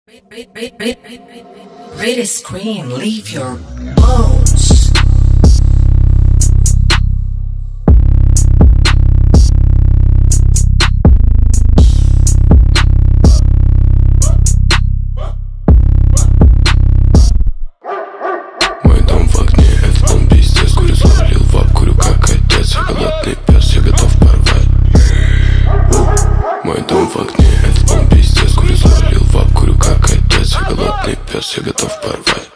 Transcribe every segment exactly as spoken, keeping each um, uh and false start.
Greatest queen, leave your bones. Мой дом в огне, это он пиздец. Курю завалил в ап, курю как отец. Я голодный пес, я готов порвать. Мой дом в огне, это он пиздец. Курю завалил в ап, курю как отец. Я голодный пес, я готов порвать.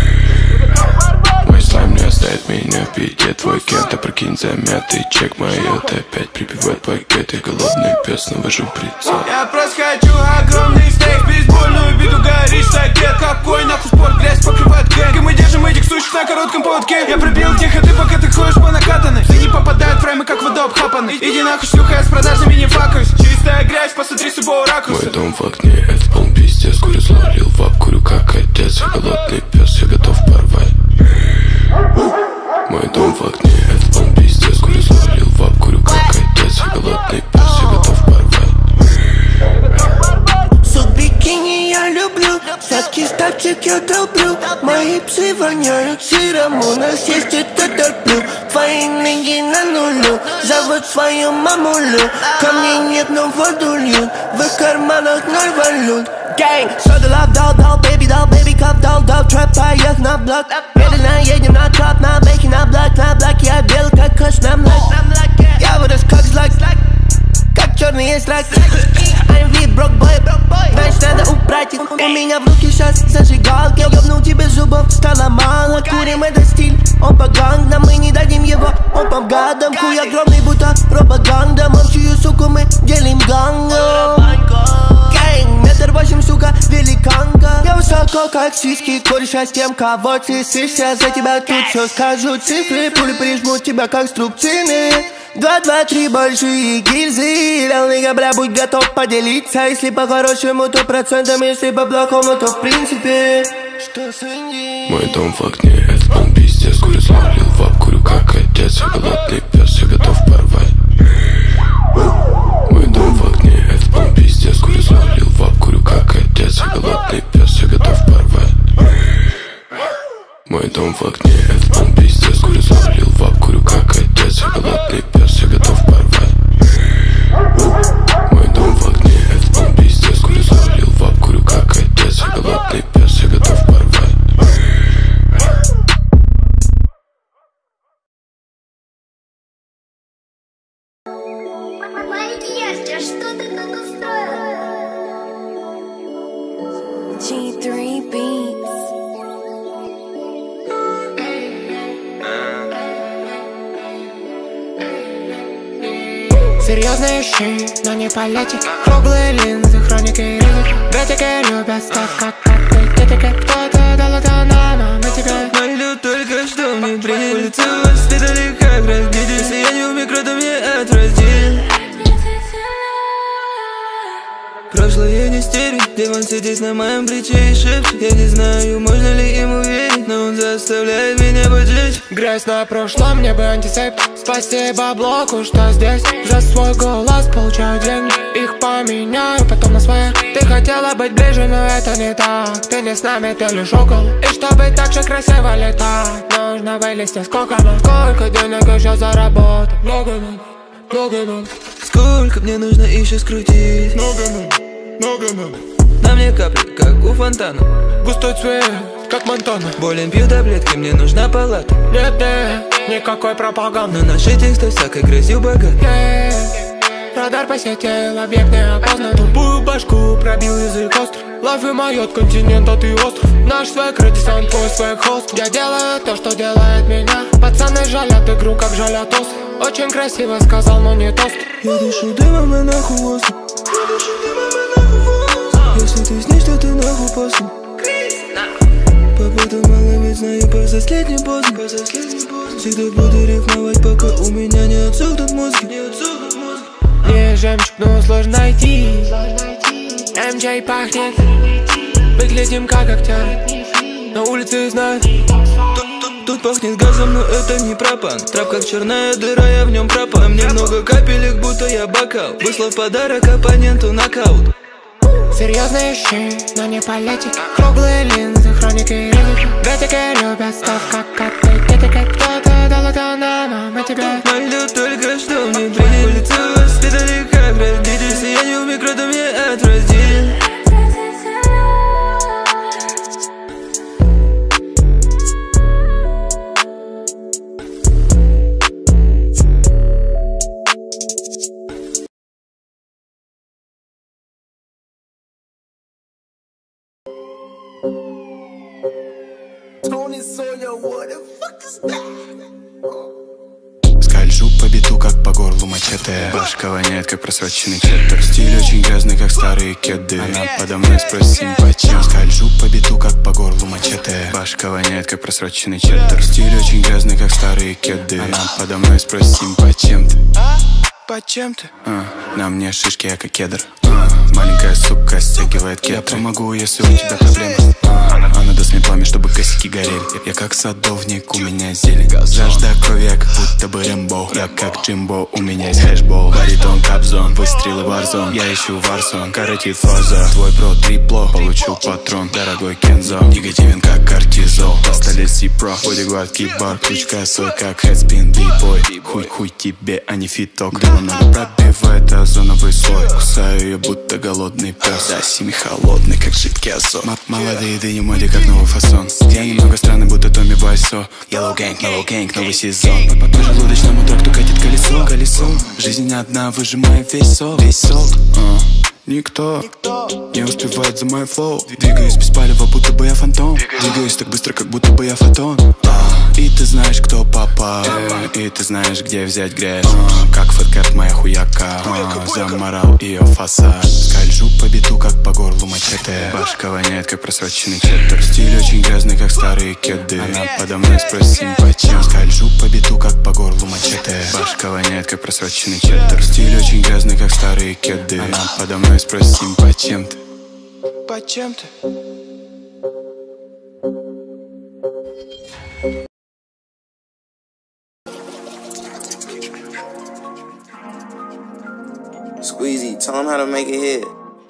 Мой слайм не оставит меня в беде. Твой кент, а прикинь, замятый чек. Мои это опять прибивает пакет. Я голодный пес, навожу прицел. Я просто хочу огромный стейк, бейсбольную биту, горишь сакет. Какой нахуй спорт, грязь покрывает кэк. И мы держим этих сущих на коротком поводке. Я пробил тихо, ты пока ты ходишь по накатанной. Все не попадают фреймы, как вода обхапаны. Иди нахуй, шлюха, я с продажными не факаюсь. Чистая грязь, посмотри с любого ракурса. Мой дом в огне, это полный пиздец. Курю завалил в ап, курю как отец. Я голодный пес, я готов порвать. Мой дом в огне, это полный пиздец. Курю завалил в ап, курю как отец. Я голодный пес, я готов порвать. Суп бикини я люблю, сладкий стакчик я долблю. Мои псы воняют сыром, у нас есть это терплю. Твои ноги на нулю, зовут свою мамулю. Камней нет, но воду льют, в их карманах ноль валют. Gang, soda love, дал, дал, baby, дал, baby, cup, дал, дал, трэп, поех на блок. Медленно едем на троп, на бейки, на блок, на блок. Я бел, как кош на млак. Я вырос как злак, как черный есть рак. I'm V, брок бой, значит надо убрать их. У меня в руке сейчас зажигалки. Ёбнул тебе зубов, стало мало. Курим это стиль, он по гангам. Мы не дадим его, он по гадам. Хуй огромный, будто пропаганда. Молчую, суку, мы делим гангом. Гэнг, метр восемь, сука, великанка. Я высоко, как сиськи, кореша с тем, кого ты сышься. За тебя тут все скажу цифры. Пули прижмут тебя, как струбцины. Два, два, три большие гильзы. Реальный бля, будь готов поделиться. Если по-хорошему, то процентом. Если по-плохому, то в принципе. Что с Инди? Мой дом в огне, это полный пиздец. Курю завалил в ап, курю как отец. Я голодный пес, я готов порвать. Мой дом в огне, это полный пиздец. Курю завалил в ап, курю как отец. Я голодный пес, я готов порвать. Мой дом в огне, это полный пиздец. Курю завалил в ап, курю как отец. Я голодный пес, я готов порвать. Мой дом в огне, это полный пиздец. Курю завалил в ап, курю как отец. Я голодный пес, я готов порвать. Макияж, а что ты тут устроила? джи три Beats. Серьезные щи, но не политики. Круглые линзы, хроники и ризы. Братики любят став, как патетики. Кто-то дал это нам, а мы тебе. Молю только, что мне приняли. Улицы воспитали, как разбили. Если я не в микро, то мне отразили. Прошлое не стереть, демон сидит на моем плече и шепчет. Я не знаю, можно ли ему верить, но он заставляет меня поджечь. Грязь на прошлом, мне бы антисептик. Спасибо блоку, что здесь. За свой голос получаю деньги. Их поменяю потом на свои. Ты хотела быть ближе, но это не так. Ты не с нами, ты лишь около. И чтобы так же красиво летать, нужно вылезти сколько надо. Сколько денег еще заработать? Много надо, много надо. Сколько мне нужно еще скрутить? Много надо, много надо. На мне капли, как у фонтана. Густой цвет, как Монтана. Болен пью таблетки, мне нужна палата. Нет, нет, никакой пропаганды. Но наши тексты всякой грязью богат. Yeah. Радар посетил, объект не опознан. Тупую башку пробил язык острый. Лайф и мой от континента, ты остров. Наш свек, радисан, твой свек, хост. Я делаю то, что делает меня. Пацаны жалят игру, как жалят тост. Очень красиво сказал, но не тост. Я дышу дымом и нахуй воздух. Если ты с ней, что ты нахуй после. Побуду мало, ведь знаю по последним поздно. Всегда буду рифмовать, пока у меня не отсохнут мозги. Не жемчуг, но сложно найти. эм джей пахнет. Выглядим как актеры. На улице знают. Тут пахнет газом, но это не пропан. Трап как черная дыра, я в нем пропан. Мне много капелек, будто я бокал. Выслав подарок оппоненту нокаут. серьезные щи, но не политики. Круглые линзы, хроники и ризики. Бетики любят став, как коты, кетики. Кто-то дал это нам, а мы тебе. Молю только, что мне приняли. По лицу воспитали, как родители. Если я не в микро, то мне отразили. Скольжу по биту, как по горлу мачете. Башка воняет, как просроченный четтер. Стиль очень грязный, как старые кеды. Она подо мной, спросим, почем. Скольжу по биту, как по горлу мачете. Башка воняет, как просроченный четтер. Стиль очень грязный, как старые кеды. Она подо мной, спросим, почем ты? Почем ты? А, на мне шишки, я как кедр. А, маленькая сука стягивает кетры. Я помогу, если у тебя проблемы. А, она даст мне пламя, чтобы косяки горели. Я как садовник, у меня зелень. Жажда крови, я как будто бы Рэмбо. Я как Джимбо, у меня есть хэшбол. Баритон, капзон, выстрелы варзон. Я ищу варсон, каратит фаза. Твой про трипло, получу патрон. Дорогой Кензо, негативен как кортизол. На столе Си-Про, бодигвард, кибар. Ключка сой, как хедспин, бибой. Хуй, хуй тебе, а не фиток. Дыма много пробивает озоновый слой. Кусаю ее, будто голодный пес. За семи холодный, как жидкий озон. Молодые, да не моде, как новый фасон. Я немного странный, будто Томми Вайсо. Yellow Gang, Yellow Gang, новый сезон. По желудочному тракту катит колесо, колесо. Жизнь не одна, выжимая весь сок, весь сок. uh. Никто не успевает за мой флоу. Двигаюсь без палева, будто бы я фантом. Двигаюсь так быстро, как будто бы я фотон. И ты знаешь, кто папа. И ты знаешь, где взять грязь. Как фэткэт моя хуяка. Заморал ее фасад. Скольжу по биту, как по горлу мачете. Башка воняет, как просроченный четтер. Стиль очень грязный, как старые кеды. Она подо мной, спросим, почем. Скольжу по биту, как по горлу мачете. Башка воняет, как просроченный четтер. Стиль очень грязный, как старые кеды. Она подо мной, спросим, почем ты? Почем ты? Squeezy, tell him how to make a hit.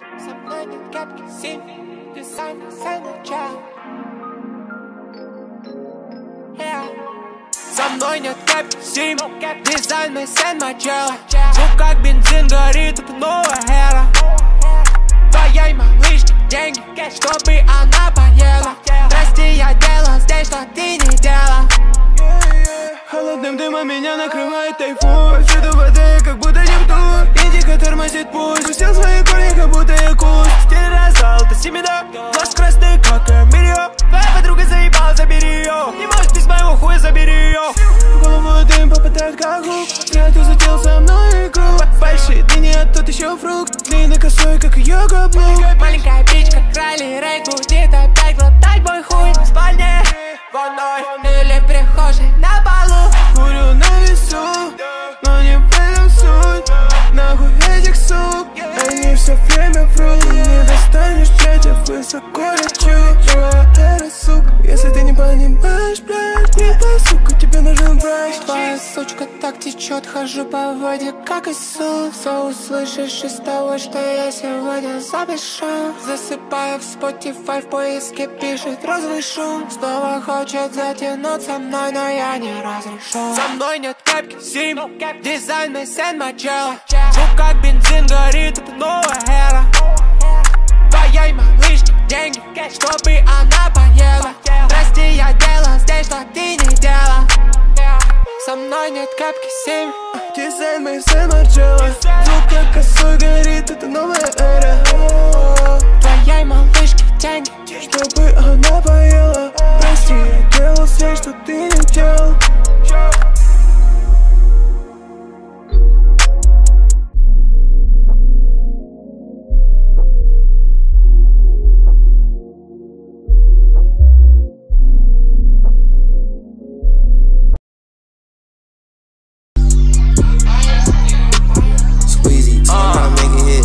Со мной нет капки, сим, дизайн мой сын мочала. Звук как бензин горит, это новая эра. Твоей малышке деньги, чтобы она поела. Прости, я делал здесь, что ты не делал. Холодным дымом меня накрывает тайфун. Повсюду воды, как будто Нептун. Индиго тормозит пульс. Пустил свои корни, как будто я куст. Стиль Розалта, Семида. Глаз красный, как Эмилио. Твоя подруга заебала, забери ее. Не может без моего хуя, забери ее. В голову дым попадает, как хук. Зря ты затеял со мной игру. Большие дыни, а тот еще фрукт. Длинный косой, как ее каблук. Маленькая бичка, Райли Рейд будет опять глотать мой хуй. В спальне ванной или прихожей на полу. Курю на весу, но не в этом суть. Нахуй этих сук, они все время врут. Не достанешь третьих, высоко лечу. Новая эра, сука, если ты не понимаешь, блядь, не та сука, тебе нужен брайс. Твоя сучка так течет, хожу по воде, как Иисус. Все услышишь из того, что я сегодня запишу. Засыпаю в Spotify, в поиске пишет розовый шум. Снова хочет затянуть со мной, но я не разрешу. Со мной нет кепки, сим, дизайн мой сын мочала. Звук как бензин горит, это новая эра. Твоей малышке деньги, чтобы она поела. Прости, я делал здесь, что ты не делал. Со мной нет кепки, сим, дизайн мой сын мочала. Звук как косой горит, это новая эра. Твоей малышке деньги, чтобы она поела. Прости, я делал все, что ты не делал. Squeezy, tell him how to make a hit.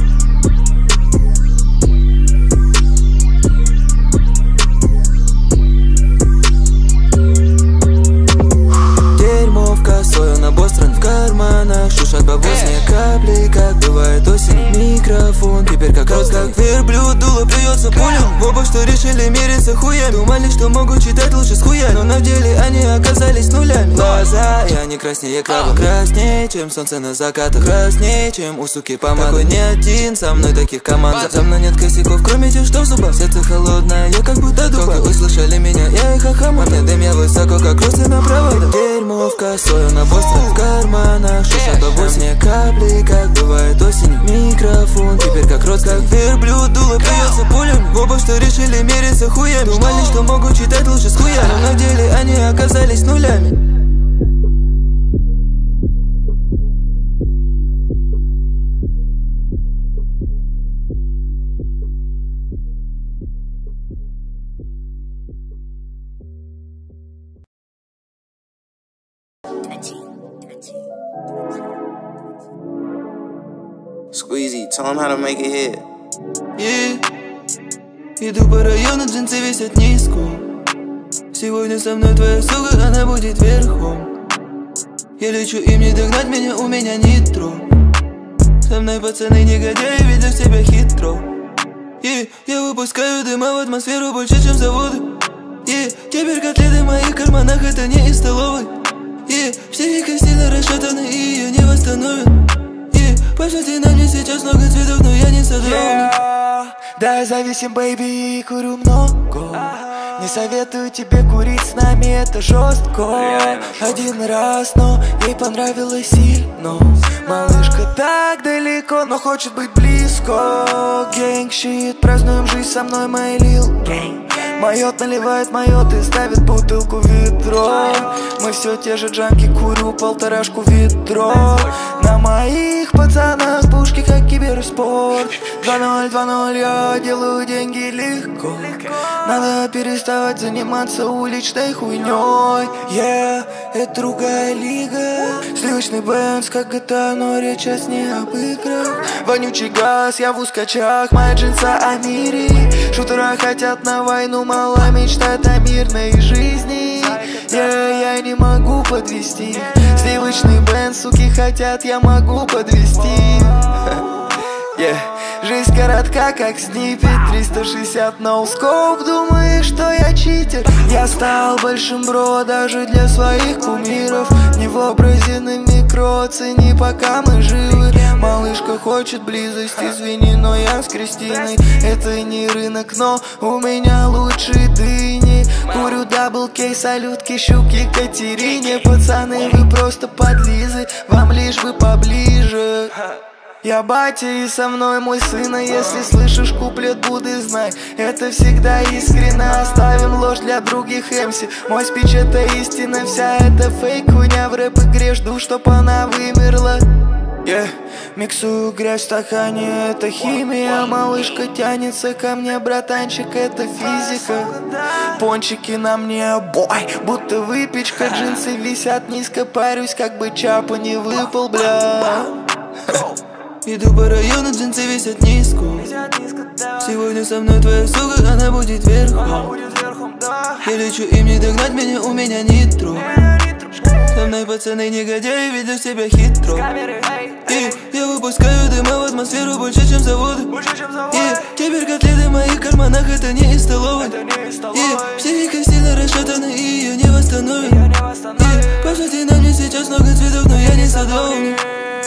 Дерьмо в косой, он обостран в карманах. Шушат бабос, не капли, как бывает осень. Микрофон, теперь как рот, как вверх. верблюд, дуло плюется пулем. Оба что решили мириться хуем. Думали, что могут читать лучше с хуя, но на деле они оказались нулями. Глаза, и они краснее краба. Краснее, чем солнце на закатах. Краснее, чем у суки помада. Такой не один, со мной таких команд. Со мной нет косяков, кроме тех, что в зубах. Сердце холодное, я как будто дуба. Только услышали меня, я их охаму. Мне дым, я высоко, как росы на проводах. Дерьмо в косою на бостро в карманах. шестьдесят восемь капли, как бывает осенью. Микрофон теперь как рот, как верблюд, дуло плюется пулем. Оба что решили мериться хуем. Думали, что могут читать лучше с хуя, но на деле они оказались нулями. Squeezy, tell him how to make it hit. Yeah. Иду по району, джинсы висят низко. Сегодня со мной твоя сука, она будет верхом. Я лечу, им не догнать меня, у меня нитро. Со мной пацаны негодяи, ведут себя хитро. Yeah. Я выпускаю дыма в атмосферу больше, чем заводы. Yeah. Теперь котлеты в моих карманах, это не из столовой. Yeah. Психика сильно расшатана, и ее не восстановят. По сути, на мне сейчас много цветов, но я не садовник. Yeah. Да, я зависим, бэйби, и курю много. Не советую тебе курить с нами, это жестко. Один раз, но ей понравилось сильно. Малышка так далеко, но хочет быть близко. Гэнг щит, празднуем жизнь со мной, мой лил. Майот наливает майот и ставит бутылку в ведро. Мы все те же джанки, курю полторашку ведро. На моих пацанах пушки, как киберспорт. Два ноль, два ноль, я делаю деньги легко. Надо переставать заниматься уличной хуйней. Yeah, это другая лига. Сливочный бенз, как джи ти эй, но речь сейчас не об играх. Вонючий газ, я в ускачах, моя джинса о мире. Шутера хотят на войну, мало мечтают о мирной жизни. Yeah, я не могу подвести. Сливочный бенз, суки хотят, я могу подвести. Yeah. Жизнь коротка, как снипет, триста шестьдесят ноускоп. Думаешь, что я читер? Я стал большим бро даже для своих кумиров. Не в образе на микро, цени, пока мы живы. Малышка хочет близость, извини, но я с Кристиной. Это не рынок, но у меня лучшие дыни. Курю даблкей, салютки, щуки, Катерине. Пацаны, вы просто подлизы, вам лишь бы поближе. Я батя и со мной мой сын, а если слышишь куплет Будды, знай, это всегда искренно. Оставим ложь для других эмси. Мой спич это истина, вся эта фейк хуйня в рэп-игре. Жду, чтоб она вымерла. Yeah. Миксую грязь в стакане, это химия. Малышка тянется ко мне, братанчик, это физика. Пончики на мне, бой, будто выпечка. Джинсы висят низко, парюсь, как бы чапа не выпал, бля. Иду по району, джинсы висят низко. Сегодня со мной твоя сука, она будет верхом. Я лечу, им не догнать меня, у меня нитро. Со мной пацаны негодяи, ведут себя хитро. И я выпускаю дыма в атмосферу больше, чем заводы. И теперь котлеты в моих карманах, это не из столовой. И психика сильно расшатана, и ее не восстановят. И по сути, на мне сейчас много цветов, но я не садовник.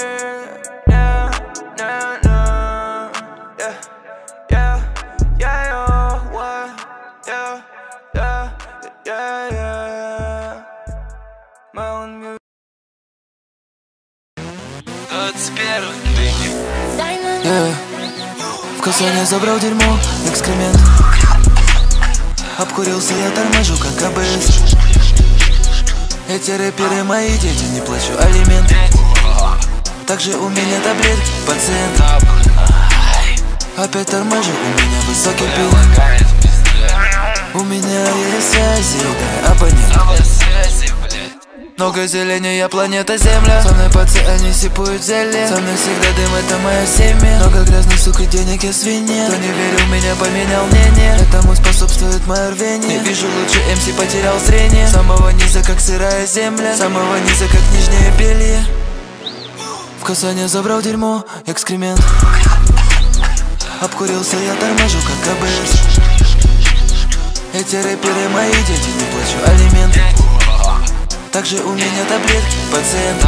Yeah. В касание забрал дерьмо, экскремент. Обкурился, я торможу, как эй би эс. Эти рэперы мои дети, не плачу алимент. Также у меня таблетки, пациент. Опять торможу, у меня высокий пил. У меня есть связи, да, абонент. Много зелени, я планета Земля. Со мной пацаны сипуют зелье. Со мной всегда дым, это моя семья. Много грязных, сука, денег я свинья. Кто не верил, меня поменял мнение. Этому способствует мое рвение. Не вижу лучше, эм си потерял зрение. Самого низа, как сырая земля. Самого низа, как нижнее белье. В касание забрал дерьмо, экскремент. Обкурился, я торможу, как АБС. Эти рэперы мои дети, не плачу алименты. Также у меня таблетки, пациент.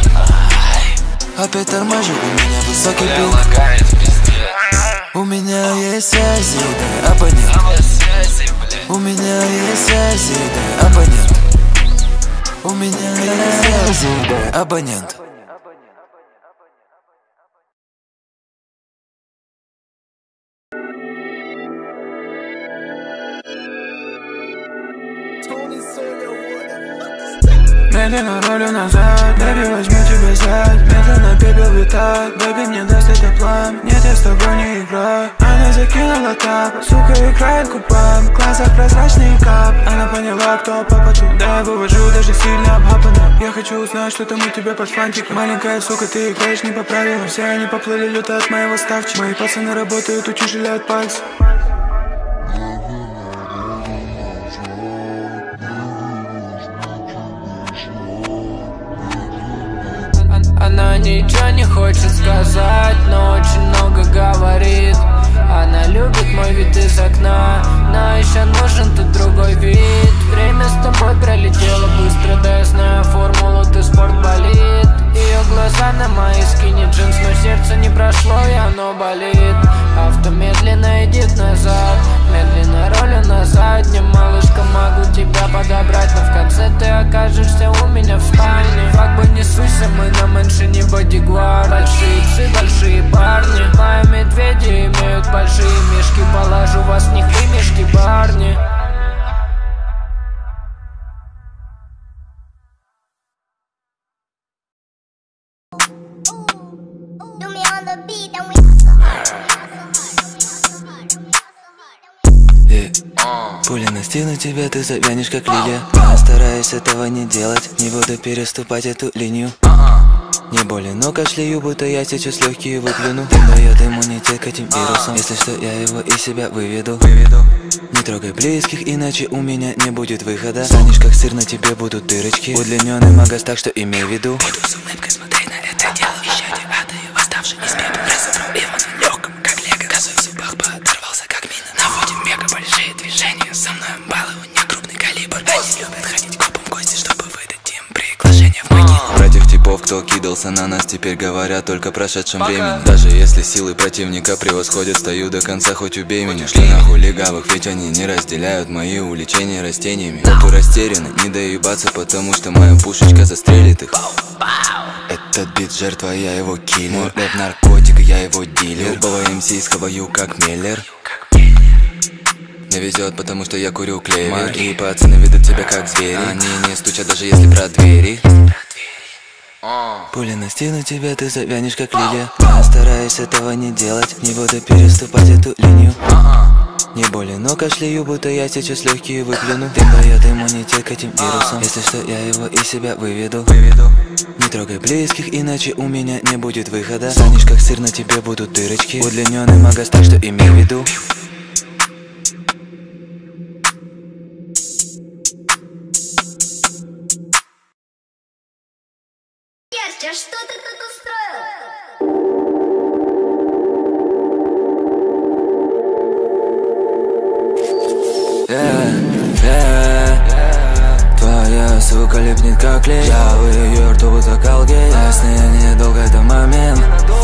Опять торможу, у меня высокий пик. У меня есть связи, да, абонент. У меня есть связи, да, абонент. У меня есть связи, да, абонент. Медленно ролю назад, бэби, возьму тебя сзади. Медленно пепел летает, бэби, мне даст это пламя. Нет, я с тобой не играю. Она закинула тап, сука играет губами. В глазах прозрачный кап. Она поняла, кто папа тут. Да, я вывожу даже сильно обхапанно. Я хочу узнать, что там у тебя под фантиком. Маленькая сука, ты играешь не по правилам. Все они поплыли, лютые от моего ставчика. Мои пацаны работают, утяжеляют пальцы. Она ничего не хочет сказать, но очень много говорит. Она любит мой вид из окна, но еще нужен тут другой вид. Время с тобой пролетело быстро, да я знаю формулу, ты спортболит. Ее глаза на моей скине джинс, но сердце не прошло и оно болит. Авто медленно идет назад, медленно ролю на заднем. Малышка, могу тебя подобрать, но в конце ты окажешься у меня в спальне. Как бы не суйся, мы на мэншине бодигвард. Большие псы, большие парни. Мои медведи имеют большие мешки, положу вас в них в мешки, парни. Пуля настигнет тебя, ты завянешь как лилия. Я стараюсь этого не делать, не буду переступать эту линию. Не болен, но кашляю, будто я сейчас легкие выплюну. Дым дает иммунитет к этим вирусам. Если что, я его из себя выведу. Не трогай близких, иначе у меня не будет выхода. Станешь как сыр, на тебе будут дырочки. Удлиненный магаз, так что имей в виду. Буду с улыбкой смотреть на это дело. Ищите ада и восставший из пепла. Разобрал его на легком, как лего. Косой в зубах подорвался, как мина. Наводим мега большие движения. Со мной балование, крупный калибр. Они любят ходить копом в гости, чтобы выдать им приглашение в могилу. Против типов, кто кидался на нас, теперь говорят только о прошедшем времени. Даже если силы противника превосходят, стою до конца, хоть убей меня. Что нахуй легавых, ведь они не разделяют мои увлечения растениями. Толпы растеряны, не доебаться, потому что моя пушечка застрелит их. Этот бит жертва, я его киллер. Мой рэп наркотик, я его дилер. Любого эм си схаваю, как Миллер. Мне везет, потому что я курю клевер. Мои пацаны ведут себя как звери. Они не стучат, даже если про двери. Пуля настигнет тебя, ты завянешь как лилия. Я стараюсь этого не делать, не буду переступать эту линию. Не болен, но кашляю, будто я сейчас легкие выплюну. Дым дает иммунитет к этим вирусам. Если что, я его из себя выведу. Не трогай близких, иначе у меня не будет выхода. Станешь как сыр, на тебе будут дырочки. Удлиненный магаз, так что имей в виду. А что ты тут устроил? Yeah, yeah. Твоя сука липнет как клей. Я в ее рту будто колгейт. Ясный, недолго это момент.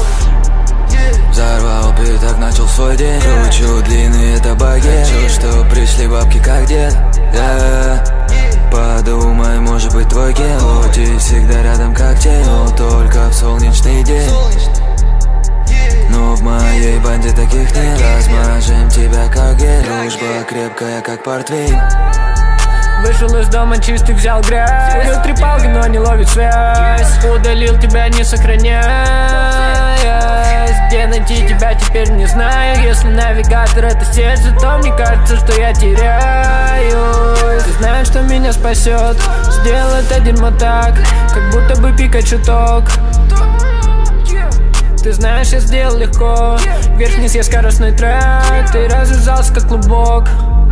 Взорвал пятак, начал свой день. Кручу длинный, это багет. Чё, что пришли бабки как дед. Yeah. Подумай, может быть твой ген. Лоти всегда рядом как тень, но только в солнечный день. Но в моей банде таких нет. Размажем тебя как гель. Дружба крепкая как портвейн. Вышел из дома чистый, взял грязь. Курил три палки, но не ловит связь. Удалил тебя, не сохраняясь. Где найти тебя, теперь не знаю. Если навигатор это сердце, то мне кажется, что я теряюсь. Ты знаешь, что меня спасет. Сделал это дерьмо так, как будто бы Пикачу ток. Ты знаешь, я сделал легко. Вверх-вниз я скоростной трек. Ты развязался, как клубок.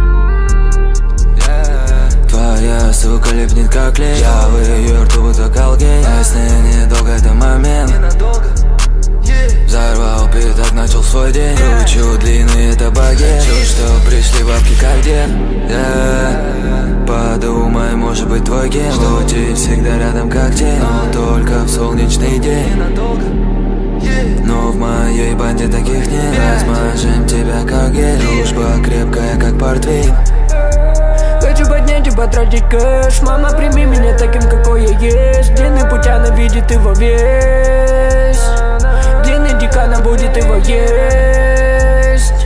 Твоя сука липнет как клей. Я в ее рту будто колгейт. Ясный, недолго это момент. Взорвал пятак, начал свой день. Кручу длинные табаки, чё, что пришли бабки как дед. Yeah. Подумай, может быть твой ген. Случай всегда рядом как тень, но только в солнечный день. Но в моей банде таких нет. Размажем тебя как гель. Дружба крепкая как портвейн. Хочу поднять и потратить кэш. Мама, прими меня таким, какой я есть. Длинный путь, она видит его весь. Длинный дикана будет его есть.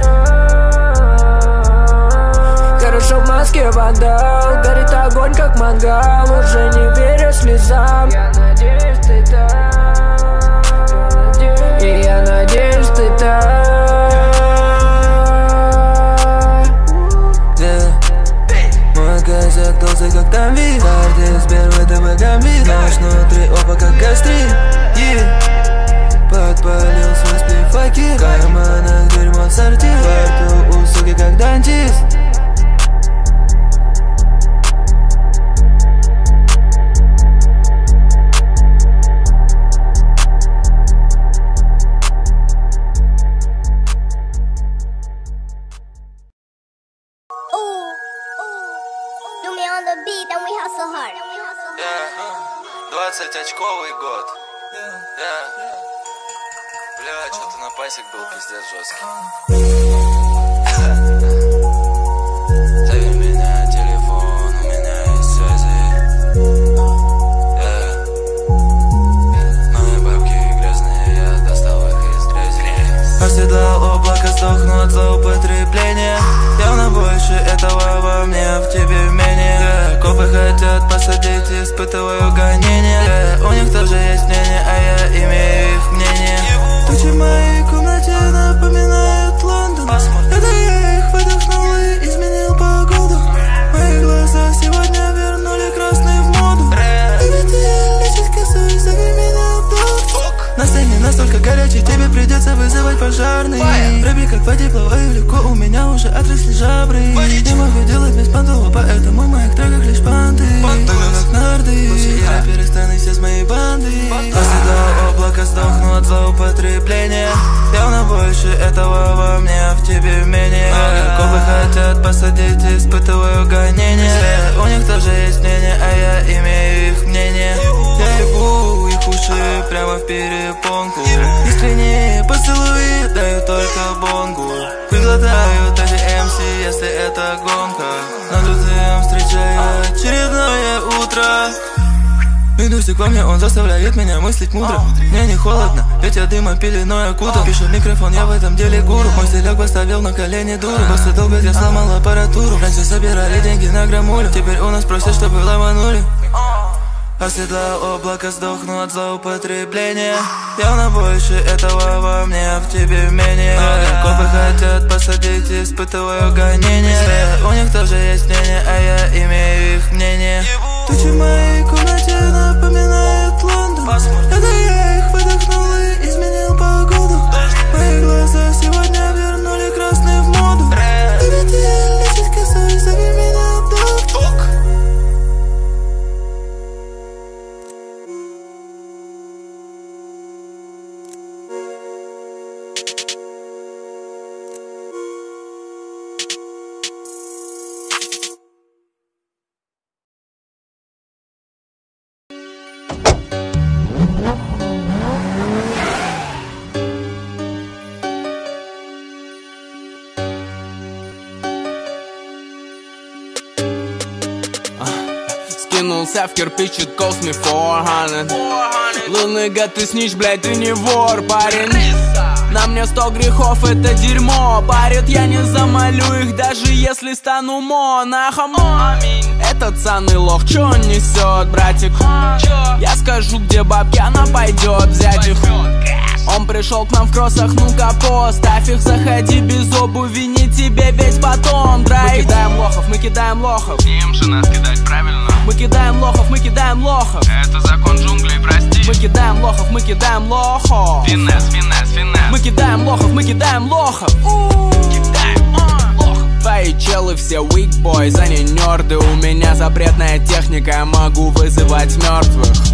Хорошо в маске вандал. Горит огонь, как мангал. Уже не верю слезам. Я надеюсь, ты там. И я надеюсь, ты там. Косяк толстый, как там вид. Карты Сбер, ВТБ, гамбит. Нож внутри, опа, как гастрит. yeah. Подпалил свой сплифаки. В карманах дерьмо сортир. Во рту у суки, как дантист. двадцатиочковый год. Yeah. Бля, что-то на пасек был пиздец жесткий. Зови меня, телефон, у меня есть связи. Yeah. Мои бабки грязные, я достал их из грязи. Оседлал облако, сдохну от злоупотребления. Явно больше этого во мне, в тебе менее. Yeah. Копы хотят посадить, испытываю гонения. Yeah. У них тоже есть мнение, а я имею их мнение. Тучи в моей комнате напоминают Лондон. Это я их выдохнул и изменил погоду. Мои глаза сегодня вернули красный в моду. Тебе ты лечить косой, зови меня док. На сцене настолько горячий, тебе придется вызывать пожарный. Рэпи как воде плаваю легко, у меня уже отросли жабры. Не могу делать без понтова, поэтому в моих треках лишь банды. Только как нарды, и рэперы страны все с моей банды. Оседлал облако, сдохну от злоупотребления. Явно больше этого во мне, в тебе менее. Копы хотят посадить, испытываю гонения. У них тоже есть мнение, а я имею их мнение. Я ебу их уши прямо в перепонку. Искренние поцелуи даю только бонгу. Выглотаю даже эм си, если это гонка. На друзьям встречаю очередное утро. Идущий ко мне, он заставляет меня мыслить мудро. Мне не холодно, ведь я дыма пеленой окутан. Пишу микрофон, я в этом деле гуру. Мой стилек поставил на колени дуру. После долго я сломал аппаратуру. Раньше собирали деньги на граммулю. Теперь у нас просят, чтобы ломанули. Оседлал облако, сдохну от злоупотребления. Явно больше этого во мне, в тебе менее. Копы хотят посадить, испытываю гонения. У них тоже есть мнение, а я имею их мнение. Тучи в моей комнате напоминают Лондон. Это я их выдохнул и изменил погоду. Мои глаза сегодня вернули красный в моду. Тебе ты лечить косой, зови меня док. Скинулся в кирпич, it cost me four hundred. Lil nigga, ты снич, блядь, ты не вор, парень. На мне сто грехов, это дерьмо парит, я не замолю их, даже если стану монахом. Этот санный лох, чё он несет, братик? Я скажу, где бабки, она пойдет взять их. Он пришел к нам в кроссах, ну-ка поставь их. Заходи без обуви, не тебе весь потом драйв. Мы кидаем лохов, мы кидаем лохов. Им же нас кидать правильно. Мы кидаем лохов, мы кидаем лохов. Это закон джунглей, прости. Мы кидаем лохов, мы кидаем лохов. Финес, финес, финес. Мы кидаем лохов, мы кидаем лохов. Кидаем а, лохов. Твои челы все weak boys, они нерды. У меня запретная техника, я могу вызывать мертвых.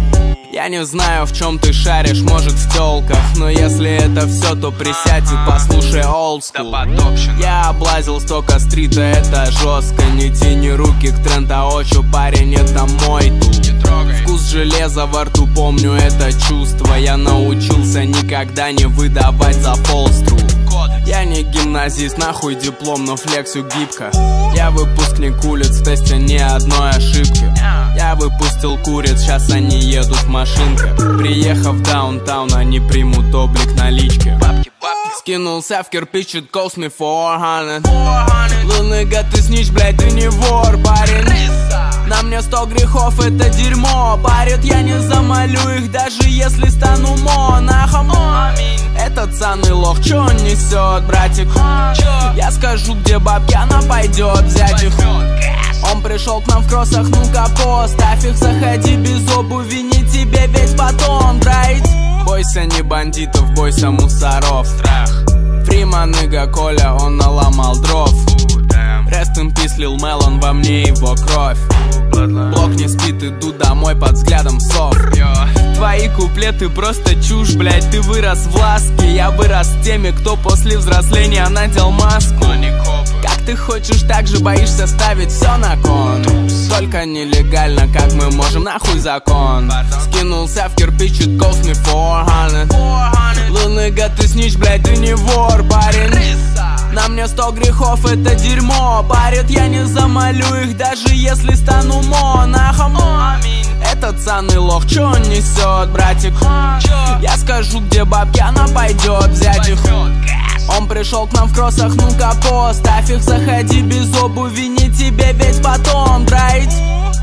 Я не знаю, в чем ты шаришь, может в тёлках, но если это все, то присядь и послушай old school. Я облазил столько стрита, это жестко. Не тяни руки к трендоочу, парень, это мой тут. Вкус железа во рту, помню это чувство. Я научился никогда не выдавать за полстру. Я не гимназист, нахуй диплом, но флексю гибко. Я выпускник улиц, в тесте ни одной ошибки. Я выпустил куриц, сейчас они едут в машинках. Приехав в даунтаун, они примут облик налички. Скинулся в кирпич, it cost me four hundred. Lil nigga, ты снич, блядь, ты не вор, парень. На мне сто грехов, это дерьмо. Парит, я не замолю их, даже если стану монахом. Этот санный лох, чё он несет, братик? Я скажу, где бабки, она пойдет взять их. Он пришел к нам в кроссах, ну-ка поставь их. Заходи без обуви, не тебе весь батон драйт. Бойся не бандитов, бойся мусоров. Фрима, ныга, Коля, он наломал дров. Rest in peace, Lil Melon, во мне его кровь. Блок не спит, иду домой под взглядом сов. Твои куплеты просто чушь, блядь, ты вырос в ласке. Я вырос с теми, кто после взросления надел маску. Как ты хочешь, так же боишься ставить все на кон. Только нелегально, как мы можем, нахуй закон. Скинулся в кирпич, it cost me four hundred. Lil nigga, ты снич, блядь, ты не вор, парень. На мне сто грехов, это дерьмо. Парит, я не замолю их, даже если стану монахом. Этот санный лох, чё он несет, братик? Я скажу, где бабки, она пойдет взять их. Он пришел к нам в кроссах, ну-ка поставь их. Заходи без обуви, не тебе весь потом драйт.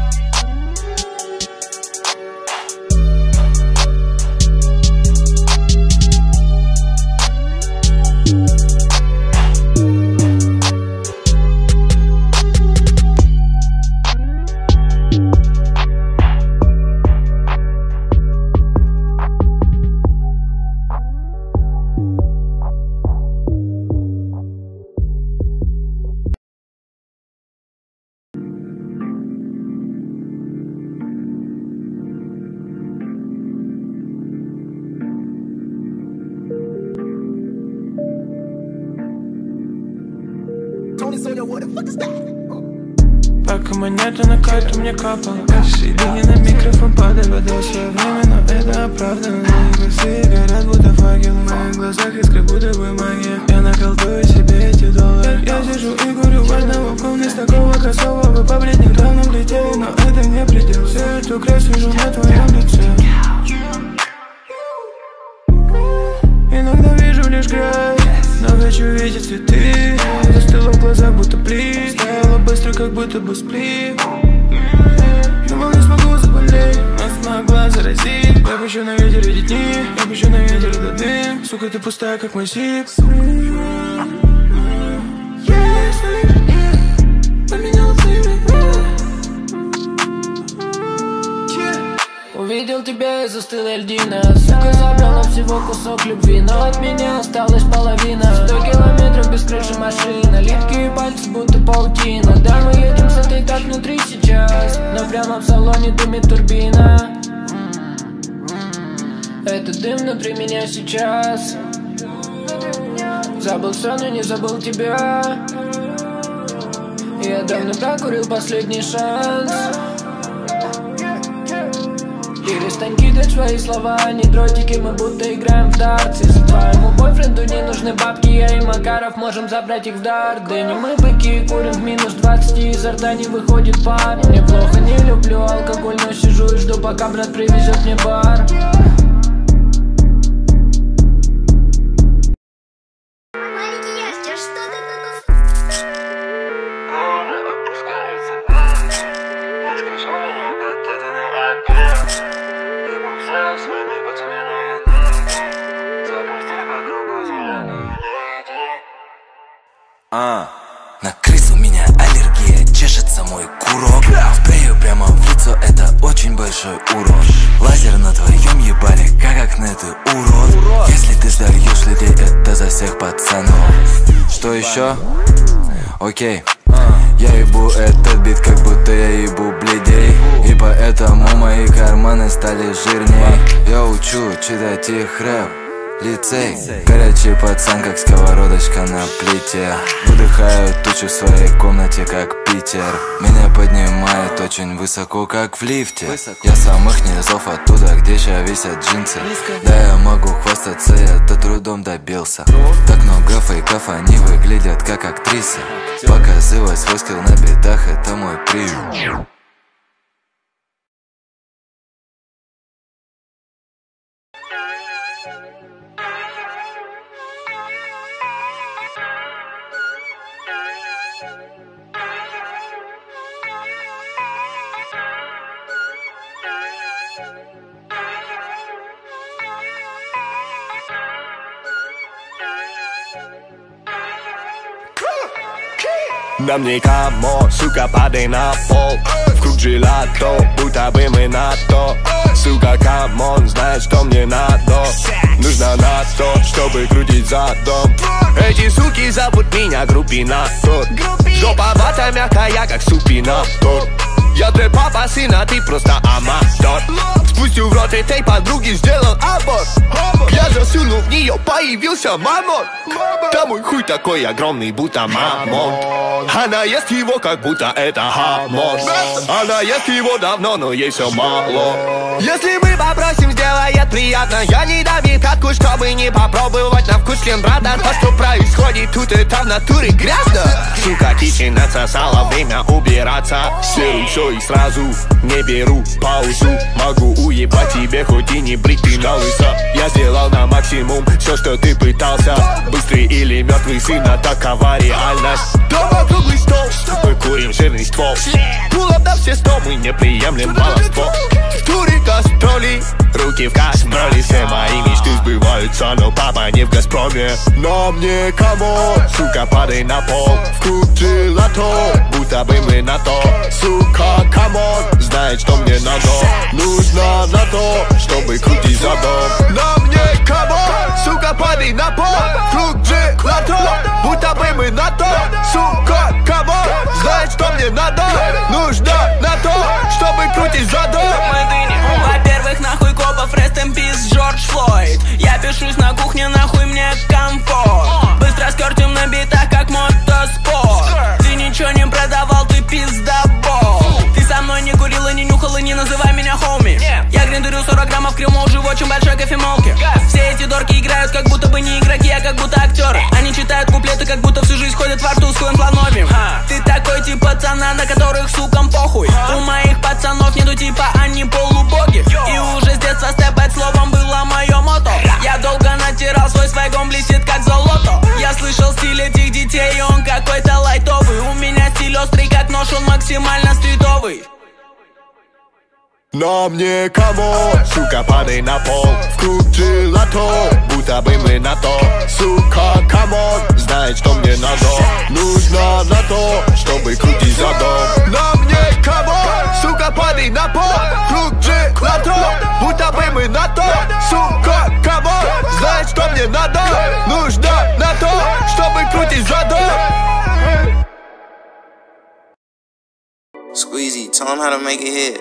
Пока монета на карту мне капала, каши деньги на микрофон падали. Подал свое время, но это оправдано. Глаза горят, будто факел. В моих глазах искры, будто бы магия. Я наколдую себе эти доллары. Я сижу и курю в одного в комнате. С такого косого вы по бледным давно летели, но это не предел. Всю эту грязь вижу на твоем лице. Иногда вижу лишь грязь, но хочу видеть цветы. Застыла в глазах, будто плиз. Стояла быстро, как будто бы сплив. Думал, не смогу заболеть, но смогла заразить. Я пущу на ветер эти дни, я пущу на ветер этот дым. Сука, ты пустая, как мой сип. Поменял цифры. Увидел тебя и застыла льдина. Сука, забрала всего кусок любви, но от меня осталась половина. Сто километров без крыши машина, липкие пальцы, будто паутина. Да, мы едем с этой так внутри сейчас, но прямо в салоне дымит турбина. Это дым внутри меня сейчас. Забыл все, но не забыл тебя. Я давно прокурил последний шанс. Перестань кидать свои слова, не дротики, мы будто играем в дартс. Если твоему бойфренду не нужны бабки, я и Макаров можем забрать их в дар. Да не мы быки, курим в минус двадцать, и изо рта не выходит пар. Мне плохо, не люблю алкоголь, но сижу и жду, пока брат привезет мне бар. А, на крыс у меня аллергия, чешется мой курок. Спрею прямо в лицо, это очень большой урон. Лазер на твоем ебале, как окне ты урод. Если ты сдаешь людей, это за всех пацанов. Что еще? Окей, Я ебу этот бит, как будто я ебу бледей. И поэтому мои карманы стали жирней. Я учу читать их рэп, лицей. Горячий пацан, как сковородочка на плите. Выдыхаю тучу в своей комнате, как Питер. Меня поднимает очень высоко, как в лифте. Я с самых низов, оттуда, где еще висят джинсы. Да, я могу хвастаться, я то трудом добился. Так много фейков, они выглядят как актрисы. Показывать свой скилл на битах, это мой прием. На мне камо, сука, падай на пол. В круг желато, будто бы мы НАТО. Сука, камон, знаешь, что мне надо. Нужно на то, чтобы крутить задом. Эти суки зовут меня группинатор. Жопа вата мягкая, как супинатор. Я трэп папа, сына, ты просто аматор. Спустил в рот этой подруги, сделал аборт. Я засунул в нее, появился мамон. Да мой хуй такой огромный, будто мамон. Она ест его, как будто это хамон. Она ест его давно, но ей все мало. Если мы попросим, сделает приятно. Я не дам ей катку, чтобы не попробовать на вкус член брата. То, что происходит тут, это в натуре грязно. Сука, кичи насосала, время убираться. Серу все и сразу, не беру паузу. Могу уебать тебе, хоть и не брить ты на лысо. Я сделал на максимум все, что ты пытался. Быстрый или мертвый сын, а такова реальность. Дома круглый стол, мы курим жирный ствол. Пулап на все сто, мы не приемлем баловство. В туре гастроли, руки в кастроле. Все мои мечты сбываются, но папа не в Газпроме. На мне камон, сука, падай на пол. В круг желато, будто бы мы на то. Сука, камон, знает, что мне надо. Нужно на то, чтобы крутить задом. На мне камон, сука, падай на пол. В круг желато, будто бы мы на то. Сука, камон, знает, что мне надо. Нужно на то, чтобы крутить задом. Во-первых, нахуй копов, rest in peace, Джордж Флойд. Я пишусь на кухне, нахуй мне комфорт. Быстро скертим на битах, как мотоспорт. Ты ничего не продавал, ты пиздобол. Ты со мной не курил и не нюхал, и не называй меня хоуми. Я гриндерю сорок граммов крема, уже в очень большой кофемолке. Все эти дорки играют, как будто бы не игроки, а как будто актеры. Они читают куплеты, как будто всю жизнь ходят во рту с хуем слоновьим. Ты такой тип пацана, на которых сукам похуй. У моих пацанов нету типа, они полубоги. И уже с детства степать словом было мое мото. Я долго натирал свой свайг, он блестит как золото. Я слышал стиль этих детей, он какой-то лайтовый. У меня стиль острый, как нож, он максимально стритовый. На мне камон, сука, падай на пол. В круг желато, будто бы мы на то. Сука, камон, знает, что мне надо. Нужно на то, чтобы крутить задом. На мне камон, сука, падай на пол. В круг желато, будто бы мы на то. Сука, камон, знает, что мне надо. Нужно на то, чтобы крутить задом. Squeezy, tell him how to make it hit.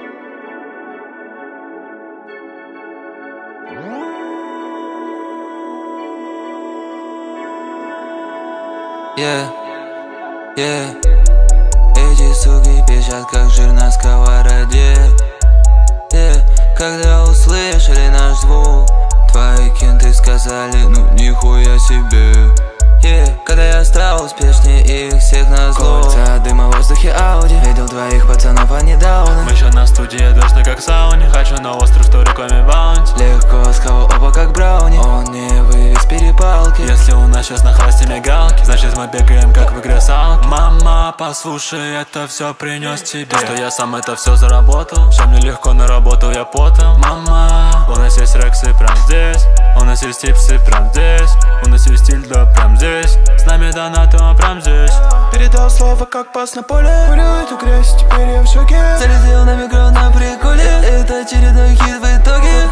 Yeah, yeah. Эти суки пищат, как жир на сковороде. Yeah. Когда услышали наш звук, твои кенты сказали, ну нихуя себе. Yeah. Когда я стал успешнее их всех назло. Кольца дыма в воздухе Ауди. Видел двоих пацанов, они дауны. Мы еще на студии, душно как в сауне. Хочу на остров, что рекламе баунти. Легко с кого оба как брауни. Он не вывез перепалки. Если у нас сейчас на хвосте мигалки, значит мы бегаем как в игре салки. Мама, послушай, это все принес тебе. Что я сам это все заработал. Все мне легко, наработал я потом. Мама, у нас есть рексы прям здесь. У нас есть типсы прям здесь. У нас есть стиль, да, прям здесь. С нами донатом, а прям здесь. Передал слово, как пас на поле. Курил эту грязь, теперь я в шоке. Залетел на микро на приколе. Это очередной хит в итоге.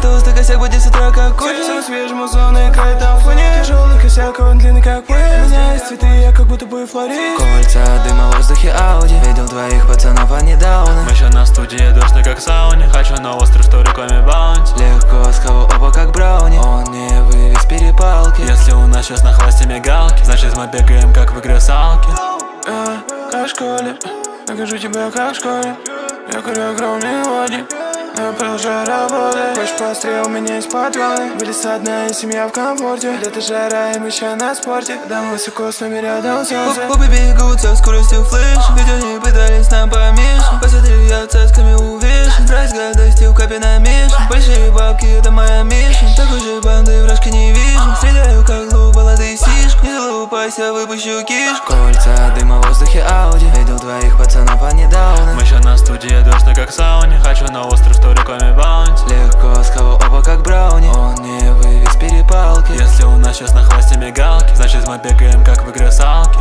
Толстый косяк будет с утра как кофе. Все свежим озон играет на фоне. Тяжелый косяк, он длинный как поезд. У меня есть цветы, я как будто бы флорист. Кольца, дыма в воздухе Ауди. Видел двоих пацанов, они дауны. Мы еще на студии, душно как в сауне. Хочу на остров, что рекламе баунти. Легко с кого оба как брауни. Он не вывез перепалки. Если у нас сейчас на хвосте мигалки, значит мы бегаем как в игре салки. Я как в школе, накажу тебя как в школе. Я курю огромные води, но я продолжаю работать. Больше пострел, у меня есть патроны. Были со дна и семья в комфорте. Лето жара и мы еще на спорте. Дам высоко с нами рядом солнце. Пупы бегут со скоростью флеш. Ведь они пытались нам помешать. Посмотри, я цацками увешан. Прайс гадости в капе намешан. Большие бабки, это моя миша. Такой же банды вражки не вижу. Стреляю как лук, баллады сишку. Не залупайся, выпущу кишку. Кольца, дыма в воздухе Ауди. Видел двоих пацанов, они дауны. Мы еще на студии, душно как в сауне. Хочу на остров, что рекламе баунти. Легко с кого оба как брауни. Он не вывез перепалки. Если у нас сейчас на хвосте мигалки, значит мы бегаем как в игре салки.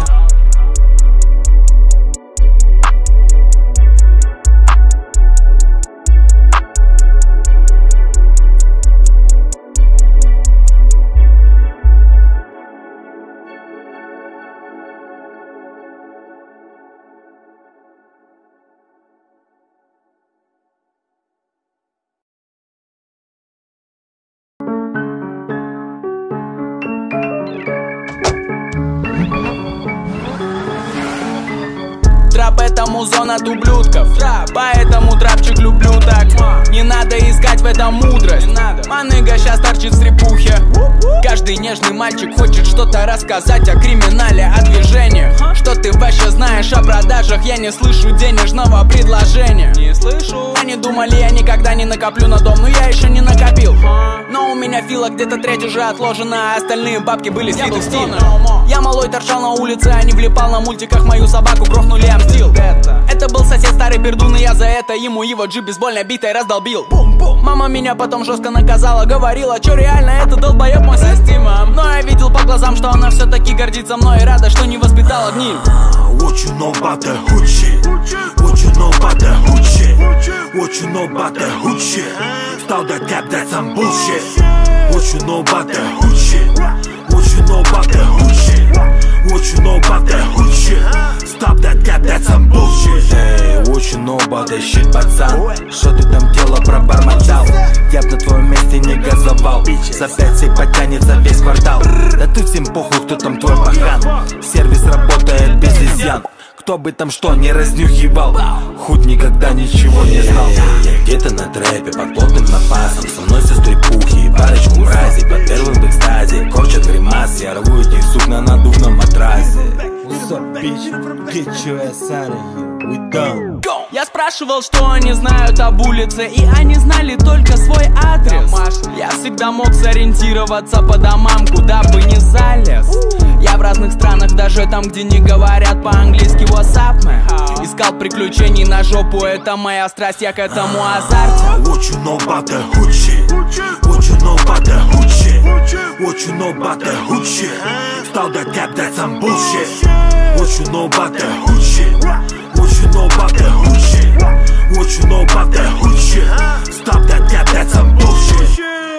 Трап это музон от ублюдков. Поэтому трапчик люблю так. Не надо искать в этом мудрость. Маныга щас торчит в стрепухе. Каждый нежный мальчик хочет что-то рассказать о криминале, о движениях. Что ты вообще знаешь о продажах? Я не слышу денежного предложения. Не слышу. Они думали, я никогда не накоплю на дом, но я еще не накопил. Но у меня фила где-то треть уже отложена, а остальные бабки были слиты в стиль. Я малой торчал на улице, а не влипал на мультиках. Мою собаку грохнули, амстил. Это был сосед старый пердун, и я за это ему его джип бейсбольной битой раздолбил. Мама меня потом жестко наказала, говорила, чё реально это долбоёб мой система. Но я видел по глазам, что она все-таки гордится мной и рада, что не воспитала гниль. What you know about the hood shit? What you know about the hood shit? What you know about the hood shit? Stop that cap, that's some bullshit. What you know about the hood shit? What you know about the hood shit? What you know about the hood shit? Stop that cap, that's some bullshit. Эй, what you know about that shit, пацан? Что ты там тело пробормотал? Я б на твоем месте не газовал. За пять сек потянется весь квартал. Да тут всем похуй, кто там твой пахан. Сервис работает без изъян. Кто бы там что не разнюхивал, худ никогда ничего не знал. Я где-то на трэпе, под плотным напасом. Со мной все стрипухи, парочку мразей. Под первым в экстазе, корчат гримасы. Я рву этих сук на надувном матрасе. What's up, bitch? Get your ass out of here. We done. Я спрашивал, что они знают об улице, и они знали только свой адрес. Я всегда мог сориентироваться по домам, куда бы ни залез. Я в разных странах, даже там, где не говорят по-английски. What's up, man? Искал приключений на жопу, это моя страсть, я к этому азарте. What you know about the hood shit? What you know about the hood shit? What you know about the hood shit? Stop that cap, that's some bullshit. What you know about the hood shit? What you know about the hood shit? What you know about the hood shit? Stop that cap, that's some bullshit.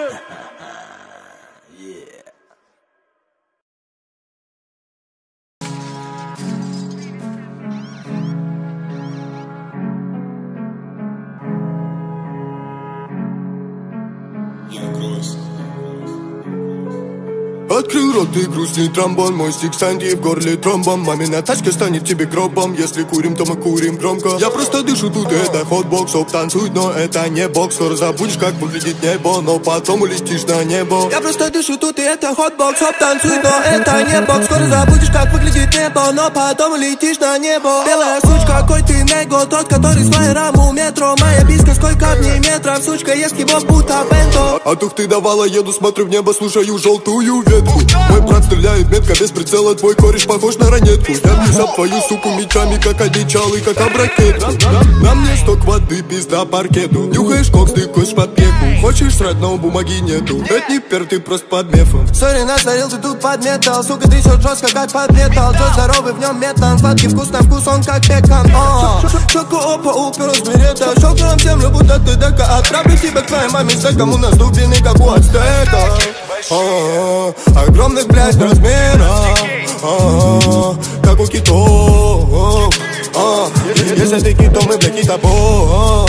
Открыл рот и грустный тромбон. Мой стик Санди в горле тромбом. Мамина тачка станет тебе гробом. Если курим, то мы курим громко. Я просто дышу тут, это хотбокс. Оп, танцуй, но это не бокс. Скоро забудешь, как выглядит небо, но потом улетишь на небо. Я просто дышу тут, и это хотбокс. Оп, танцуй, но это не бокс. Скоро забудешь, как выглядит небо, но потом улетишь на небо. Белая сучка, какой ты него, тот, который с флайером у метро. Моя биска, сколько в ней метров. Сучка, ест его будто бенто. А тух ты давала, еду, смотрю в небо, слушаю желтую ветку. ветку. Мой брат стреляет метко без прицела, твой кореш похож на ранетку. Я внесал твою суку мечами, как одичалый, как обракетку. На мне сток воды, пизда паркету. Нюхаешь кокс, тыкаешь под пеку. Хочешь срать, но бумаги нету. Это не пер, ты просто под мефом. Сори, насорился тут под металл. Сука, трясет жестко, как под металл. Джо здоровый, в нем метан. Сладкий вкус на вкус, он как пекан. Щеку опа, уперлась в берета. Щелкнула в землю, будто ты дека. Отправлю тебя к твоей маме с деком. У нас дубины, как у ацтека. Огромных, блядь, размеров, как у китов. Если ты китом, мы, блядь, китобо.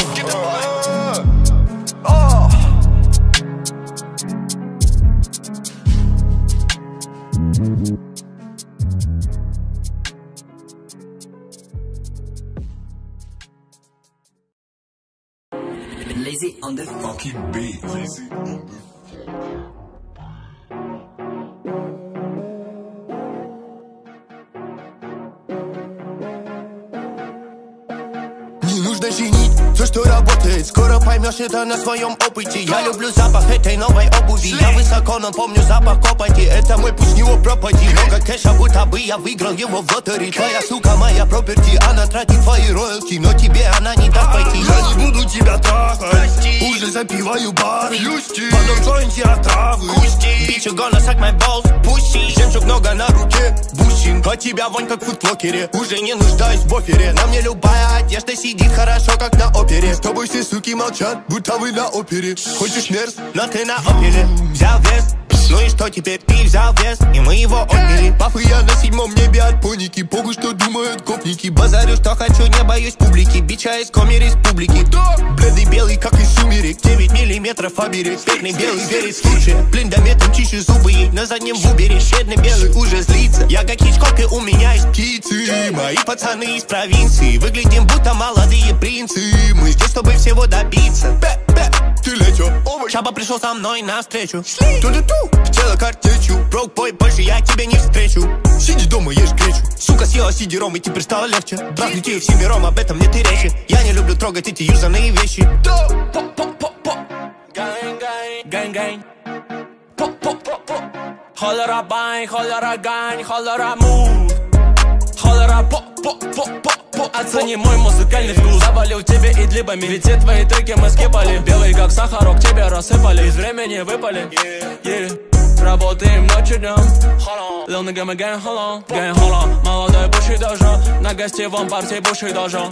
Lazy on the fucking beat. Lazy on the Не нужно чинить все, что работает. Скоро поймешь это на своем опыте. Я люблю запах этой новой обуви. Я высоко, но помню запах копоти. Это мой путь, с него пропади. Много кэша, будто бы я выиграл его в лотерее. Твоя сука моя проперти. Она тратит твои роялти, но тебе она не даст пойти. Я не буду тебя трахать. Уже запиваю бары. Потом джойнти отравы. Bitch, you gonna suck my balls, pussy. Жемчуг много на руке, бусин. От тебя вонь как в фудблокере. Уже не нуждаюсь в буфере. На мне любая одежда сидит хорошо, как на опере. С тобой все суки молчат, будто вы на опере. Хочешь мерз, но ты на опере. Взял вес, ну и что теперь? Ты взял вес, и мы его отняли. Папа, я на седьмом небе от поники. Похуй, что думают гопники. Базарю, что хочу, не боюсь публики. Бича из коми республики. Бледный белый, как из сумерек. Девять миллиметров оберег. Бедный белый верит в случае. Блиндометом чищу зубы ей на заднем в убере. Бедный белый уже злится. Я как Хичкок, и у меня есть птицы. Мои пацаны из провинции. Выглядим будто молодые принцы. Мы здесь, чтобы всего добиться. Бе-бе, ты лечо. Шаба пришел со мной навстречу. Ту-ду-ту, тело картечью. Брок бой, больше я тебя не встречу. Сиди дома, ешь гречу. Сука съела сидером, и теперь стало легче. Трахнуть их всемиром, об этом нет и речи. Я не люблю трогать эти юзанные вещи. Гэнг-гэнг, по-по-по-по. Холера байн, холера гань, холера мув. Холера по-по-по-по-по. Оцени мой музыкальный вкус. Завалил тебе идлибами, ведь все твои треки мы скипали. Белый как сахарок, тебе рассыпали. Из времени выпали, yeah. Работаем ночью днем. Lil nigga, мы gang, hold on, gang, hold on. Молодой буши дожо, на гостевом парте буши дожо.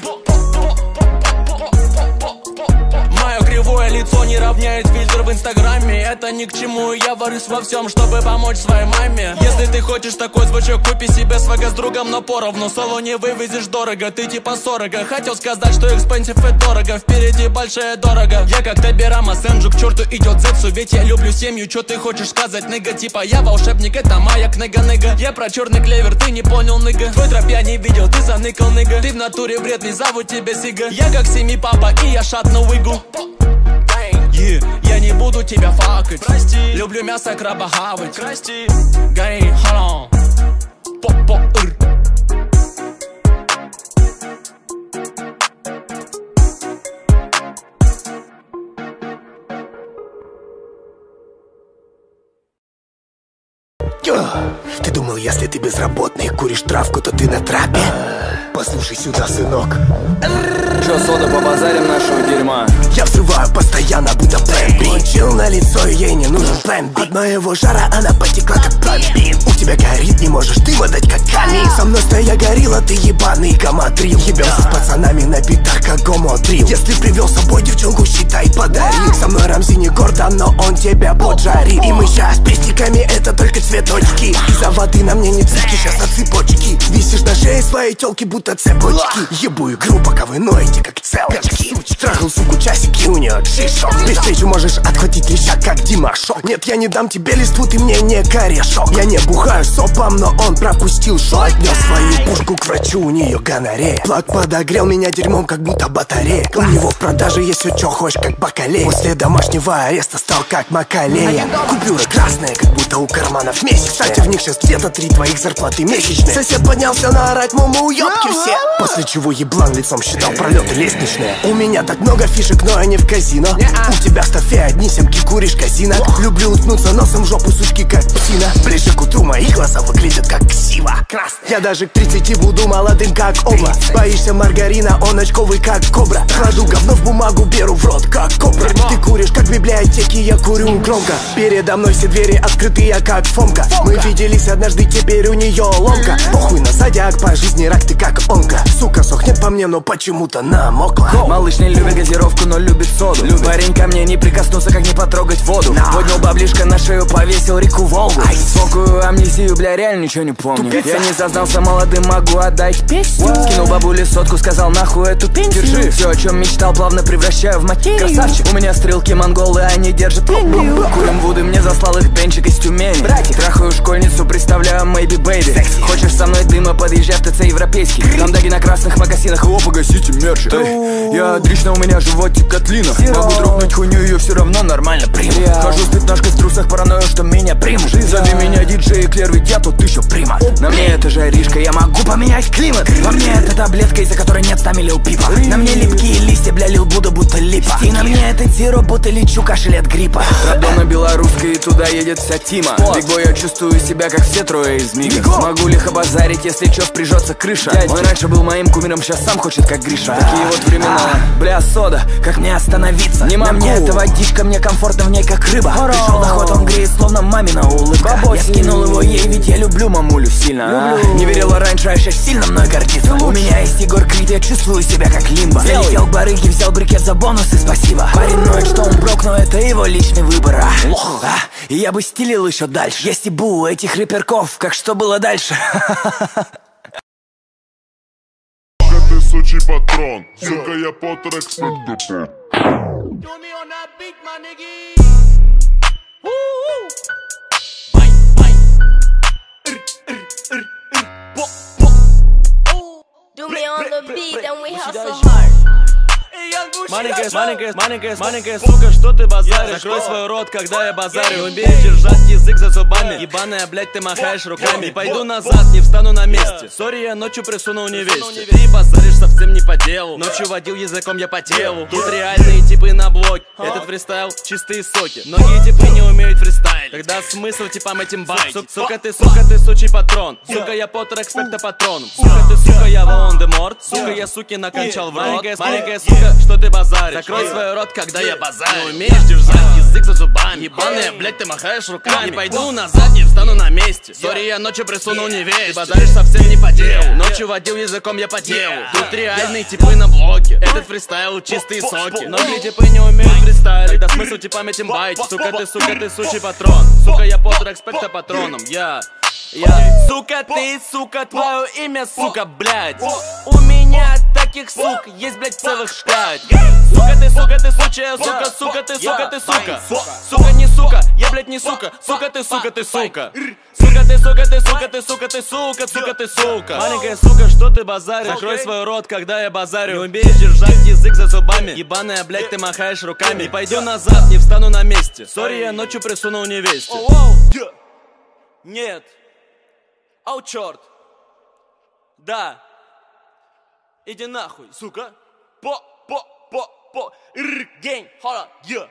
Мое кривое лицо не равняет фильтр в инстаграме. Это ни к чему, я варюсь во всем, чтобы помочь своей маме. Если ты хочешь такой звучок, купи себе свага с другом, но поровну. Соло не вывезешь дорого, ты типа сорок. Хотел сказать, что экспенсив и дорого. Впереди большая дорога. Я как Табирама Сенджу, к черту идет зецу. Ведь я люблю семью, что ты хочешь сказать, ныга? Типа я волшебник, это моя книга-ныга. Я про черный клевер, ты не понял, ныга. Твой троп я не видел, ты заныкал, ныга. Ты в натуре вредный, зовут тебя Сига. Я как семи папа, и я шатну выгу. Yeah, я не буду тебя факать. Прости. Люблю мясо краба хавать. Прости. Гайн, hold on. По-по-ыр. Ты думал, если ты безработный, куришь травку, то ты на трапе? Послушай сюда, сынок. Чё, сода, побазарим нашего дерьма? Я взрываю постоянно, будто план Би. Чил на лицо, и ей не нужен план Би. От моего жара она потекла, как пломбин. У тебя горит, не можешь ты мотать, как камин. Со мной стоя горилла, ты ебаный гамадрил. Ебался с пацанами на битах, как гомодрил. Если привел с собой девчонку, считай, подарил. Со мной Рамзи не гордо, но он тебя поджарит. И мы щас пестиками, это только цветочки. Из-за воды на мне не цепки, сейчас на цепочки. Висишь на шее своей тёлки, будто цепочки. Ебу игру, пока вы ноете, как целочки. Трахал суку часики, у неё джишок. Без встречи можешь отхватить леща, как Димашок. Нет, я не дам тебе листву, ты мне не корешок. Я не бухаю сопом, но он пропустил шо. Отнес свою пушку к к врачу, у нее гонорея. Плак подогрел меня дерьмом, как будто батарея. У него в продаже есть все, что хочешь, как бакалея. После домашнего ареста стал как Макалея. Купюры красные, как будто у карманов месяц. Кстати, в них сейчас где-то три твоих зарплаты месячные. Сосед поднялся наорать, мама, уёбки все. После чего еблан лицом считал пролеты лестничные. У меня так много фишек, но они в казино. У тебя в тофе одни семки, куришь казино. Люблю уткнуться носом в жопу сучки, как псина. Ближе к утру мои глаза выглядят как ксива. Я даже к тридцати буду молодым, как обла. Боишься маргарина, он очковый, как кобра. Кладу говно в бумагу, беру в рот, как кобра. Ты куришь, как в библиотеке, я курю громко. Передо мной все двери открыты, я как Фомка. Мы виделись однажды, теперь у нее ломка. Похуй на зодиак, по жизни рак, ты как онка. Сука сохнет по мне, но почему-то намокла. Малыш не любит газировку, но любит соду. Любит. Парень ко мне не прикоснуться, как не потрогать воду. no. Поднял баблишко на шею, повесил реку Волгу. Свокую амнезию, бля, реально ничего не помню. Тупица. Я не зазнался молодым, могу отдать песню. Wow. Скинул бабуле сотку, сказал нахуй эту пенсию. Держи, все, о чем мечтал, плавно превращаю в материю. Красавчик, у меня стрелки монголы, они держат линию. Курим Вуды, мне заслал их Бенчик из Тюмени. Братик. Трахаю школьницу, представляю maybe baby. Секси. Хочешь со мной дыма, подъезжай в ТЦ европейский. Там даги на красных мокасинах, о, погасите мерч. Я отлично, у меня животик Котлина. Могу дропнуть хуйню, ее все равно нормально приму. yeah. Хожу с пятнашкой в трусах, паранойю, что меня примут. yeah. Зови меня диджей Эклер, ведь я тут еще прима. oh. На мне это жаришка, я могу поменять климат. Во мне это таблетка, из-за которой нет ста миллион пипа. На мне липкие листья, бля, лил Будда, будто липа. И на мне этот сироп, будто лечу кашель от гриппа. Роддона белорусская, и туда едет вся Тима. Бигбой, я чувствую себя, как все трое из Мига. Могу лихо базарить, если чё, впряжется крыша. Он раньше был моим кумиром, сейчас сам хочет, как Гриша. Такие вот времена, бля, сода, как мне остановиться? Не могу. Мне эта водичка, мне комфортно в ней, как рыба. Пришел доход, он греет, словно мамина улыбка. Я скинул его ей, ведь я люблю мамулю сильно. люблю. Не верила раньше, а сейчас сильно мной гордится. У меня есть Егор Крид, я чувствую себя как Лимба. Залетел к барыге, взял брикет за бонусы, спасибо. Парень ноет, что он брок, но это его личный выбор. а? А? И я бы стилил еще дальше. Я стебу у этих рэперков, как что было дальше. Ты сучий патрон, сука, я по трек спектакль. Do me on the beat, then we hustle hard. Маленькая, маленькая, маленькая, маленькая сука, что ты базаришь? Закрой свой рот, когда я базарю. Умей держать язык за зубами. Ебаная, блядь, ты махаешь руками. Не пойду назад, не встану на месте. Сори, я ночью присунул невесте. Ты базаришь совсем не по делу. Ночью водил языком я по телу. Тут реальные типы на блоке. Этот фристайл чистые соки. Многие типы не умеют фристайл. Тогда смысл типам этим байт. Сука, ты, сука, ты сучий патрон. Сука, я Поттер экспекта патроном. Сука, ты, сука, я Волан-де-Морт. Сука, я суки накончал в рот. Маленькая сука, что ты базаришь? Закрой свой рот, когда я базарю. Не умеешь держать язык за зубами. Ебаная, блядь, ты махаешь руками. Не пойду назад, не встану на месте. Сори, я ночью присунул невесте. Ты базаришь совсем не по делу. Ночью водил языком я по делу. Тут реальные типы на блоке. Этот фристайл чистые соки. Многие типы не умеют фристайл. Тогда смысл типам этим байт. Сука, ты, сука, ты сучий патрон. Сука, я Поттер экспекта патроном. Я... Я, сука, ты, сука, твое имя, сука, блядь. У меня таких сук есть, блядь, целых штат. Сука, ты, сука, ты, сучая, сука, сука, ты, сука, ты, сука. Сука, не сука, я, блядь, не сука. Сука, ты, сука, ты, сука. Сука, ты, сука, ты, сука, ты, сука, ты, сука, сука, ты, сука. Маленькая сука, что ты базаришь? Закрой свой рот, когда я базарю. Не умеешь держать язык за зубами. Ебаная, блядь, ты махаешь руками. Не пойду назад, не встану на месте. Сори, я ночью присунул невесте. Нет. Ау, черт! Да! Иди нахуй, сука! По, по, по, по! Р, гень, хола, я!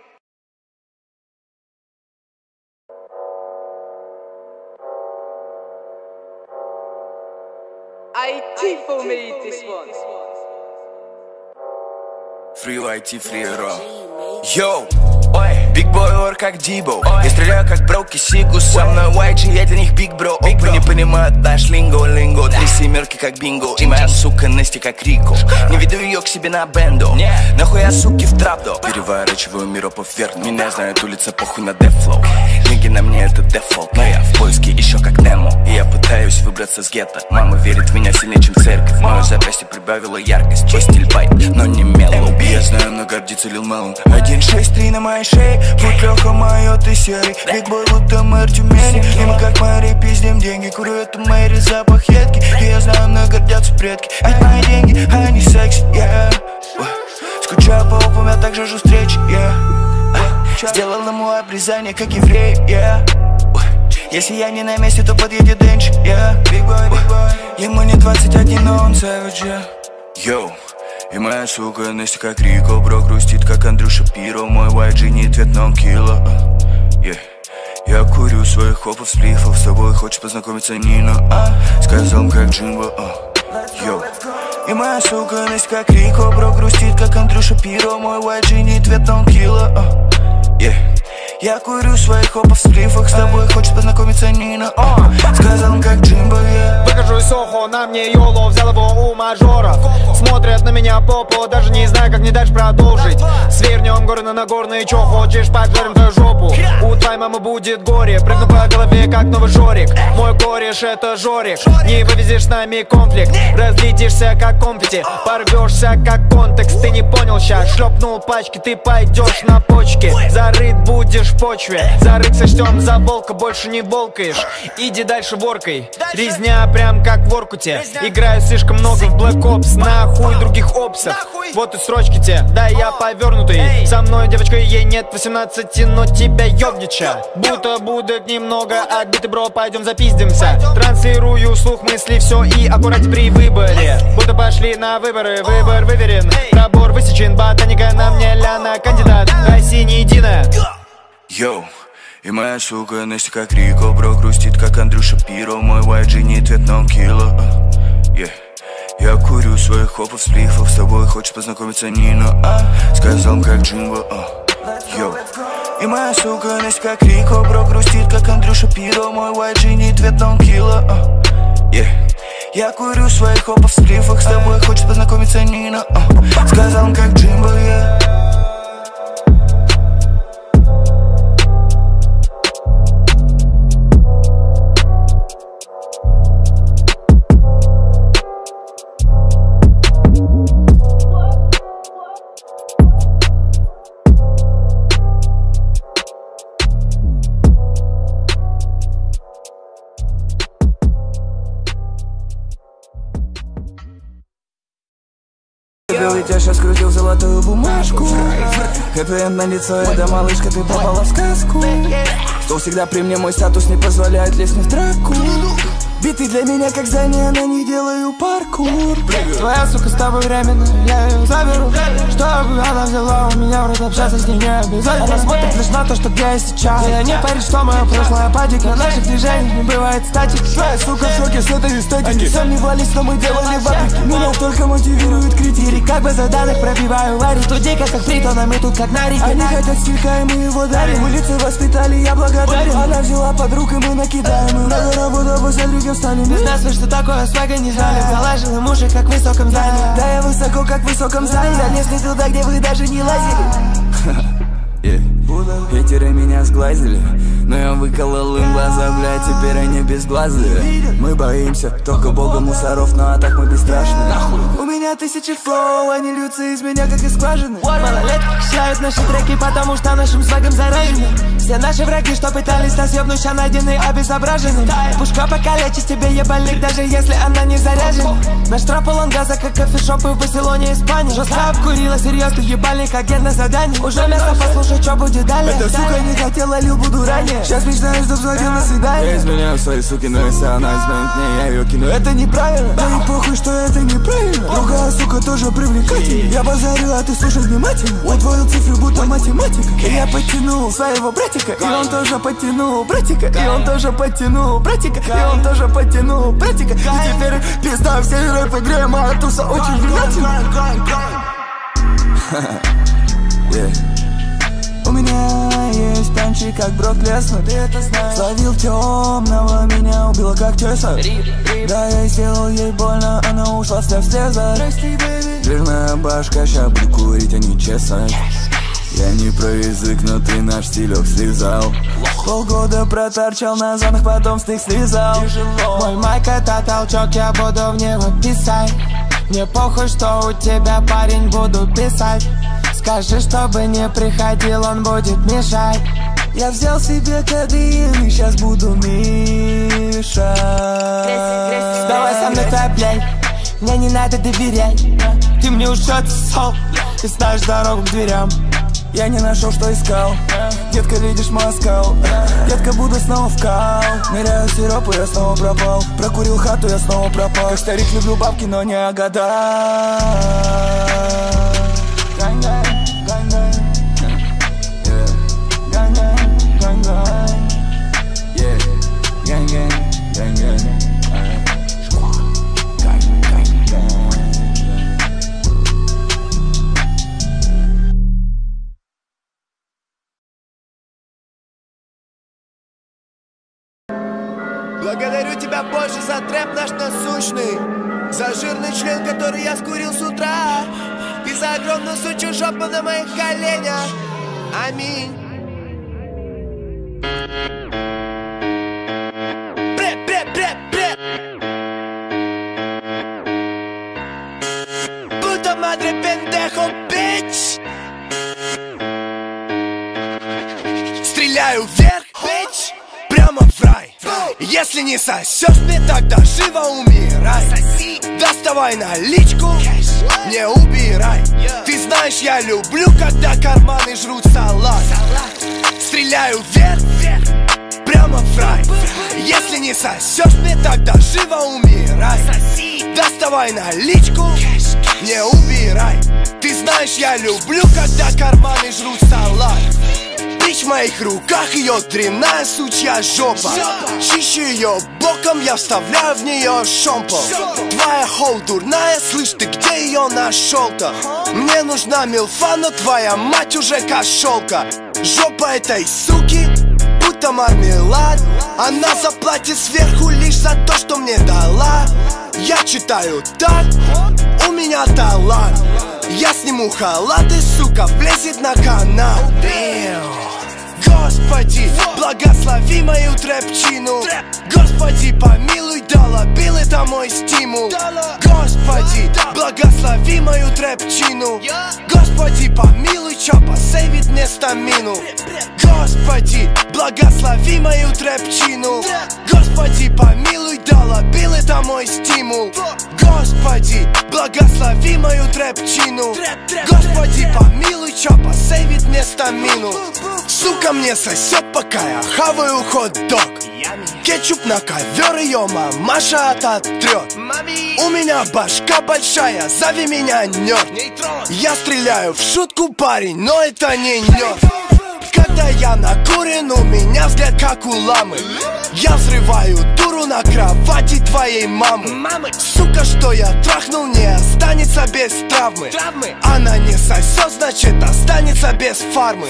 I T for me this one. Free ай ти, free raw. Йоу! Биг бой ор как Дибо. Я стреляю как Броуки Сигу. Со мной уай джи, я для них биг бро. Опы не понимают наш линго, линго. Три семерки как бинго. И моя сука Нести как Рико. Не веду ее к себе на бендо. Нахуй я суки в трапдо. Переворачиваю миропов вверх. Меня знает улица, похуй на дефлоу. Деньги на мне это дефолт. Но я в поиске еще как Немо. И я пытаюсь выбраться с гетто. Мама верит в меня сильнее, чем церковь. Мое запястье прибавило яркость. Чей стиль байт, но не меллоу. Я знаю, но гордится Лил Меллоу. Один шесть три на моей шее. Путь лёха моё, ты серый. Биг бой, будто мэр Тюмени. И мы как мэри пиздим деньги. Курю эту мэри запах едкий. И я знаю, но гордятся предки. Ведь мои деньги, а они секси, yeah. Скучаю по опам, я также жду встречи, yeah. Сделал ему обрезание, как еврей, yeah. Если я не на месте, то подъедет Дэнчи, yeah. Ему не двадцать один, но он savage, yeah. Йоу. И моя сука Настя как Рико, бро грустит как Андрюша Пиро. Мой вай джи не ответ, но он кило, yeah. Я курю своих хопов, слифов. С тобой хочет познакомиться Нина, uh. Сказал как Джимбо, uh. Йоу. И моя сука Настя как Рико, бро грустит как Андрюша Пиро. Мой вай джи не ответ, но он кило, uh. yeah. Я курю своих хопов в сплифах. С тобой хочет познакомиться Нина, uh. Сказал как Джимбо, yeah. Выхожу из Сохо, на мне Йоло, взял его у мажоров. Смотрят на меня попо, даже не знаю, как мне дальше продолжить. Свернем горы на Нагорные, чё хочешь, поджарим твою жопу. У твоей мамы будет горе, прыгну по голове, как новый Жорик. Мой кореш это Жорик, не вывезешь с нами конфликт. Разлетишься, как конфетти, порвешься, как контекст. Ты не понял щас, шлепнул пачки, ты пойдешь на почки. Зарыт будешь в почве, зарыт сочтем за волка, больше не волкаешь. Иди дальше воркой, резня прям как в Оркуте. Играю слишком много в Black Ops, нахуй других опсов. Вот и строчки те, да я повернутый. Со мной девочка, ей нет восемнадцати, но тебя ёбнича. Будто будет немного отбитый, бро, пойдем запиздимся. Транслирую слух мысли, все и аккурат при выборе. Будто пошли на выборы, выбор выверен, пробор высечен. Ботаника на мне ляна, кандидат, Россия не единая. Йоу. И моя сука Настя как Рико, бро грустит как Андрюша Пиро. Мой вай джи не ответ, но он кило, uh. yeah. Я курю своих хопов, сплифов. С тобой хочет познакомиться Нина, uh. Сказал как Джимбо, uh. Йоу. И моя сука Настя как Рико, бро грустит как Андрюша Пиро. Мой вай джи не ответ, но он кило, uh. yeah. Я курю своих хопов, сплифах. С тобой хочет познакомиться Нина, uh. Сказал как Джимбо, yeah. Ведь я сейчас крутил золотую бумажку. Хэппи-энд на лицо, это малышка, ты попала в сказку. Что всегда при мне, мой статус не позволяет лезть мне в драку. Биты для меня как здание, но не делаю паркур. Твоя сука с тобой временно, я ее заберу. Чтобы она взяла у меня в рот, общаться с ней не обязательно. Она смотрит лишь на то, что где я сейчас. И не парит, что мое прошлое падик. На наших движениях не бывает статики. Твоя сука в шоке с этой эстетики. Они сомневались, что мы делали вапики. Меня только мотивирует критики. Как бы заданных пробиваю варить. Тут дико как фритон, а мы тут как на реке. Они хотят стилька, и мы его дарим. Улицы воспитали, я благодарен. Она взяла под руку, мы накидаем. Надо работать, посмотри, встанем. Без нас вы что такое свага не знали. Заложила мужик как в высоком здании. Да я высоко как в высоком здании. Залезли туда, где вы даже не лазили. yeah. Хейтеры меня сглазили, но я выколол им глаза, блядь, теперь они безглазые. Мы боимся только бога мусоров, ну а так мы бесстрашны. У меня тысячи флоу, они льются из меня как из скважины. Малолетки качают наши треки, потому что нашим свагом заражены. Все наши враги, что пытались нас ебнуть, ща найдены обезображены. Пушка покалечит тебе ебальник, даже если она не заряжена. Наш трап полон газа, как кофешопы в Барселоне, Испании. Жестко обкурила, серьезно, ебальник, агент на задании. Уже место, послушай, что будет далее. Эта сука не хотела, лил, буду ранее. Сейчас мечтаю, чтоб звонил на свидание. Я изменяю свои суки, но если она изменит мне, я ее кину. Это неправильно, да и похуй, что это неправильно. Другая сука тоже привлекательна. Я базарю, а ты слушай внимательно. Удвоил цифры, будто математика. И я подтянул своего братика, и он тоже подтянул братика. И он тоже подтянул братика. И он тоже подтянул братика. И теперь пизда всей рэп-игре, моя туса очень влиятельна. У меня есть танчик, как Брок Леснер. Ты это знаешь. Словил темного, меня убила как Чесар. Да, я сделал ей больно, она ушла вслед слеза. Жирная башка, ща буду курить, а не чесать. Я не про язык, но ты наш стилек слезал. Полгода проторчал на зонах, потом стык слезал. Мой майк это толчок, я буду в него писать. Мне похуй, что у тебя парень, буду писать. Скажи, чтобы не приходил, он будет мешать. Я взял себе кодеин и сейчас буду мешать. Давай со мной твоя, блядь. мне не надо доверять. Ты мне уже отсосал, ты знаешь дорогу к дверям. Я не нашел, что искал. Детка, видишь москал. Детка, буду снова в кал. Ныряю сироп, и я снова пропал. Прокурил хату, я снова пропал. Как старик, люблю бабки, но не о годах. Гань-гань, гань-гань. Yeah. Гань-гань, гань-гань. Yeah. Гань-гань, гань-гань. Благодарю тебя, Боже, за трэп наш насущный, за жирный член, который я скурил с утра, и за огромную сучью жопу на моих коленях. Аминь. Пре-пре-пре-пре. Puta madre pendejo, bitch. Стреляю вверх, bitch, прямо в рай. Если не сосешь мне, тогда живо умирай. Доставай наличку, не убирай. Ты знаешь, я люблю, когда карманы жрут салат. Стреляю вверх, прямо в рай. Если не сосешь мне, тогда живо умирай. Доставай наличку, не убирай. Ты знаешь, я люблю, когда карманы жрут салат. В моих руках ее дрянная сучья жопа. Чищу ее боком, я вставляю в нее шомпол. Твоя хоу дурная, слышь, ты где ее нашел-то? Мне нужна милфа, но твоя мать уже кошелка. Жопа этой суки, будто мармелад. Она заплатит сверху лишь за то, что мне дала. Я читаю так, у меня талант. Я сниму халат и, сука, влезет на канал. Господи, благослови мою трэпчину. Господи, помилуй, долобил, это мой стимул. Господи, благослови мою трэпчину. Господи, помилуй, чё посейвит мне стамину. Господи, благослови мою трэпчину. Господи, помилуй, долобил, это мой стимул. Господи, благослови мою трэпчину. Господи, помилуй, чё посейвит мне стамину. Сука мне сосет, пока я хаваю хот-дог. Кетчуп на ковер, ее мамаша ототрет. У меня башка большая, зови меня нерд. Я стреляю в шутку, парень, но это не нерд. Когда я накурен, у меня взгляд как у ламы. Я взрываю дуру на кровати твоей мамы. Сука, что я трахнул, не останется без травмы. Она не сосет, значит останется без фармы.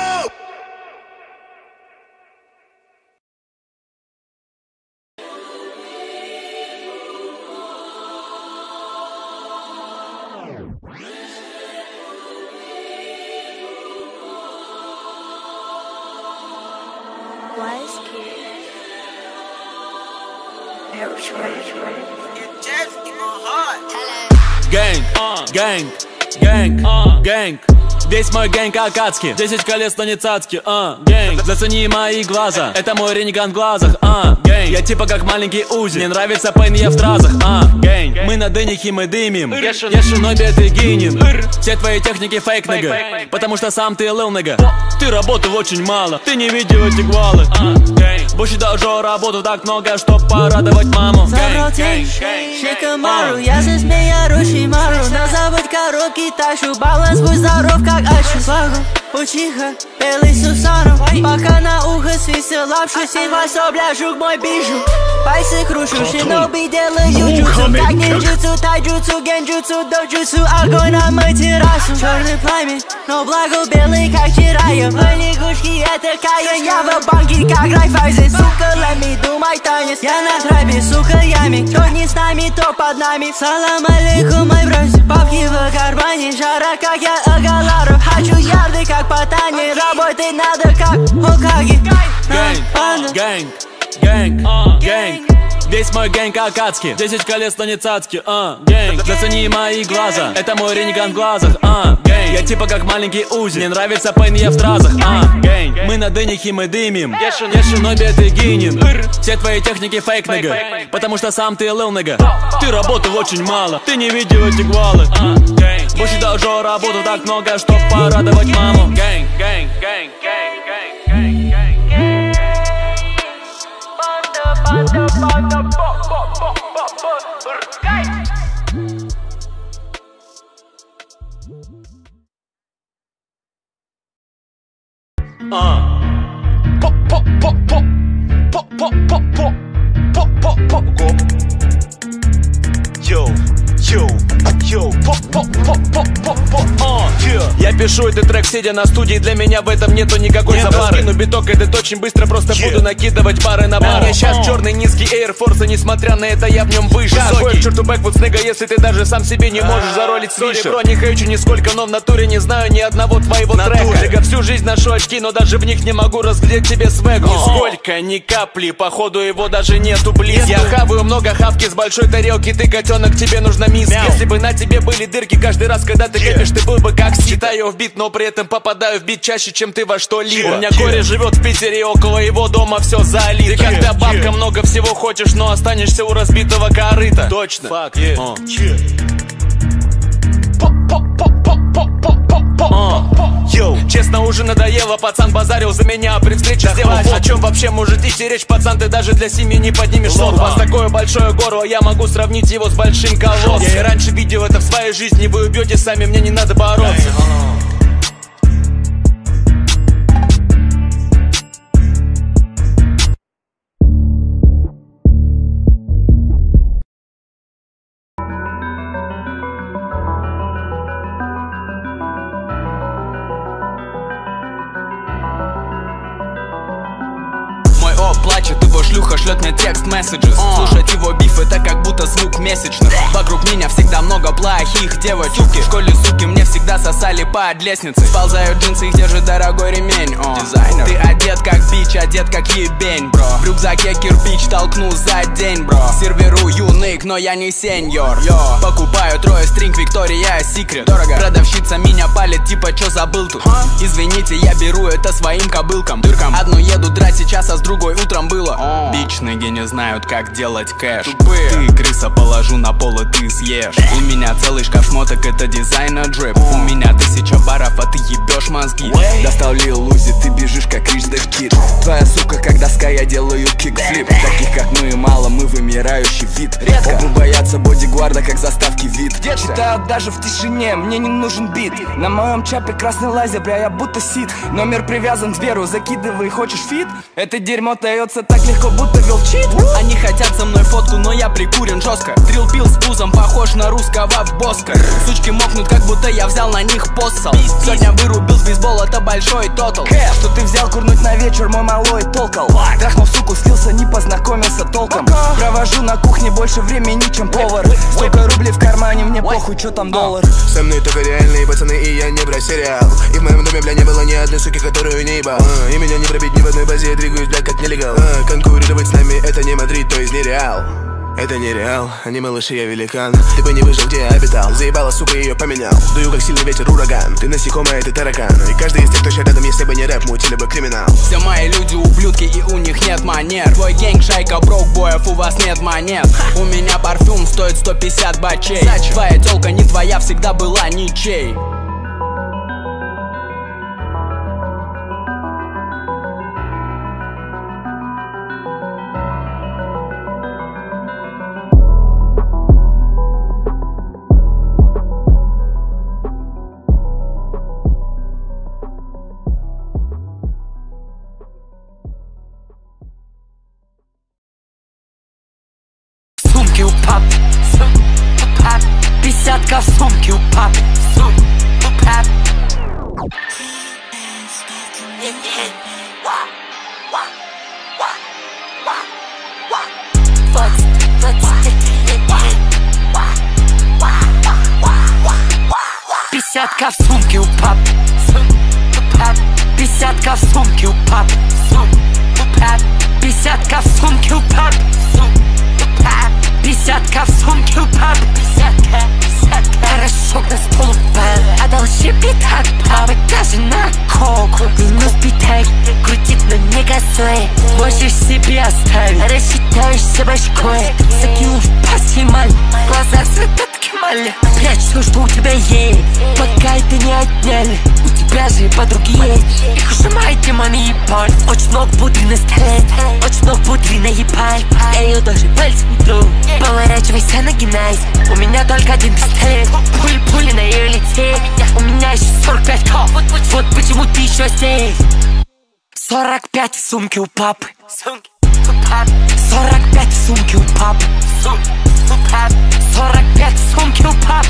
Гэнг, гэнг, гэнг, гэнг. Весь мой гэнг акацки. Десять колес, но не цацки, а, гэнг. Зацени мои глаза, это мой рентген в глазах, а, гэнг. Я типа как маленький Узи, мне нравится пейн, я в стразах, а, гэнг. Мы на дынихе, мы дымим, я шиноби, ты гинин. Все твои техники фейк, нога, потому что сам ты лыл, нога. Ты работал очень мало, ты не видел эти гвалы, а, гэнг. Больше должен работу так много, чтоб порадовать маму. Забрал тень, Шикамару, я засмея руши мару. Но забудь коробки, тащу баланс, будь здоров, как Ачу. Вагу, учиха, белый Сусану. Пока на ухо свистел лапшу, синва собля, жук мой бижу. Пальцы крушу, шиноби делаю джутсу. Как ниндзюцу, тайджутсу, генджутсу, доджутсу. Огонь на мой террасу. Черный пламень, но благо белый, как вчера. Я мои лягушки, это Каин. Я в банке, как Райфайзен. Сука, let me do my танец. Я на трапе, сука, ями. Кто не с нами, то под нами. Салам алейкум, мой брось. Бабки в кармане, жара, как я Агалару. Хочу ярды, как Патани. Работать надо, как Хокаги. Гэнг, гэнг, гэнг, гэнг, Весь мой гэнг как адский. Десять колес, но не цацки, а, гэнг. Зацени мои глаза, это мой ренеган в глазах, а, гэнг. Я типа как маленький Узи, мне нравится пейн, я в стразах, а, гэнг. Мы на дынихе, мы дымим, я шиноби, ты гинем. Все твои техники фейк, нога, потому что сам ты лыл, нога. Ты работал очень мало, ты не видел эти гвалы, а, гэнг. Больше должен работать так много, чтоб порадовать маму. Гэнг, гэнг, гэнг, гэнг, гэнг, гэнг, гэнг, гэнг. Банда, банда, банда, А. Йоу, йоу, йоу, я пишу этот трек, сидя на студии. Для меня в этом нету никакой запары. Скину биток, этот очень быстро, просто yeah. буду накидывать пары на бар. Я сейчас черный низкий Air Force, несмотря на это я в нем выше. Свой к черту бэквуд снега, если ты даже сам себе не можешь заролить свише. Бро, не хейчу нисколько, но в натуре не знаю ни одного твоего трека. Трека всю жизнь ношу очки, но даже в них не могу разглядеть тебе свэг. Нисколько, ни капли, походу его даже нету близко. Я хаваю много хавки с большой тарелки, ты котенок, тебе нужна миска. Если бы на тебе были дырки каждый раз, когда ты копишь, ты был бы как сито. Читаю в бит, но при этом попадаю в бит чаще, чем ты во что-либо. У меня Кори живет в Питере, и около его дома все залито. Ты когда бабка много всего хочешь, но останешься у разбитого корыта. Точно. Факт. Йоу, честно, уже надоело, пацан базарил за меня, при встрече сделал фото. О чем вообще может идти речь, пацан, ты даже для семьи не поднимешь сон. У вас такое большое горло, я могу сравнить его с большим колоссом. Я и раньше видел это в своей жизни, вы убьете сами, мне не надо бороться. Плачет его шлюха, шлет мне текст месседжес. Слушать его биф, это как будто звук месячных. Вокруг меня всегда много плохих девочек. В школе суки мне всегда сосали под лестницей. Сползают джинсы, их держит дорогой ремень. Дизайнер. Ты одет как бич, одет как ебень, бро. В рюкзаке кирпич толкну за день, бро. Сервирую ник, но я не сеньор. Йо. Покупаю трое стринг, Виктория Секрет. Дорого. Продавщица меня палит, типа чё забыл тут? Извините, я беру это своим кобылкам. Дыркам. Одну еду драть сейчас, а с другой утром было. Oh. Бич-ныги не знают, как делать кэш. Тупые. Ты, крыса, положу на пол, и ты съешь. У меня целый шкаф шмоток, это дизайнер дрип. oh. У меня тысяча баров, а ты ебешь мозги. Way. Достал Лил Узи, ты бежишь как Rich the Kid. Твоя сука, как доска, я делаю кикфлип. Таких как мы мало, мы вымирающий вид. Редко. Оба боятся бодигварда, как заставки вид. Читаю даже в тишине, мне не нужен бит. На моем чапе красный лазер, бля, я будто сит. Номер привязан к Сберу, закидывай, хочешь фит? Это дерьмо дается так легко, будто вел чит. Они хотят со мной фотку, но я прикурен жестко. Дрил пил с пузом, похож на русского в Боско. Сучки мокнут, как будто я взял на них постал. Сегодня вырубил с бейсбола, это большой тотал. Что ты взял курнуть на вечер, мой малой толкал. Трахнув суку, слился, не познакомился толком. Провожу на кухне больше времени, чем повар. Столько рублей в кармане, мне похуй, что там доллар. Со мной только реальные пацаны, и я не про сериал. И в моем доме, бля, не было ни одной суки, которую не ебал. И меня не пробить ни в одной базе, я двигаюсь, бля, как нелегал. Конкурировать с нами, это не Мадрид, то есть не Реал. Это не Реал, они малыши, я великан. Ты бы не выжил, где я обитал. Заебала, сука, ее поменял. Дую, как сильный ветер, ураган. Ты насекомое, ты таракан. И каждый из тех, кто сейчас рядом, если бы не рэп, мутили бы криминал. Все мои люди ублюдки, и у них нет манер. Твой гэнг, шайка, брок боев, у вас нет монет. У меня парфюм стоит сто пятьдесят бачей. Твоя тёлка не твоя, всегда была ничей. Сумки у папы, пятьдесятка в сумке у папы, у папы. Пятьдесятка в сумке у папы, пятьдесятка в сумке у папы, пятьдесятка в сумке у папы. Пятьдесятка в сумке у папы. Пятьдесятка, пятьдесятка. Порошок на стол упал. Одолжи битак, папа даже на коку. Минус битак, крутит, но не газует. Можешь себе оставить, рассчитаешься башкой. Закинул в пассималь, глаза светотки мали. Прячь все, что у тебя есть, пока это не отняли. У тебя же подруги есть, их ужимает демоны ебать. Очень много пудри на столе, очень много пудри наебать. Я ее даже пальцем тру. Поворачивайся, нагинайся. У меня только один пистолет. Пуль-пули на ее лице. У меня еще сорок пять ко. Вот почему ты еще здесь. Сорок пять в сумке у папы. Сорок пять в сумке у папы. Сорок пять в сумке у папы.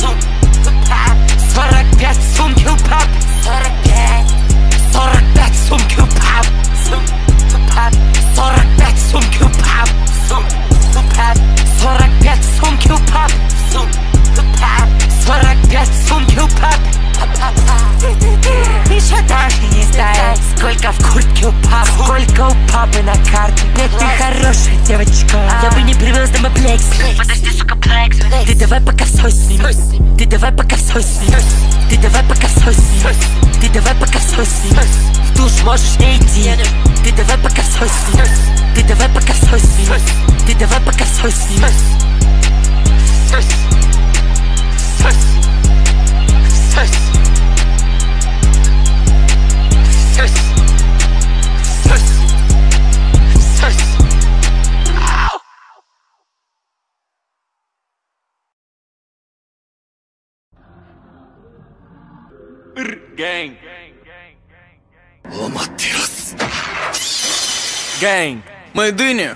Сорок пять в сумке у папы. Сорок пять. Сорок пять в сумке у папы. Сорок пять в сумке у папы. Сорок пять в сумке у папы. Сорок пять в сумке у папы. Еще даже не знаешь, сколько в куртке у папы, сколько у папы на карте. Нет, ты хорошая девочка, я бы не привез домой плекс. Подожди, сука, плекс. Ты давай пока все сними. Ты давай пока все сними. Ты давай пока все сними. Ты давай пока все сними. В душ можешь не идти. Ты давай пока все сними. Ты давай пока все сними. Ты давай пока все сними. Gang. Gang. Мы дыни.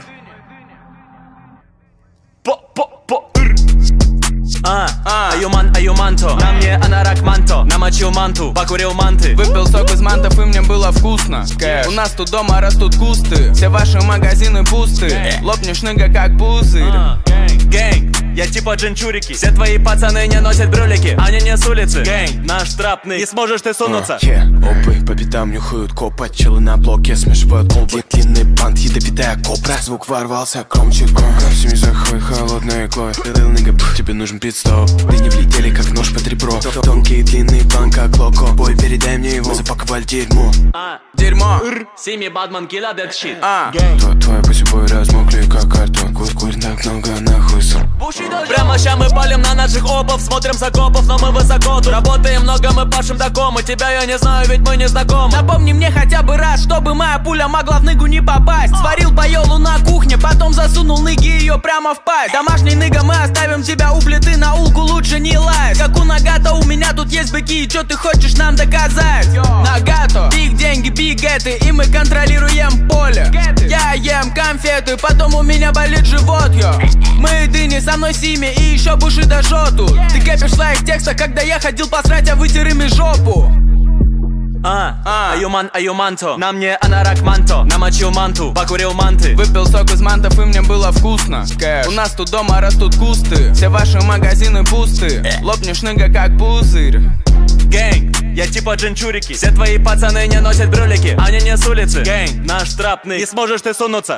По-по-по. А, а, аюман, аюманто. На мне анорак манто. Намочил манту, покурил манты. Выпил сок из мантов и мне было вкусно. Кэш. У нас тут дома растут кусты. Все ваши магазины пусты. Лопнешь ныга как пузырь. Гэнг, я типа джинчурики. Все твои пацаны не носят брюлики. Они не с улицы. Гэнг, наш трапный. Не сможешь ты сунуться. Yeah, опы по пятам нюхают копа. Челы на блоке смешивают колбы. Длинный бант, ядовитая кобра. Звук ворвался громче громко. Всеми захой холодной иглой. Ныга, тебе нужен пит-стоп. Ты не влетели как нож под ребро. Тонкий длинный план как локо. Бой, передай мне его. Запаковали дерьмо. А, дерьмо. Сими Бадман килла dead shit. А, твои посебой размокли как картон. Курь, курь, так много нахуй сон. Прямо ща мы палим на наших опов. Смотрим за копов, но мы высоко. Тут работаем много, мы пашем до кома. Тебя я не знаю, ведь мы не знакомы. Напомни мне хотя бы раз, чтобы моя пуля могла в ныгу не попасть. Сварил байолу на кухне, потом засунул ныги ее прямо в пасть. Домашний ныга, мы оставим тебя у плиты. На улку лучше не лазь. Как у Нагато, у меня тут есть быки. И чё ты хочешь нам доказать? Нагато, биг деньги, биг гэты. И мы контролируем поле. Я ем конфеты, потом у меня болит живот, йо. Мы дыни, со мной Сими и еще Бушида Жоту. Ты кэпишь в своих текстах, когда я ходил посрать, а вытер ими жопу. А, а, аюман, аюманто. На мне анорак манто. Намочил манту, покурил манты. Выпил сок из мантов и мне было вкусно. Кэш. У нас тут дома растут кусты. Все ваши магазины пусты. Лопнешь ныга как пузырь. Гэнг, я типа джинчурики. Все твои пацаны не носят брюлики. Они не с улицы. Гэнг, наш трапный. Не сможешь ты сунуться.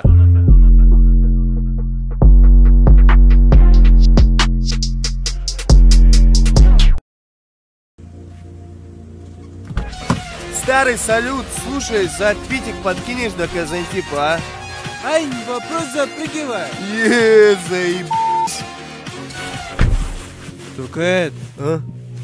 Старый салют, слушай, за твитик подкинешь до Казантипа, а? Ай, вопрос запрыгивай. Еее, заебись. Только это, а?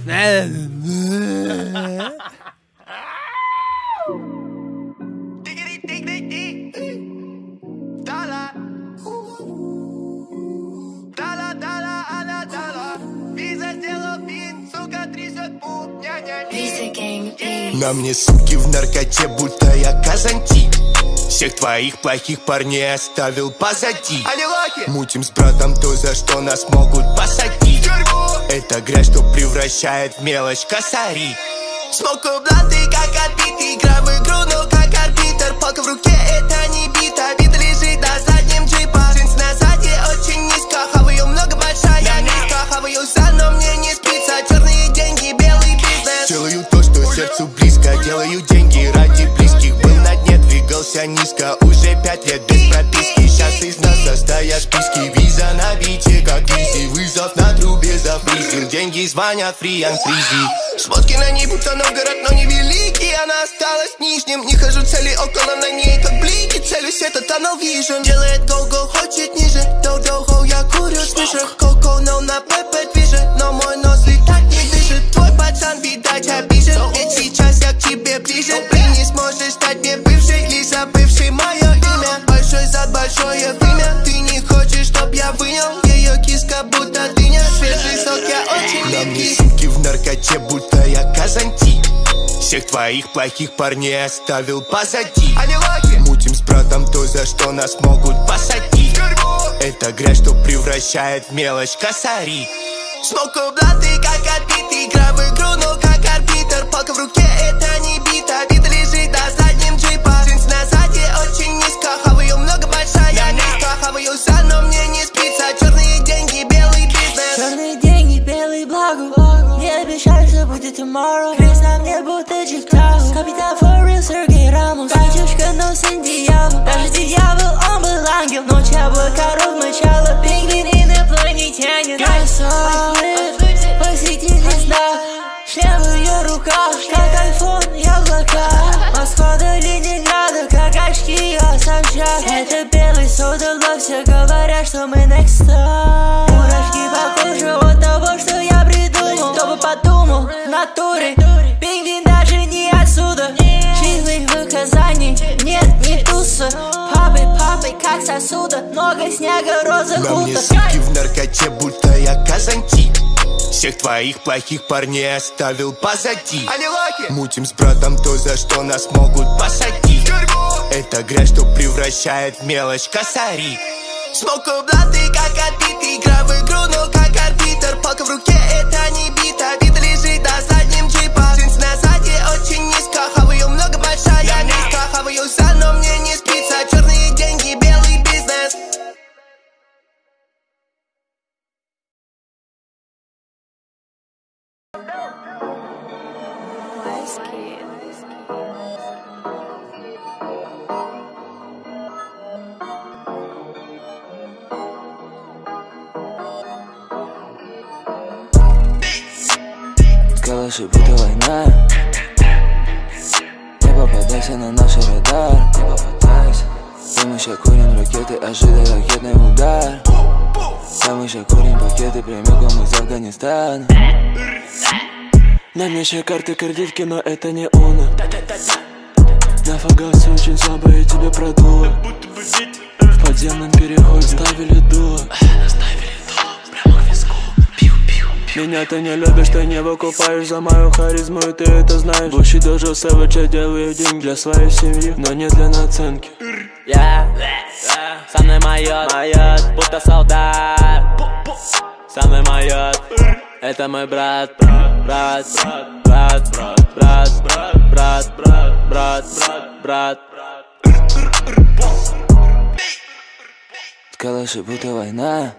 На мне сутки в наркоте, будто я Казантип. Всех твоих плохих парней оставил позади. Мутим с братом то, за что нас могут посадить. Это грязь, что превращает в мелочь косари. Смокаю бланты, как отбитый. Играю в игру, но как арбитр. Палка в руке, это не бита. Бита лежит на заднем джипа. Джинсы на сзади очень низко. Хаваю много, большая миска. Хаваю за, но мне не спится. Черные деньги, белый бизнес. Делаю то, что сердцу близко. Делаю деньги ради близких. Был на дне, двигался низко. Уже пять лет без прописки. Сейчас из нас состоят списки. Виза на бит. заприздил. Деньги звонят, free and freezy. Смотки на ней, будто Новгород, но не великий. Она осталась в нижнем. Не хожу цели около на ней, как блики. Целюсь, это tunnel vision. Делает go-go, хочет ниже. Доу-доу-хоу, я курю смешок. Коко, но на пепе движет. Но мой нос летать не дышит. Твой пацан, видать, обижен. Ведь сейчас я к тебе ближе. Ты не сможешь стать мне бывшей, лишь забывший мое имя. Большой зад, большое вымя. Ты не хочешь, чтоб я вынял ее киска, будто дыня. Свежий сок, я очень липкий. На мне сумки в наркоте, будто я Казанти. Всех твоих плохих парней оставил позади. Мутим с братом то, за что нас могут посадить. Это грязь, что превращает в мелочь косари. Смоку блаты, как отбитый. Игра в игру, но как арбитр. Палка в руке, это не бита. Бита лежит на заднем джипа. Джинс на заде очень низко. Хаваю много, большая низко. Хаваю за, но мне не спится. Черные деньги, белый бизнес. Черные деньги, белый благо. Не обещаю, что будет tomorrow. Крест на мне будто Чиктау. Капитан for real, Сергей Рамос. Батюшка, но сын дьявол. Даже дьявол, он был ангел. Ночь яблоко размычала. Пингвин инопланетянин. Я солид, посетитель знак. Шлем в ее руках, как айфон, яблоко. Москва до Ленинграда, как очки, я Собчак. Это белый сода, все говорят, что мы next time. Мурашки по коже от того, что я придумал. Кто бы подумал, в натуре пингвин даже не отсюда. Чистых выказаний нет, не туса. Папы, папы, как сосуда. Много снега, розы, хута. На мне сутки в наркоте, будто я Казанти. Всех твоих плохих парней оставил позади. Мутим с братом то, за что нас могут посадить. Это грязь, что превращает в мелочь косари. Смоку блаты, как отбитый. Игра в игру, но как арбитр. Палка в руке, это не бита. Бита лежит на заднем джипа. Джинс на заде очень низко. Хаваю много, большая низко. Хаваю за, но мне не спится. Черные деньги, белый бизнес. Калаши, будто война. Не попадайся на наш радар. Не попадайся. Да мы ща курим ракеты, ожидай ракетный удар. Да мы ща курим пакеты прямиком из Афганистана. На мне ща карты, кредитки, но это не уна. На фагасе очень слабо, я тебя продуло. В подземном переходе ставили дуло. Меня ты не любишь, ты не выкупаешь за мою харизму, и ты это знаешь. Буши дожил сэвэдж, я делаю деньги для своей семьи, но не для наценки. Я, со мной майот, майот, будто солдат. Со мной майот, это мой брат, брат, брат, брат, брат, брат, брат, брат, брат, брат, брат. Калаши, будто война.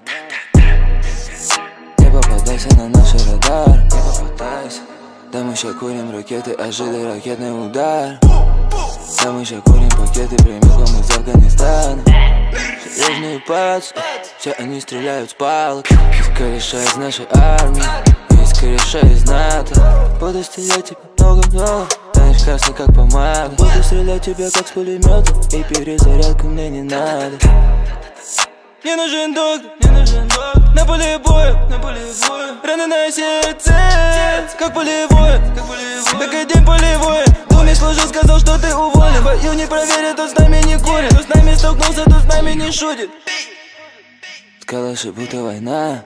Не попадайся на наш радар. Не попадайся. Да мы ща курим ракеты, ожидай ракетный удар. Да мы ща курим пакеты прямиком из Афганистана. Серьезные пацы, все они стреляют с палок. Есть кореша из нашей армии, есть кореша из НАТО. Буду стрелять тебе много-много, станешь красный как помада. Буду стрелять тебе как с пулемета, и перезарядку мне не надо. Не нужен доктор, не нужен доктор. На поле боя, на поле боя. Раны на сердце, как полевое, как полевое. Так один полевое. Думе служил, сказал, что ты уволен. Бою не проверит, тот с нами не курит. Кто с нами столкнулся, тот с нами не шутит. Калаши, будто война.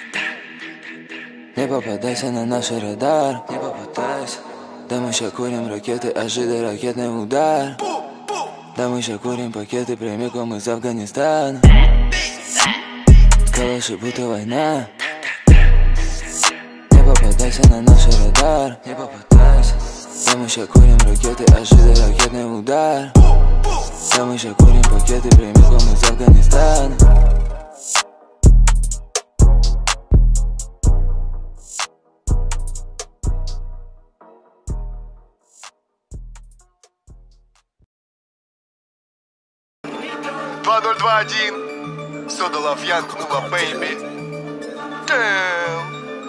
Не попадайся на наш радар. Не попадайся. Да мы ща курим ракеты, ожидай ракетный удар. Да мы ща курим пакеты прямиком из Афганистана. Калаши, будто война. Не попадайся на наш радар. Не попадайся. Да мы ща курим ракеты, ожидай ракетный удар. Да мы ща курим пакеты прямиком из Афганистана. два ноль два один Сода Лав Янг, Нула Бэйби. Damn.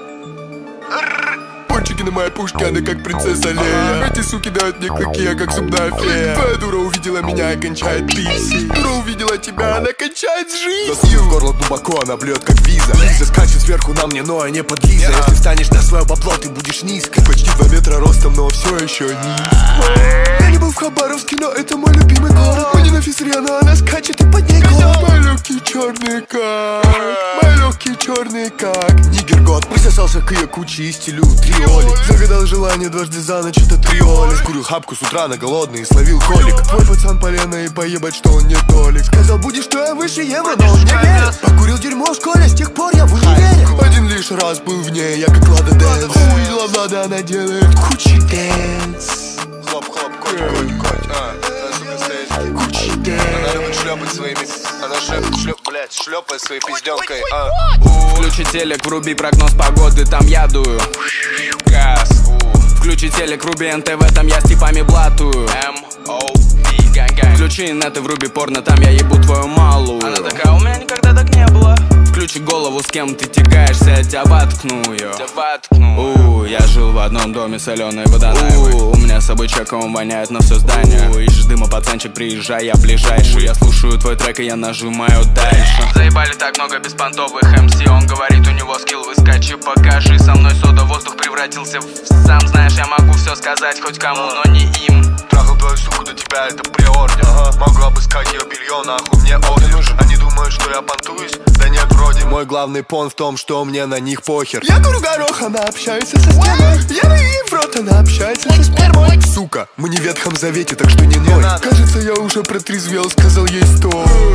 патроны, моя пушка, она как принцесса Лея. Эти суки дают мне клыки, я как зубная фея. Твоя дура увидела меня и кончает писи. Дура увидела тебя, она кончает жизнь. Засунув в горло глубоко, она блюет как виза. Лиза скачет сверху на мне, но я не подлиза. Если встанешь на свое бабло, ты будешь низко. Почти два метра ростом, но все еще низко. Я не был в Хабаровске, но это мой любимый город. Мы не на физре, но она скачет и под ней город. Мой легкий черный как, мой легкий черный как нигер год. Присосался к ее куче и стилю триоли. Загадал желание дважды за ночь, это триоли. Скурил хапку с утра на голодный и словил колик. Твой пацан полено и поебать, что он не толик. Сказал, будешь, что я выше евро, но он не верит. Покурил дерьмо в школе, с тех пор я в универе. Один лишь раз был в ней, я как Лада Дэнс. Увидела Влада, она делает кучи дэнс. Хлоп-хлоп, коть, коть, коть, а, она, сука, стоит. Кучи дэнс. Она любит шлепать своими, она шлеп, шлеп, блядь, шлепает своей пизденкой, а. Включи телек, вруби прогноз погоды, там я дую. Газ, включи телек, вруби эн тэ вэ, там я с типами блатую. эм о пи, гань-гань. Включи инет и вруби порно, там я ебу твою малую. Она такая, у меня никогда так не было. Включи голову, с кем ты тягаешься, я тебя воткну ее. У, я жил в одном доме соленой водонаевой. У меня с собой чеком воняет на все здание. У, ищешь дыма, пацанчик, приезжай, я ближайший. Я слушаю твой трек и я нажимаю дальше. Заебали так много беспонтовых эм си. Он говорит, у него скилл, выскочи, покажи. Со мной сода, воздух превратился в... Сам знаешь, я могу все сказать хоть кому, но не им. Трахал твою суку, до тебя это приорден. Ага. Могу обыскать ее белье, нахуй мне орден. Они думают, что я понтуюсь, да нет, вроде. Мой главный пон в том, что мне на них похер. Я курю горох, она общается со стеной. Я ей в рот, она общается со спермой. Сука, мы не в Ветхом Завете, так что не ной. Кажется, я уже протрезвел, сказал ей стой.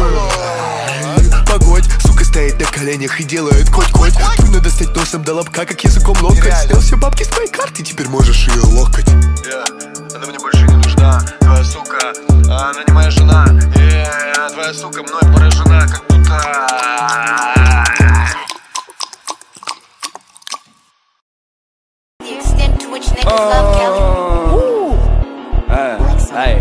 Погодь, сука стоит на коленях и делает коть-коть. Трудно достать носом до лобка, как языком локоть. Снял все бабки с твоей карты, теперь можешь ее локоть. Yeah, она мне больше не нужна, твоя сука, она не моя жена. Yeah, твоя сука мной поражена, как будто... Эй,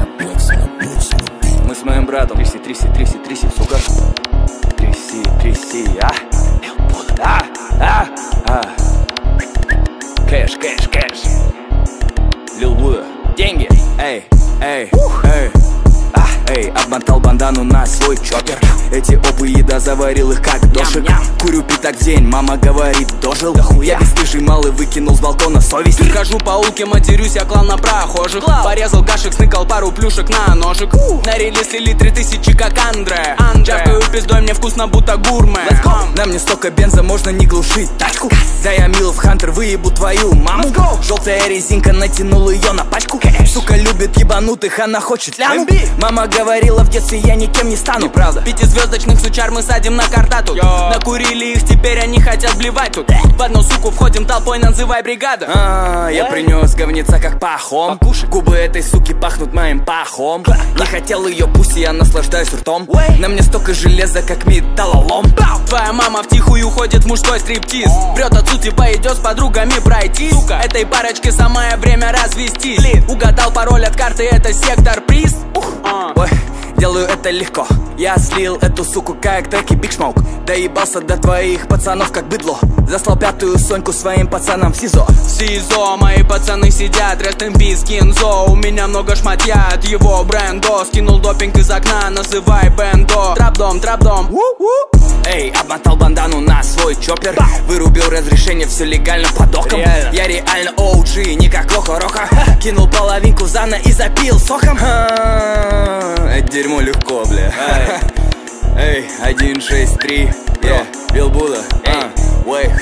мы с моим братом тряси, тряси, тряси, тряси, сука. Тряси, тряси, а? А, а, а. Кэш, кэш, кэш. Лил Буда, деньги. Эй, эй, эй. Эй, обмотал бандану на свой чоппер. Эти опы еда заварил их как дошик. Курю пятак в день, мама говорит, дожил. Я бесстыжий малый выкинул с балкона совесть. Хожу по улке, матерюсь, я клал на прохожих. Порезал кашек, сныкал пару плюшек на ножик. На реле слили три тысячи, как Андре. Чавкаю пиздой, мне вкусно, будто гурме. На мне столько бенза, можно не глушить тачку. Да я мил в Хантер, выебу твою маму. Желтая резинка, натянул ее на пачку. Сука любит ебанутых, она хочет ляну. Мама говорила в детстве, я никем не стану. Неправда. Пятизвездочных сучар мы садим на картату. Накурили их, теперь они хотят блевать тут. В одну суку входим толпой, называй бригада. А, я принес говнеца как пахом. Губы этой суки пахнут моим пахом. Не хотел ее, пусть я наслаждаюсь ртом. На мне столько железа, как металлолом. Твоя мама втихую ходит в мужской стриптиз. Врет отцу, типа идет с подругами пройти. Этой парочке самое время развестись. Угадал пароль от карты, это сектор приз. Ой, делаю это легко. Я слил эту суку, как треки Big Smoke. Доебался до твоих пацанов, как быдло. Заслал пятую Соньку своим пацанам в СИЗО. В СИЗО мои пацаны сидят, rest in peace, Кинзо. У меня много шматья от его брендо. Скинул допинг из окна, называй бендо. Трап-дом, трап-дом. Эй, обмотал бандану на свой чоппер. Вырубил разрешение, все легально под оком. Реально. Я реально оу джи, не как Лоха-Роха. Кинул половинку зана и запил соком. Это дерьмо легко, бля. Эй, один, шесть, три. Лил Буда. Эй.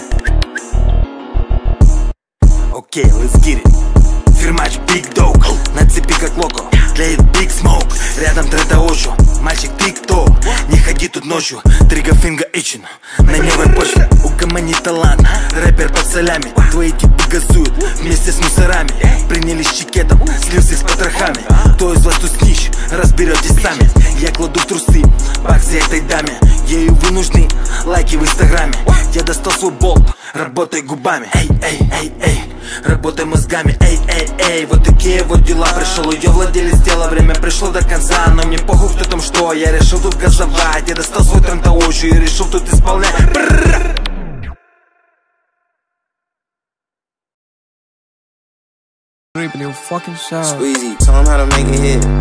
Окей, let's get it. Фирмач Big Dog. На цепи как локо. Тлеет Big Smoke. Рядом Трета Очо. Мальчик, ты кто? Не ходи тут ночью. Трига финга ичина. На невой почве. Угомони талант. Рэпер под солями. Твои типы газуют вместе с мусорами. Принялись чекетом, слился с потрохами. Кто из вас тут снищ? Разберетесь сами. Я кладу в трусы баксы этой даме. Ею вы нужны, лайки в инстаграме. Я достал свой болт, работай губами. Эй, эй, эй, эй, работай мозгами. Эй, эй, эй, вот такие вот дела. Пришел ее владелец тела, время пришло до конца. Но мне похуй в том, что я решил тут газовать. Я достал свой Трента Очо и решил тут исполнять. but he'll fucking shout. Squeezy, tell him how to make it hit.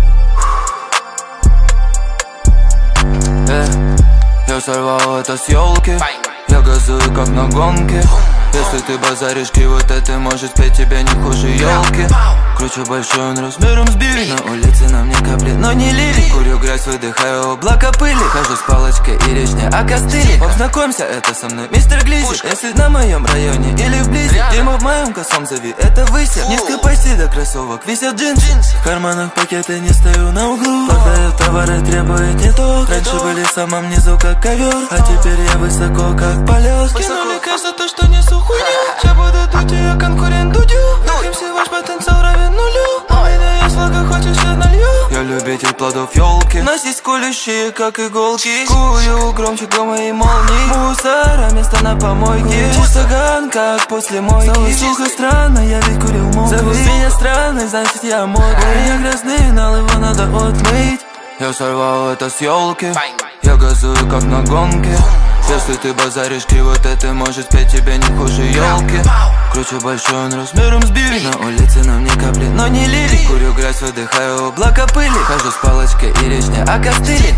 Yeah. Я сорвал это с елки, я газую как на гонке. Если ты базаришь вот это может спеть тебе не хуже елки. Кручу большой он размером с бивень. На улице на мне капли, но не ливень. Курю грязь, выдыхаю облако пыли. Хожу с палочкой и речь не о костыле. Познакомься, это со мной мистер Глизи. Если на моем районе или вблизи, дерьмо в моем косом зови, это высер. Низко почти до кроссовок висят джинсы. В карманах пакеты, не стою на углу. Продаю товары, требует не то. Раньше были в самом низу как ковер, а теперь я высоко как полет. Скинули кэш за то, что несу хуйню. Сейчас буду дуть, я конкурент Дудю. Нахим все ваш потенциал равен нулю. У меня есть влага, хочешь я налью. Я любитель плодов елки. Нас есть колющие, как иголки. Кую громче грома и молний. Мусора, место на помойке. Саган, как после мойки. Стало сухо, странно, я ведь курил мог. Зовут меня странный, значит я модный. Я грязный, нал его надо отмыть. Я сорвал это с елки. Я газую, как на гонке. Если ты базаришь вот это может спеть тебе не хуже елки. Кручу большой он размером с бивень. На улице на мне капли, но не ливень. Курю грязь, выдыхаю облако пыли. Хожу с палочкой и речь не о костыле.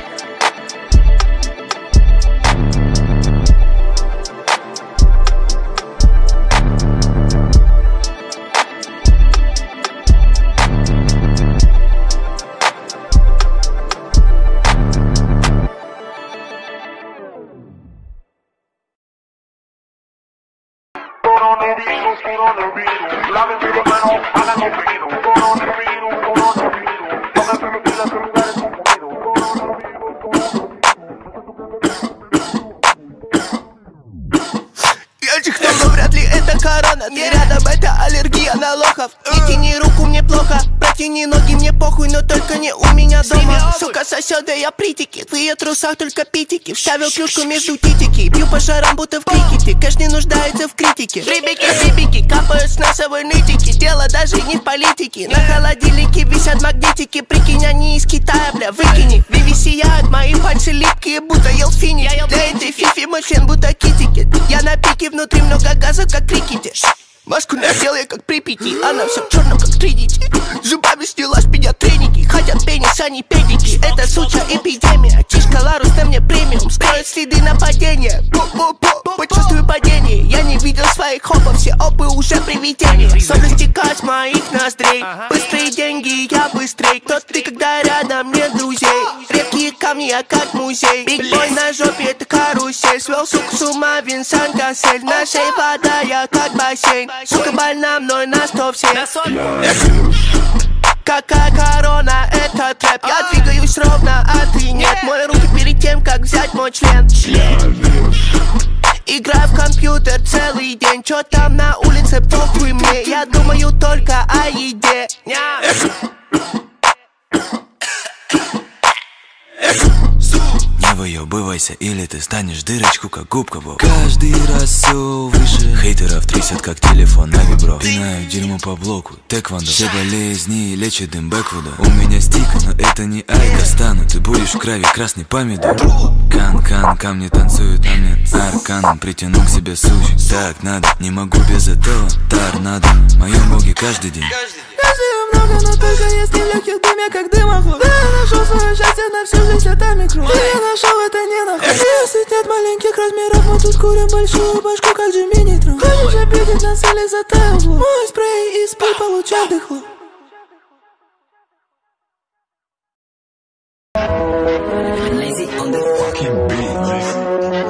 Я чихнул, но вряд ли это корона. Ты рядом, это аллергия на лохов. Не тяни руку, мне плохо. Протяни ноги, мне похуй, но только не у меня дома. Сука, соседа, я притики. В ее трусах только питики. Вставил клюшку между титики. Бью по шарам, будто в крикете. Кэш не нуждается в критике. Рибики, рибики, капают с носовой нытики. Дело даже не в политике. На холодильнике висят магнитики. Прикинь, они из Китая, бля, выкини. Виви сияют, мои пальцы липкие, будто ел фини. Для этой фифи мой член, будто китикет. Я на пике, внутри много газа, как крикете. Маску надел я как Припяти, она вся в черном, как Тринити. Зубами сняла с меня треники. Хотят пенис, а не педики. Это суча эпидемия. Чишка Ларус на мне премиум. Скроет следы нападения. Пу-пу-пу, почувствую падение. Я не видел своих хопов, все опы уже привидения. Соли стекают с моих ноздрей. Быстрые деньги, я быстрей. Кто ты, когда рядом нет друзей? Редкие камни, я как музей. Биг бой на жопе, это карусель. Свел суку с ума, Винсан Кассель. На шее вода, я как бассейн. Сука больна мной на сто все. Какая корона, это трэп. Я двигаюсь ровно, а ты нет. Мои руки перед тем, как взять мой член. Играю в компьютер целый день. Чё там на улице, похуй мне. Я думаю только о еде. Не выебывайся, или ты станешь дырочку, как губка Боб. Каждый раз все выше. Хейтеров трясет, как телефон на вибро. Пинаю дерьмо по блоку, тэквондо. Все болезни лечит им Бэквуда. У меня стика, но это не айка. Стану, ты будешь в крови красный помидор. Кан-кан, камни танцуют на мне арканом. Притяну к себе сучи, так надо. Не могу без этого, торнадо. В моем боге каждый день. Каждый много, но только если легких дымя, как дымоход. Да, я нашел свое счастье на всю жизнь, это микро. Да, я нашел это не нахуй. Если нет маленьких размеров, мы тут курим большую башку, как Джимми Нейтрон. Хочешь обидеть нас или затаял блок? Мой спрей из пыль получает дыхло. Lazy on the fucking beat.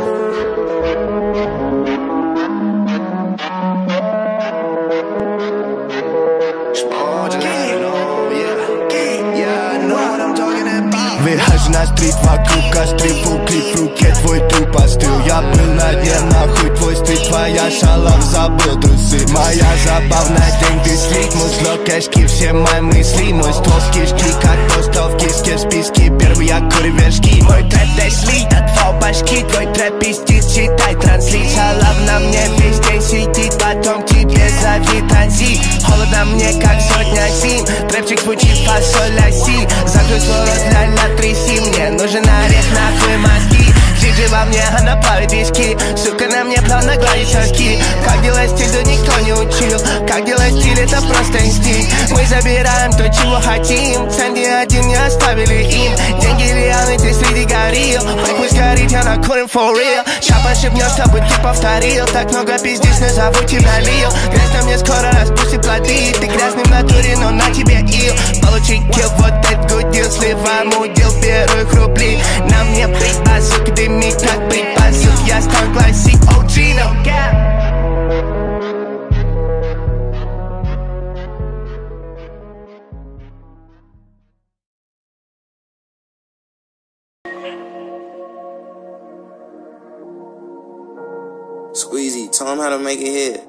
Выхожу на стрит, вокруг костры, фул клип в руке, твой труп остыл. Я был на дне, нахуй твой стыд, твоя шалав, забыл трусы. Моя забавная день, ты слит, музло, кэшки, все мои мысли. Мой стол с кишки, как постов, киски в списке, первые курвешки. Мой трэп здесь слит, от фау башки, твой трэп пиздит, читай транслит. Шалав на мне весь день сидит, потом тебе зови танзи. Холодно мне, как сотня зим, трэпчик звучит фасоль оси. Закрой свой рот, ля-ля, тряси, мне нужен орех, нахуй мозги. Джиджи во мне, она плавит виски. Сука на мне плавно гладит соски. Как делать стиль, да никто не учил. Как делать стиль, или это просто инстинкт? Мы забираем то, чего хотим. Ценди один не оставили им. Деньги лианы, ты среди горил. Пусть горит, я накурим for real. Ща пошибнешь, чтобы ты повторил. Так много пиздец, назову тебя Лил. Грязь на мне скоро распустит плоды. Ты грязный в натуре, но на тебе ил. Получи килл, вот этот good deal. Сливаем удел первых рублей. На мне припасок, дымит как припасок. Я стал классик о джи, no cap. Squeezy, tell him how to make it hit.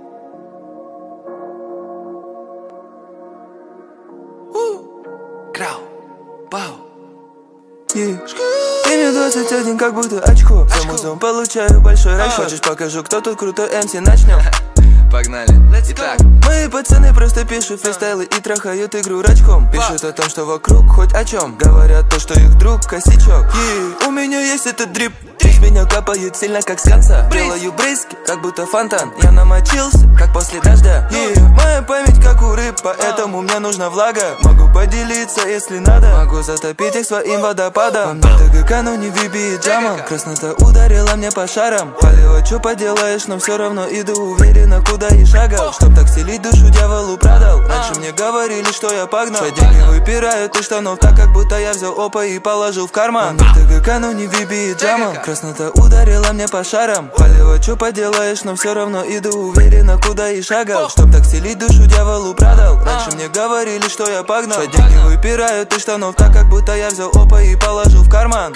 Крау, бау. Yeah. Ты мне двадцать один, как будто очко. За музон получаю большой расчет. Хочешь, покажу, кто тут крутой эм си, начнем. Погнали. Итак, мои пацаны просто пишут фристайлы и трахают игру рачком. Пишут о том, что вокруг хоть о чем. Говорят то, что их друг косячок. Yeah. У меня есть этот дрип. Из меня капает сильно, как с конца. Делаю брызги, как будто фонтан. Я намочился, как после дождя. Yeah. Моя память, как у рыб, поэтому мне нужна влага. Могу поделиться, если надо. Могу затопить их своим водопадом. По мне ТГК, но не виби и джамом. Краснота ударила мне по шарам. Полево, что поделаешь, но все равно иду уверенно, куда и шагал. Чтоб так селить душу, дьяволу продал. Раньше мне говорили, что я погнал. Что деньги выпирают из штанов, так как будто я взял опа и положил в карман. По мне ТГК, но не виби и джамом. Краснота ударила мне по шарам. Полево, что поделаешь, но все равно иду уверенно, куда и шагал. Чтоб так селить душу, дьяволу продал. Раньше мне говорили, что я погнал. Что деньги выпирают из штанов, так как будто я взял опа и положил в карман.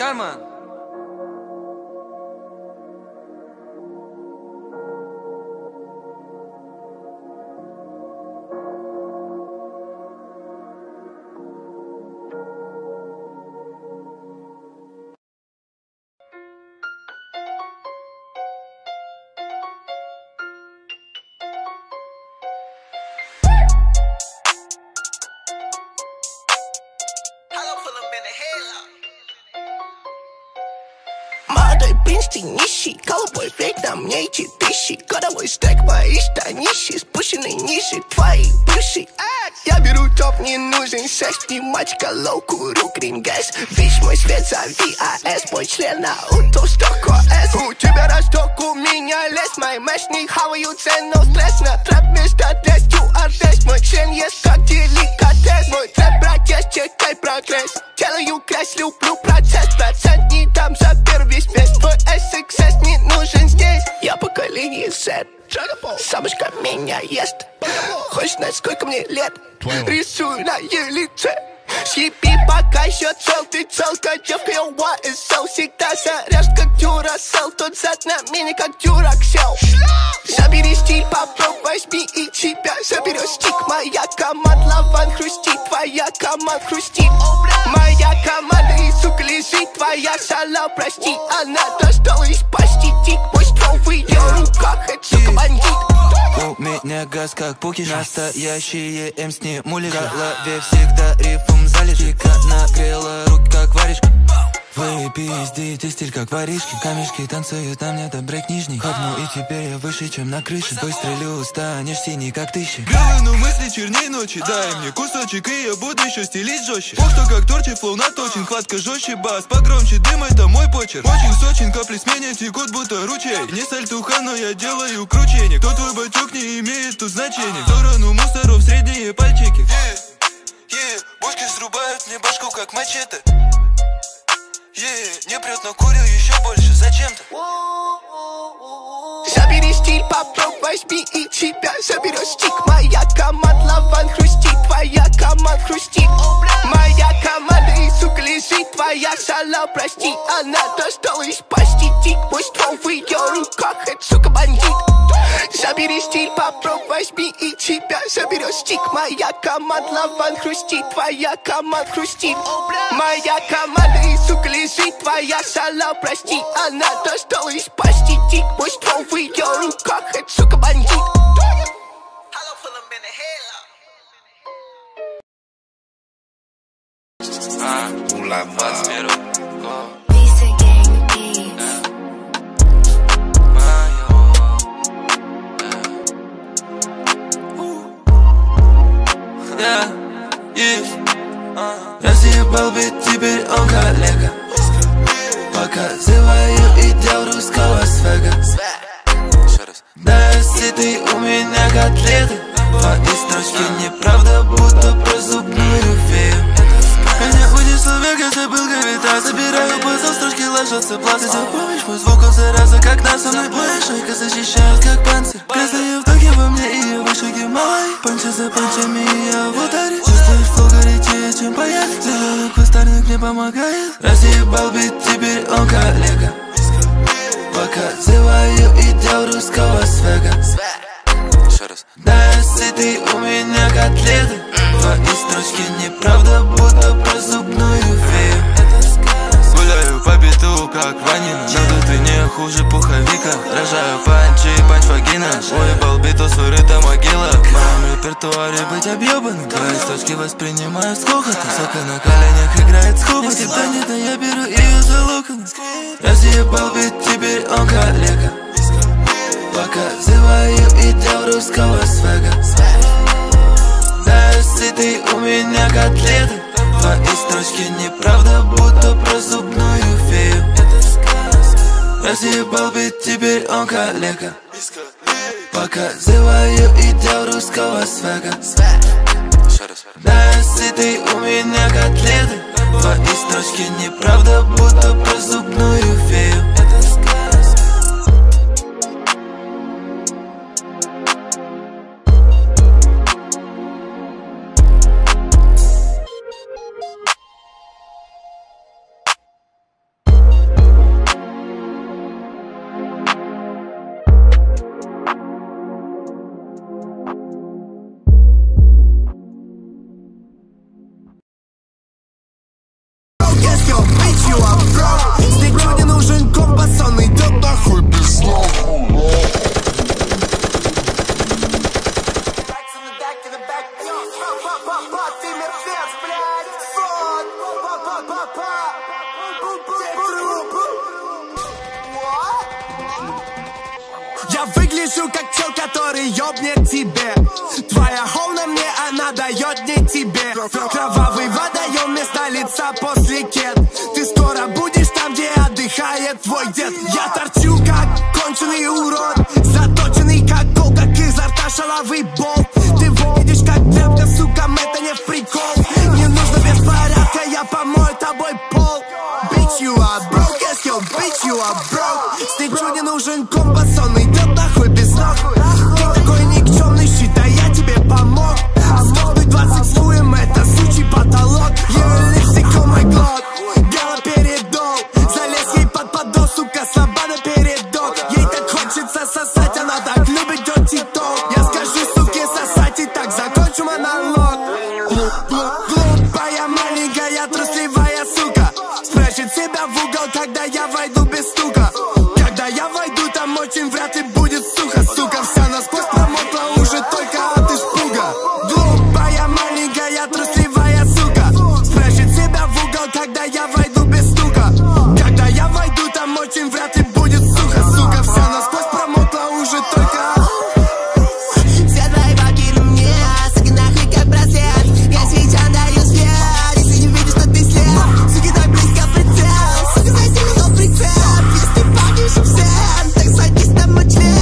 Ты нищий, голубой век на мне эти тысячи. Годовой стек, мои штанищи спущены ниже твои бывшие. Я беру топ, не нужен секс, снимать колу, курю грин гэс. Весь мой свет за ви ай эс, мой член на уту столько эс. У тебя росток, у меня лес, мои мэш не хаваю цену, стресс на трэп вместо тест, ю ар тест. Мой член ест как деликатес, мой трэп бракес, чекай прогресс. Делаю грязь, люблю процесс, процент не дам за первый вес. Твой эс икс эс не нужен здесь. Я поколение Z, самочка меня ест. Хочешь знать, сколько мне лет? Рисую на ее лице. Съеби, пока еще цел, ты целка, девка, я what is so. Всегда заряжь, как дюрасел, тот зад на меня, как дюраксел. Забери стиль, попробуй, возьми и тебя заберет стик. Моя команда лаван хрустит, твоя команда хрустит. Моя команда и сука лежит, твоя шала, прости. Она досталась почти тик, мой ствол в ее руках, это сука бандит. У меня газ как пуки, настоящие эм снимули. В голове всегда рифм залит, чика нагрела руки как варежка. Вы пиздите стиль как воришки. Камешки танцуют, на мне там брейк нижний. Хапнул и теперь я выше, чем на крыше. Выстрелю, станешь синий как тысяча. Белые, но мысли черней ночи. Дай мне кусочек и я буду еще стилить жестче. Бог, что как торчи, флоу наточен. Хватка жестче, бас погромче, дым это мой почерк. Очень сочен, капли с меня текут будто ручей. Не сальтуха, но я делаю круче. Никто твой батюк не имеет тут значения. В сторону мусоров средние пальчики. Yeah, yeah, бошки срубают мне башку как мачете. Yeah, не прет, но курил еще больше, зачем-то. Забери стиль, попробуй, возьми и тебя заберет стик. Моя команда лаван хрустит, твоя команда хрустит. Моя команда и сука лежит, твоя шала, прости. Она досталась почти тик, мой ствол в ее руках, это сука бандит. Забери стиль, попробуй, возьми и тебя заберет стик. Моя команда лаван хрустит, твоя команда хрустит. Моя команда и сука лежит, твоя шала, прости. Она досталась почти тик, мой ствол в ее руках, это сука бандит. yeah, yeah. Разъебал бит, теперь он коллега. Показываю идеал русского свега. Да, если ты у меня котлеты, твои строчки неправда, будто про зубную фею. Меня унесло века, забыл гравитацию. Собираю позов, строчки ложатся, платят за помощь. Мой звук, он зараза, как на со мной моя шейка защищает, как панцирь. Красные вдохи во мне, и я выше Гималай. Панчи за панчами, и я в ударе. Чувствуешь флоу горячее, чем паяк. Зеленый кустарник мне помогает. Разъебал бит, теперь он коллега. Показываю идеал русского свега. Да, если ты у меня котлеты, твои строчки неправда, будто про зубную фею. Гуляю по биту, как ванина, надутый не хуже пуховика. Рожаю панчи, панч вагина. Уебал биту, свой рыта могила. В моем репертуаре быть объебанным. Твои строчки воспринимаю с хохотом. Сока на коленях играет с хобот. Если тонет, то я беру ее за локоны. Разъебал бит, теперь он коллега. Показываю идеал русского свега. Да, если ты у меня котлеты, твои строчки неправда, будто про зубную фею. Разъебал бит, теперь он коллега. Показываю идеал русского свега. Да, если ты у меня котлеты, твои строчки неправда, будто про зубную фею. Я выгляжу как чел, который ёбнет тебе. Твоя хоуна мне, она дает не тебе. Кровавый водоем вместо лица после кет. Ты скоро будешь там, где отдыхает твой дед. Я торчу как конченый урод, заточенный как кол, как изо рта шаловый болт. Ты выглядишь как тряпка, сука, это не в прикол. Не нужно беспорядка, я помою тобой пол. Bitch, you are broke, yes, yo, bitch, you are broke. Сничу не нужен компас, он идет нахуй без ног. Ты такой никчемный щит, а я тебе помог. Смогнуть двадцать с хуем, это сучий потолок. Your lipstick on my glock, дело передол. Залез ей под подол, сука, слаба напередок. Ей так хочется сосать, она так любит dirty talk. Я скажу, суке, сосать и так закончу монолог. Глупая, маленькая, трусливая сука спрячет себя в угол, когда я войду без стука. Когда я войду, там очень вряд ли будет сухо. Сука, вся насквозь промокла уже только от испуга. Глупая, маленькая, трусливая сука спрячет себя в угол, когда я войду без стука. Когда я войду, там очень вряд ли будет сухо. Сука, вся насквозь промокла уже только от... Все твои баки на мне, суки нахуй как браслет. Я сейчас даю свет, если не видишь, что ты слеп. Суки так близко прицел, сука знаете, кто прицеп. Если пахнешь всем, так садись на мой член.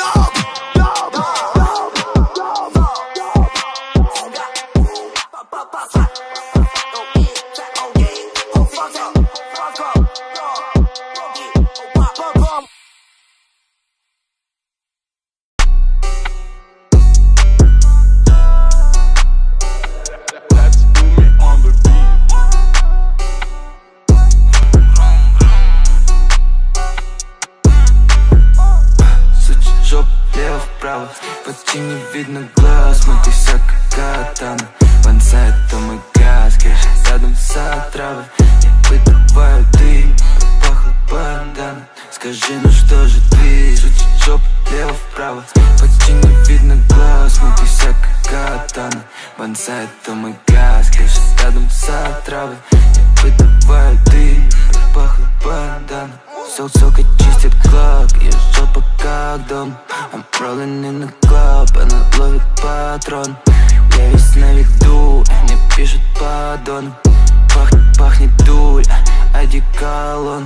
Вправо, почти не видно глаз, мы ты вся как катана. Вонзает то мой газ, кэш, рядом с отравой. Я выдуваю дым, пахло бандана. Скажи, ну что же ты, сучи жоп, лево вправо. Почти не видно глаз, мы ты вся как катана. Вонзает то мой газ, кэш, рядом с отравой. Я выдуваю дым, пахло бандана. Сок-сока чистит клок, я жопа как дом. I'm rolling in the club, она ловит патрон. Я весь на виду, мне пишут поддон. Пах, пахнет дуль, одеколон.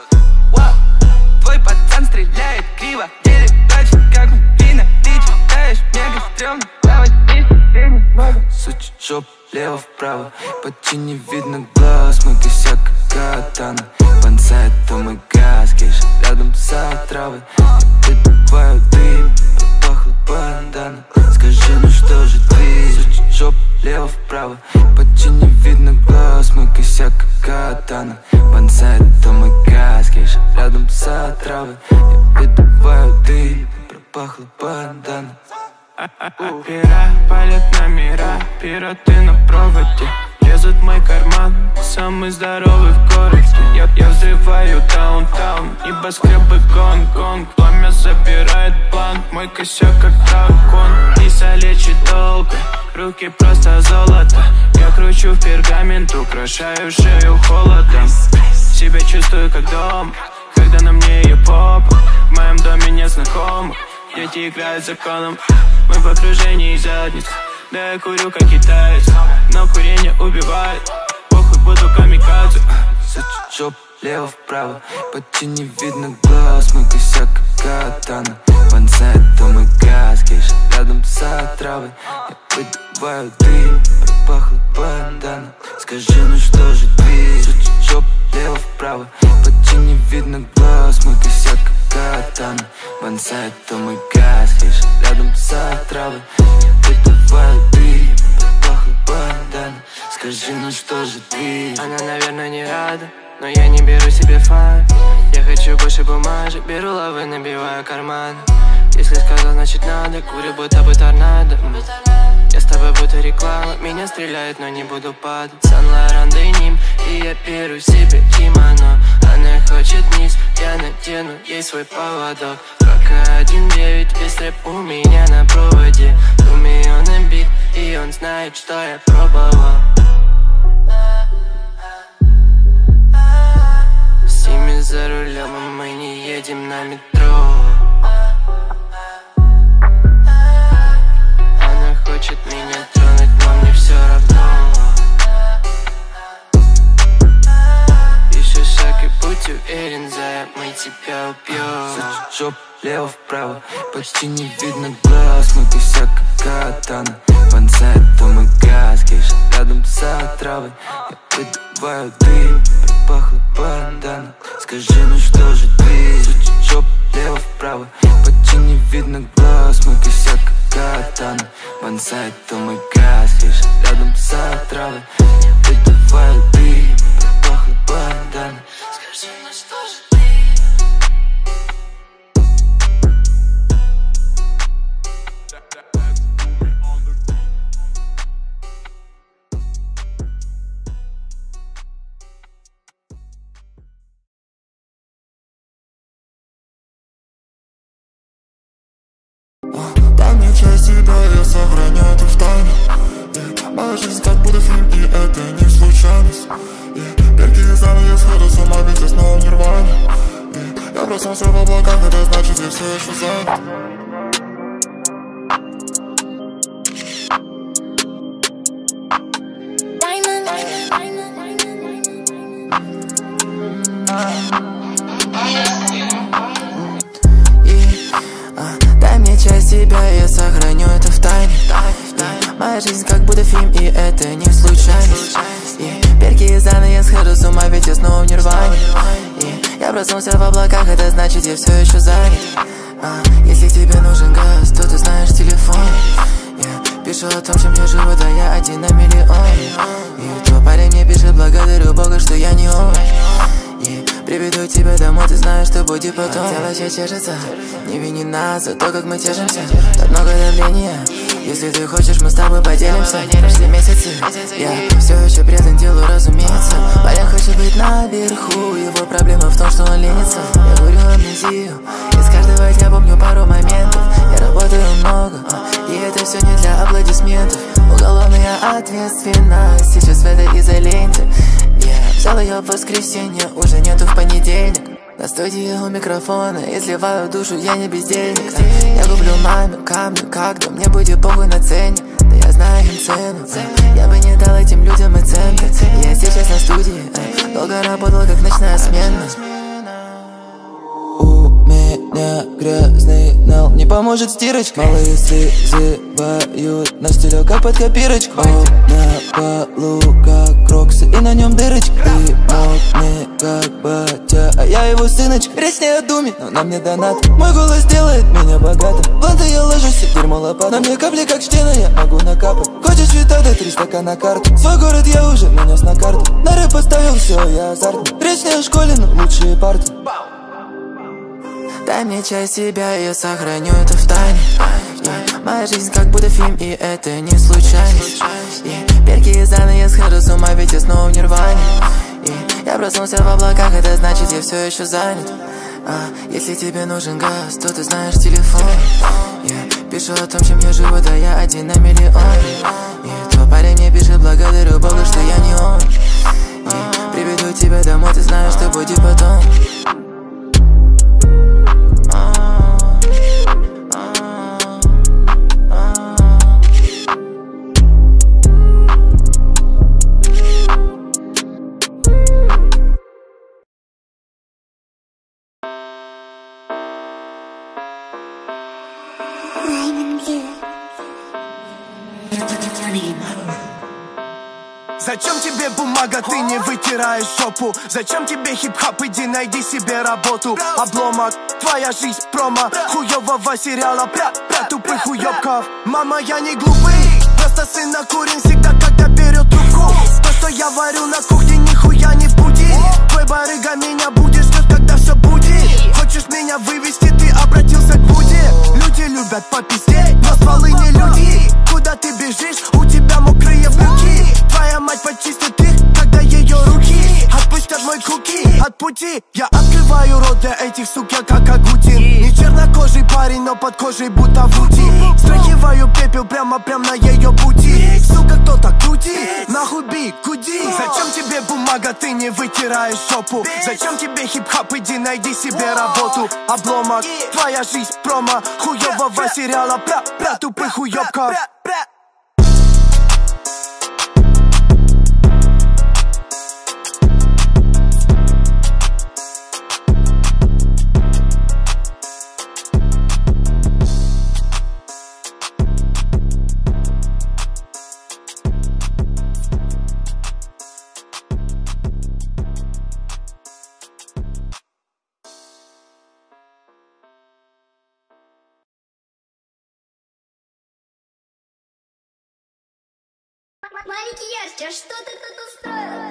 Твой пацан стреляет криво, едет точно как вина. Ты читаешь мега стрёмно, плавать вместе ты не смогу. Сучит жоп лево-вправо, почти не видно глаз. Мой косяк как катана, бонсай, то мой газ, гейш рядом с отравой. Я придуваю дым, пропахла бандана. Скажи, ну что же ты? Сучит жоп лево-вправо, почти не видно глаз. Мой косяк как катана, бонсай, то мой газ, гейш рядом с отравой. Я придуваю дым, пропахла бандана. Пира палят номера, пираты на проводе. Лезут в мой карман, самый здоровый в городе. Я, я взрываю даунтаун, небоскребы гонг-гонг. Пламя забирает план, мой косяк как дракон. Лиса лечит долго, руки просто золото. Я кручу в пергамент, украшаю шею холодом. Себя чувствую как дом, когда на мне ее попа. В моем доме нет знакомых, дети играют законом. Мы в окружении задниц, да я курю как китаец, но курение убивает, похуй буду камикадзе. Сучит жоп лево-вправо, почти не видно глаз. Мой косяк как катана, бонсай, то мой газ, гейш рядом с отравой. Я придуваю дым, пропахла бандана. Скажи, ну что же ты? Сучит жоп лево-вправо, почти не видно глаз. Мой косяк как катана, бонсай, то мой газ, гейш рядом с отравой. Я придуваю дым, пропахла бандана. Скажи, ну что же ты? Она, наверное, не рада, но я не беру себе фан. Я хочу больше бумажек, беру лавы, набиваю карман. Если сказал, значит надо, курю будто бы торнадо. Я с тобой будто реклама, меня стреляет, но не буду падать. Сан-Лоран деним, и я беру себе кимоно. Она хочет низ, я надену ей свой поводок. Пока один девять, весь рэп у меня на проводе. Думаю, бит, и он знает, что я пробовал. С ними за рулем, а мы не едем на метро. Она хочет меня тронуть, но мне все равно. Еще шаг и будь уверен, зая, мы тебя убьем. Сучит жоп лево-вправо, почти не видно глаз. Мой косяк как катана, бонсай, то мой газ, гейш рядом с отравой. Я придуваю дым, пропахла бандана. Скажи, ну что же ты? Сучит жоп лево-вправо, почти не видно глаз. Мой косяк как катана, бонсай, то мой газ, гейш рядом с отравой. Я придуваю дым, пропахла бандана. Скажи, ну что же ты? Дай мне часть себя, я сохраняю это в тайне. И моя жизнь как будто фильм, и это не случайность. И перки и занавес, сходу с ума, ведь я снова в нирване. И я проснулся в облаках, это значит, я все еще занят. Дай мне часть себя, я сохраню это в тайне. Моя жизнь как будто фильм, и это не случайность. Перки и занавес, схожу с ума, ведь я снова в нирване. Я проснулся в облаках, это значит, я все еще занят. Если тебе нужен газ, то ты знаешь телефон. Пишу о том, чем я живу, да я один на миллион. И твой парень мне пишет, благодарю Бога, что я не он. Приведу тебя домой, ты знаешь, что будет потом. Тело все чешется, не вини нас за то, как мы тешимся. Тут много давления, если ты хочешь, мы с тобой поделимся. Прошли месяцы, я все еще предан делу, разумеется. Парень хочет быть наверху, его проблема в том, что он ленится. Я курю амнезию, из каждого дня помню пару моментов. Я работаю много, и это все не для аплодисментов. Уголовная ответственность сейчас в этой изоленте. Я взял ее в воскресенье, уже нету в понедельник. На студии у микрофона, изливаю душу, я не бездельник. Я куплю маме камни, когда мне будет похуй на ценник. Да я знаем цену. Я бы не дал этим людям и цента. Я сейчас на студии, долго работал как ночная смена. У меня грязный нал, не поможет стирочка. Малые слизывают наш стилек, как под копирочку. О, на полу как кроксы и на нем дырочка. Ты мог не как батя, а я его сыночка. Речь не о думе, но на мне донат. Мой голос делает меня богатым. Бланты я ложусь, и дерьмо лопата. На мне капли как штена, я могу накапать. Хочешь вита, дай три стакана карты. Свой город я уже нанес на карту. На рэп поставил все, я азартный. Речь не о школе, но лучшие парты. Дай мне часть себя, я сохраню это в тайне. yeah. Моя жизнь как будто фильм, и это не случайность. yeah. Перки из Даны, я схожу с ума, ведь я снова в нирване. yeah. Я проснулся в облаках, это значит, я все еще занят. а, Если тебе нужен газ, то ты знаешь телефон. yeah. Пишу о том, чем я живу, да я один на миллион. yeah. Твой парень мне пишет, благодарю Бога, что я не он. yeah. Приведу тебя домой, ты знаешь, что будет потом. Зачем тебе бумага, ты не вытираешь жопу? Зачем тебе хип-хоп, иди найди себе работу. Обломок, твоя жизнь промо хуёвого сериала про, про тупых уёбков. Мама, я не глупый, просто сын накурен всегда, когда берет трубку. То, что я варю на кухне, нихуя не буди. Твой барыга меня будет ждет, когда все будет. Хочешь меня вывести, ты обратился к Будде. Люди любят попиздеть, но стволы не люди. Куда ты бежишь, у тебя мокрые брюки. Твоя мать почистит их, когда ее руки отпустят мой куки от пути. Я открываю рот для этих сук, я как Агутин. Не чернокожий парень, но под кожей будто вути. Стряхиваю пепел прямо прям на ее пути. Сука, кто-то крути, нахуй би, куди. Зачем тебе бумага, ты не вытираешь жопу? Зачем тебе хип-хоп, иди найди себе работу. Обломок, твоя жизнь промо хуёвого сериала про, про тупых уёбков. Маленький Яшки, а что ты тут устроил?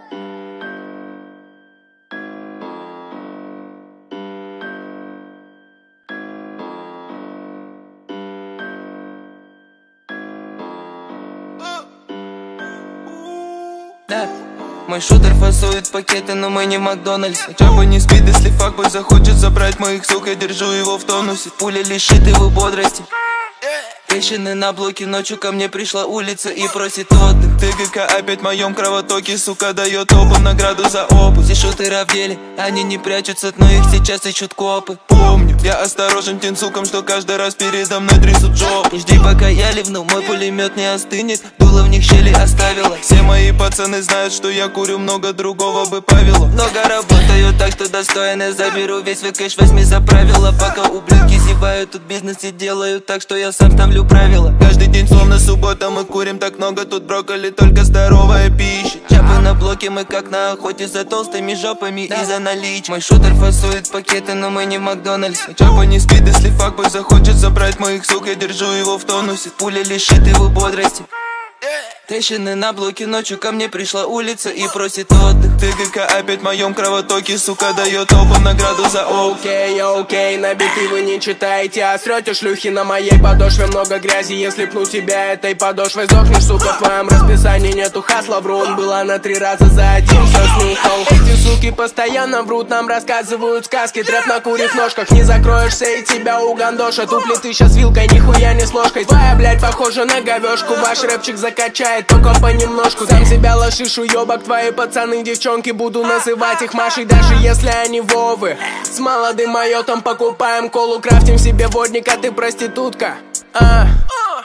Да, мой шутер фасует пакеты, но мы не в Макдональдсе. Чапа не спит, если факбой захочет забрать моих сук, я держу его в тонусе. Пуля лишит его бодрости. Трещины на блоке, ночью ко мне пришла улица и просит отдых. ТГК опять в моем кровотоке, сука, дает опу награду за опус. Все шутеры в деле, они не прячутся, но их сейчас ищут копы. Помню, я осторожен тем сукам, что каждый раз передо мной трясут жопу. Не жди, пока я ливну, мой пулемет не остынет, дуло в них щели оставила. Все мои пацаны знают, что я курю много, другого бы повело. Много работаю, так что достойно заберу весь свой кэш, возьми за правило. Пока ублюдки зевают, тут бизнес и делают так, что я сам ставлю правила. Каждый день словно суббота, мы курим так много, тут брокколи, только здоровая пища. Чапы на блоке, мы как на охоте за толстыми жопами, да. И за наличие. Мой шутер фасует пакеты, но мы не в Макдональдсе. Чапа не спит, если факбой захочет забрать моих сук, я держу его в тонусе. Пуля лишит его бодрости. Трещины на блоке, ночью ко мне пришла улица и просит отдых. ТГК опять в моем кровотоке, сука, дает опу награду за опу. Окей, окей, на биты вы не читаете, а срете шлюхи на моей подошве. Много грязи, если пну тебя этой подошвой, сдохнешь, сука, в твоем расписании нету хасла. Врун была на три раза за один, все смехал. Эти суки постоянно врут, нам рассказывают сказки. Трэп на курьих ножках, не закроешься и тебя угандошат. Тупли ты сейчас вилкой, нихуя не с ложкой. Твоя, блядь, похожа на говёшку, ваш рэпчик закачает только понемножку. Сам себя лошишь, уёбок, твои пацаны, девчонки, буду называть их Машей, даже если они Вовы. С молодым майотом покупаем колу, крафтим себе водник, а ты проститутка. а.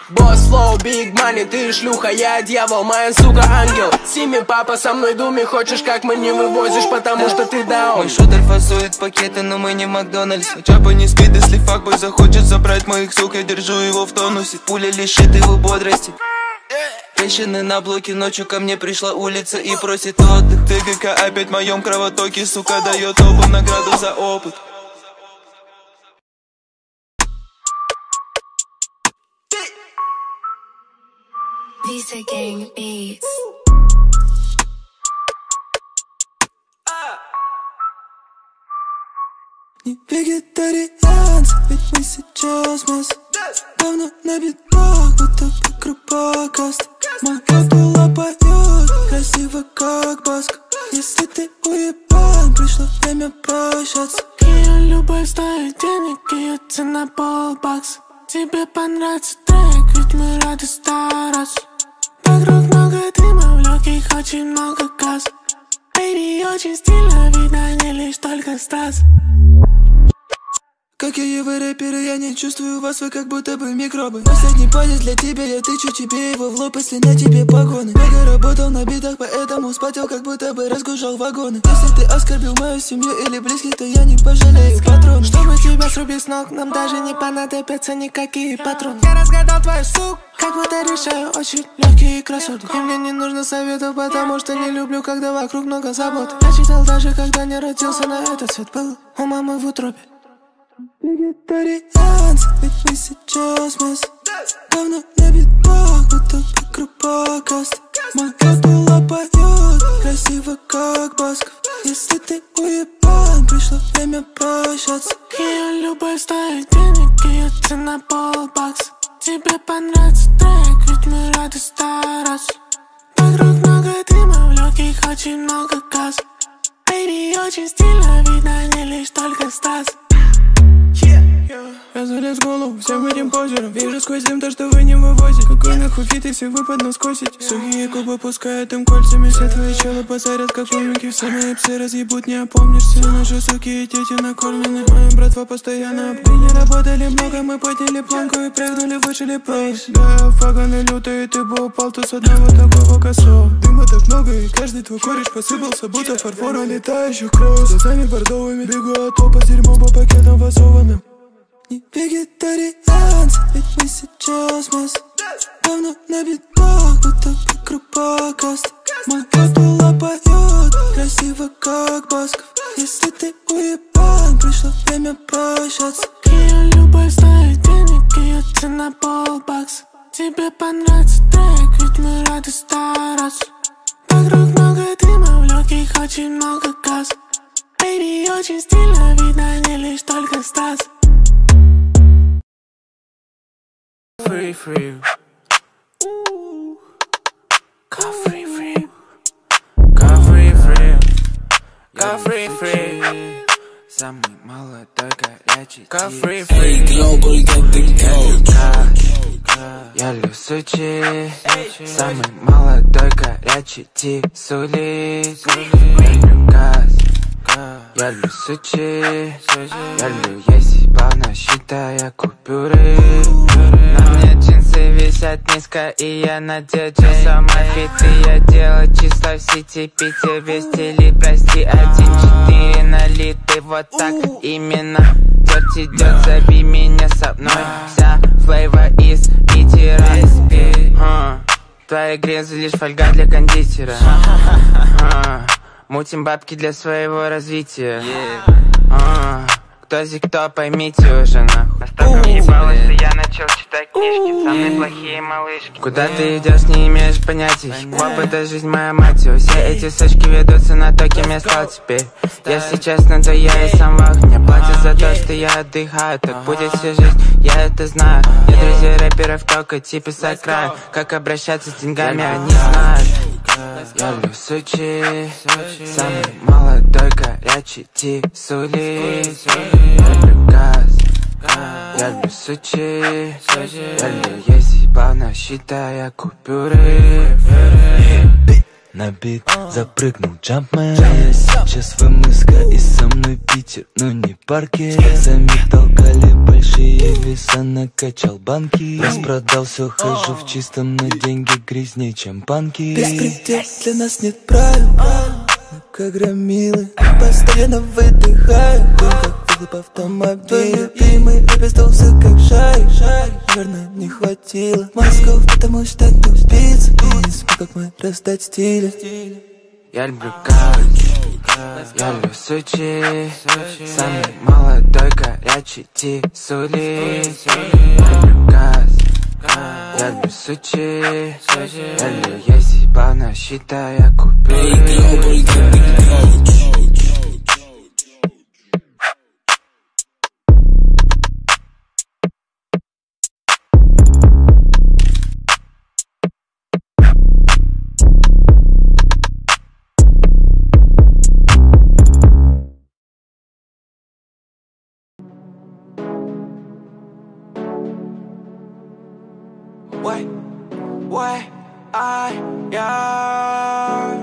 Босс, флоу, биг мани, ты шлюха, я дьявол, моя сука ангел. Сими, папа, со мной думи, хочешь, как мы не вывозишь, потому что ты даун. Мой шутер фасует пакеты, но мы не в Макдональдс. Чапа не спит, если факбой захочет забрать моих сук, я держу его в тонусе. Пуля лишит его бодрости. Трещины на блоке, ночью ко мне пришла улица и просит отдых. ТГК опять в моем кровотоке, сука, дает оба награду за опыт. Visa Gang Beats. Не вегетарианцы, ведь мы сейчас мясо. Давно на битах, будто бы группа каст. Моя дула поет, красиво как баск. Если ты уебан, пришло время прощаться. Ее любовь стоит денег, ее цена полбакса. Тебе понравится трек, ведь мы рады стараться. Вокруг много дыма, в легких очень много газ. Бэйби, очень стильно, видно не лишь только Стас. Какие вы рэперы, я не чувствую вас, вы как будто бы микробы. Последний палец для тебя, я тычу тебе его в лоб, если на тебе погоны. Много работал на битах, поэтому спотел, как будто бы разгружал вагоны. Если ты оскорбил мою семью или близких, то я не пожалею патрон. Чтобы тебя срубить с ног, нам даже не понадобятся никакие патроны. Я разгадал твою сук, как будто решаю очень легкие красоты. И мне не нужно советов, потому что не люблю, когда вокруг много забот. Я читал даже, когда не родился, на этот свет был у мамы в утробе. Вегетарианцы, ведь мы сейчас мясо. Давно на битах, будто бы группа каст. Моя дула поет, красиво как Басков. Если ты уебан, пришло время прощаться. Ее любовь стоит денег, ее цена полбакса. Тебе понравится трек, ведь мы рады стараться. Вокруг много дыма, в легких очень много газ. Бэйби, очень стильно, видно не лишь только Стас. Я залез в голову всем этим позером. Вижу сквозь дым то, что вы не вывозите. Какой нахуй фит, если вы под нос косите? Сухие губы пускают им кольцами. Все твои челы позарят, как поминки. Все мои псы разъебут, не опомнишься. Наши суки и дети накормлены. Моя братва постоянно об... Мы не работали много, мы подняли планку и прыгнули, вышли прочь. Да, фаганы лютые, ты бы упал, то с одного такого косого. Дыма так много, и каждый твой кореш посыпался, будто фарфор на летающих кросс. Глазами бордовыми бегу от топа с дерьмом по пакетам фасованным. Не вегетарианцы, ведь мы сейчас мясо. Давно на битах, будто бы группа каст. Моя дула поет, красиво как Басков. Если ты уебан, пришло время прощаться. Ее любовь стоит денег, ее цена полбакса. Тебе понравится трек, ведь мы рады стараться. Вокруг много дыма, в легких очень много газ. Бэйби, очень стильно, видно не лишь только Стас. Free, free. Got free, free. Got free, free. Got free, free. Самый молодой горячий. Got free, free. Global getting Я Люсучи. Самый молодой горячий тисули. Я люблю газ. Я Люсучи. Я люблю есть ебано, считая купюры. На мне джинсы висят низко, и я надел джинсом офиты. Я делаю чисто в сети, Питер весь стиль, прости, один четыре налиты, вот так именно. Дёрт идёт, зови меня со мной, вся флейва из Питера. uh, Твои грезы лишь фольга для кондитера. uh, Мутим бабки для своего развития. uh, Кто зи кто, поймите уже нахуй. Настолько въебалось, что я начал читать книжки. Самые плохие малышки. Куда ты идешь, не имеешь понятия. Хип-хоп это жизнь, моя мать. Все эти сучки ведутся на то, кем я стал теперь. Если честно, то я и сам в огне. Платят за то, что я отдыхаю. Так будет всю жизнь, я это знаю. Мне друзья рэперов только типа с краю. Как обращаться с деньгами, они знают. Я Люсучи, самый молодой горячий тисули. Я люблю газ, я Люсучи. Я люблю есть ебано, считая купюры. на бит запрыгнул Jumpman. Я сейчас в МСК и со мной Питер, но не паркет. Сами толкали большие веса, накачал банки. Распродал все, хожу в чистом, но деньги грязнее, чем панки. Беспредел, для нас нет правил, мы как громилы. Постоянно выдыхаю, дым как выхлоп автомобиля. Твой любимый обездался как шарик, наверное, не хватило мозгов, потому что тупица. И не смог, как мы раздать стили. Я люблю кайф, я люблю Сочи, самый молодой горячий тисули. Я люблю газ, я люблю Сочи, я люблю есть ебано, считая купюры. Why, why, I, yeah.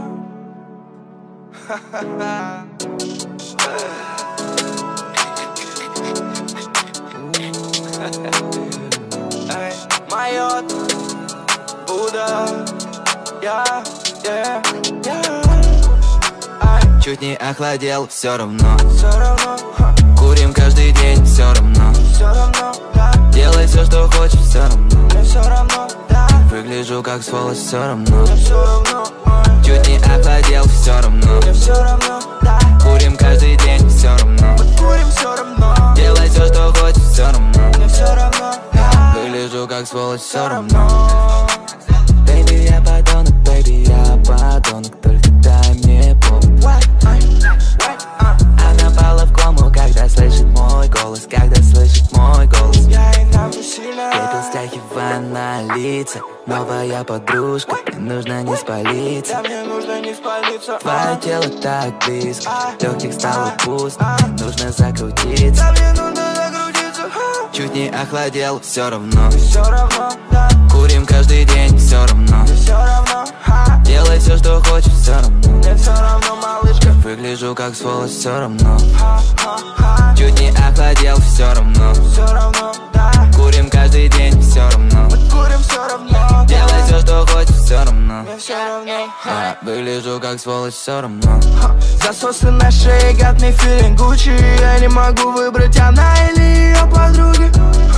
Майот, Будда, я, я, я. Чуть не охладел, все равно, все равно. Курим каждый день, все равно, все равно, да. Делай все, что хочешь, все равно, мне все равно, да. Выгляжу как сволочь, все равно, мне все равно. Чуть не охладел, все равно, мне все равно, да. Курим каждый день, все равно, мы курим все равно. Делай все, что хочешь, все равно, мне все равно, да. Выгляжу как сволочь, все равно. Baby, я подонок, baby, я подонок, только дай мне повод. Она пала в кому, когда слышит мой голос, когда слышит мой голос. Я иногда сильно пепел стряхивая на лица. Новая подружка, мне нужно не спалиться. Да, мне нужно не спалиться. Твое тело так близко, легких стало пусто, нужно закрутиться. Да, мне нужно закрутиться. Чуть не охладел, все равно, все равно, да. Курим каждый день, все равно, все равно. Делай все, что хочешь, все равно, мне все равно, малышка. Выгляжу как сволочь, все равно. Чуть не охладел, все равно, все равно, да. Курим каждый день, все равно, мы курим все равно. Делай все, что хочешь, все равно, мне все равно. Я выгляжу как сволочь, все равно. Засосы на шее, got me feeling Gucci. Я не могу выбрать, она или ее подруги.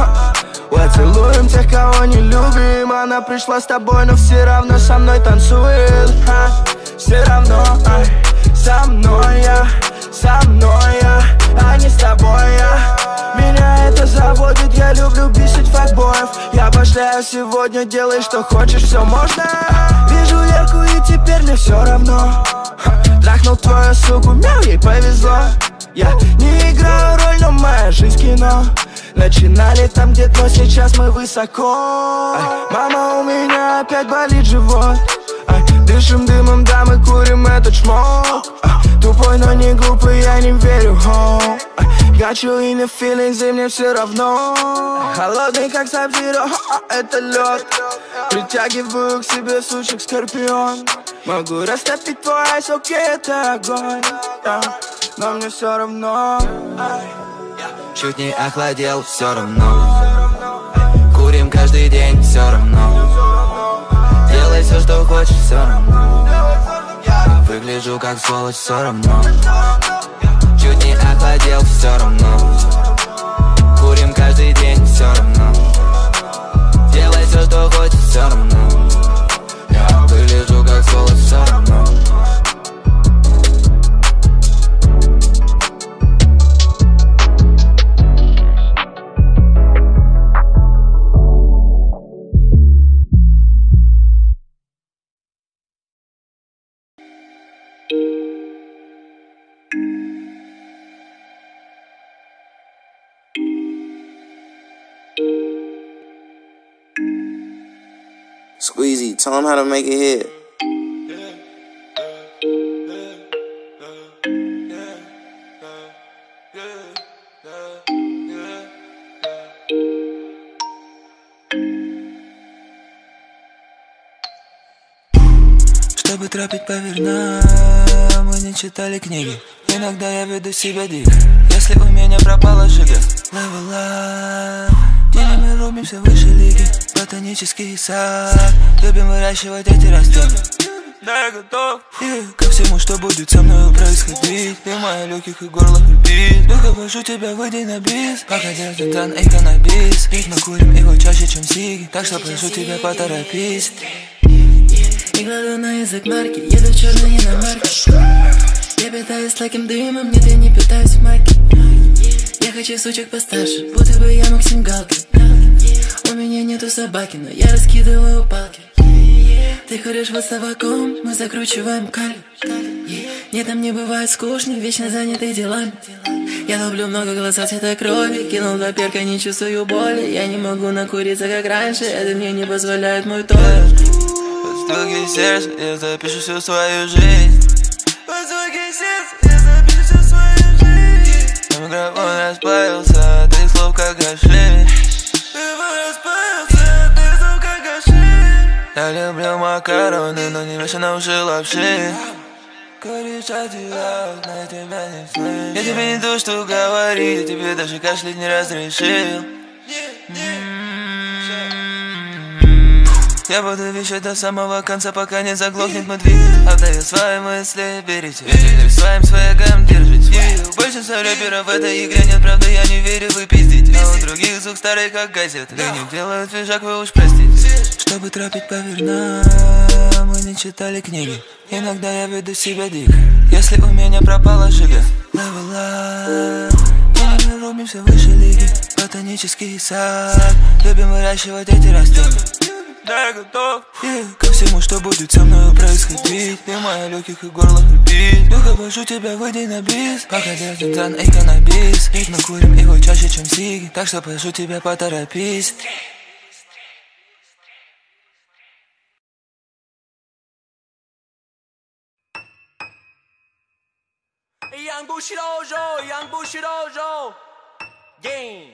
Поцелуем тех, кого не любим. Она пришла с тобой, но все равно со мной танцует. Все равно, ай, со мной я, со мной я, а не с тобой я. Меня это заводит, я люблю бесить факбоев. Я башляю сегодня, делай что хочешь, все можно. Вижу Лерку и теперь мне все равно. Трахнул твою суку, мяу, ей повезло. Я не играю роль, но моя жизнь кино. Начинали там где-то, но сейчас мы высоко. Ай, мама, у меня опять болит живот. Ай, дышим дымом, да, мы курим этот шмок. Ай, тупой, но не глупый, я не верю. Oh. Ай, got you in the feelings, и мне все равно. Холодный, как Саб-Зиро, это лед. Притягиваю к себе сучек скорпион. Могу растопить твой айс, окей, это огонь. Yeah. Но мне все равно. Ай. Чуть не охладел, все равно. Курим каждый день, все равно. Делай все, что хочешь, все равно. Выгляжу как сволочь, все равно. Чуть не охладел, все равно. Курим каждый день, все равно. Делай все, что хочешь, все равно. Выгляжу как сволочь, все равно. Squeezy, tell him how to make it hit. Чтобы тропить по вернам, мы не читали книги. Иногда я веду себя дико, если у меня пропала жига. Level up, где мы рубимся выше лиги. Ботанический сад, любим выращивать эти растения. Да, я готов yeah. ко всему, что будет со мной происходить. Ты в моих легких и горлах рубит. Только прошу тебя, выйди на бис. Пока держит дан и каннабис. Ведь мы курим его чаще, чем сиги. Так что прошу тебя, поторопись. И кладу на язык марки, еду в черной иномарке. Я питаюсь лаким дымом, нет, я не питаюсь маки. Я хочу сучек постарше, будто бы я Максим Галкин. У меня нету собаки, но я раскидываю палки. Ты куришь вот с табаком, мы закручиваем каль. Нет, там не бывает скучно, вечно заняты делами. Я люблю много глаза цвета крови, кинул два перка, не чувствую боли. Я не могу накуриться, как раньше, это мне не позволяет мой толк. Под звуки сердца я запишу всю свою жизнь. Под звуки сердца я запишу всю свою жизнь. Микрофон расплавился, ты слов как гашиш. Я люблю макароны, но не вешай на уши лапши. Куришь одеяло, на тебя не слышь. Я тебе не то, что говорить, я тебе даже кашлять не разрешил. Я буду вещать до самого конца, пока не заглохнет мой двигатель. Отдаю свои мысли, берите ветер, своим свегом держите. У большинства рэперов в этой игре нет, правда я не верю, вы пиздите. А у других звук старый как газета, для них делают свежак, вы уж простите. Чтобы тропить по вернам, мы не читали книги. Иногда я веду себя дико, если у меня пропала жига. Level up, мы рубимся выше лиги. Ботанический сад, любим выращивать эти растения. Да, я готов yeah. ко всему, что будет со мной происходить. Ты в моих легких и горлах рубит. Только прошу тебя, выйди на бис. Пока держит дан и каннабис. Ведь мы курим его чаще, чем сиги. Так что прошу тебя, поторопись. Young Bushidojo, Young Bushidojo, game.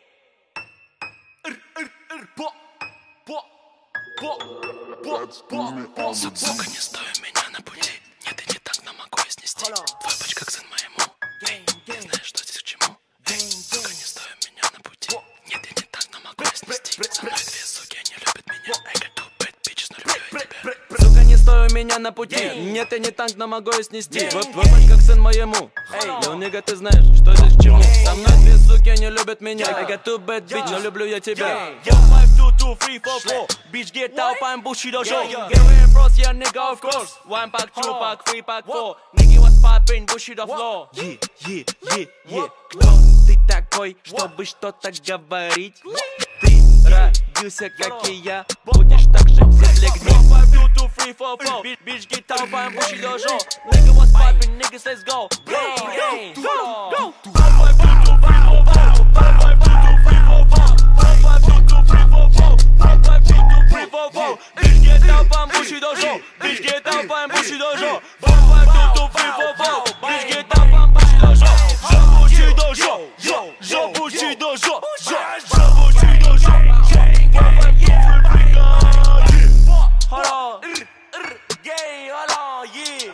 Сука, не стой у меня на пути. Нет, и не так, но могу и снести. Твой пач как сын моему. Эй, не знаешь, что здесь к чему. Эй, сука, не стой у меня на пути. Нет, я не так, но могу и снести. Со мной две суки, они любят меня. I got two bad bitches, но люблю я тебя. Сука, не стой у меня на пути. Нет, я не танк, но могу и снести. Твой пач как сын моему. Эй, я нига, ты знаешь, что здесь к чему. Со мной две суки, они любят меня. I got two bad bitches, но люблю я тебя. five two two three four four. Bitch, get out, I'm Bushidojo. Getting frost, yeah, nigga, of course. One pack, two pack, three pack, four. Nigga was popping, Bushido flow. Yeah, yeah, yeah, yeah. Кто ты такой, чтобы что-то говорить? Ты родился, как и я. Будешь так же в земле гнить. five two two three four four. Bitch, get out, I'm Bushidojo. Nigga was popping, niggas, let's go. Gang, gang, go, go. five two two three four four. five two two three four four. five two two three four four. five two two three four four. Bitch, get out, I'm Bushidojo. Bitch, get out, I'm Bushidojo. five two two three four four. Bitch, get out, I'm Bushidojo. Bushidojo, yo, yo, Bushidojo, yo, Bushidojo. Hold on, gang, hold on, yeah.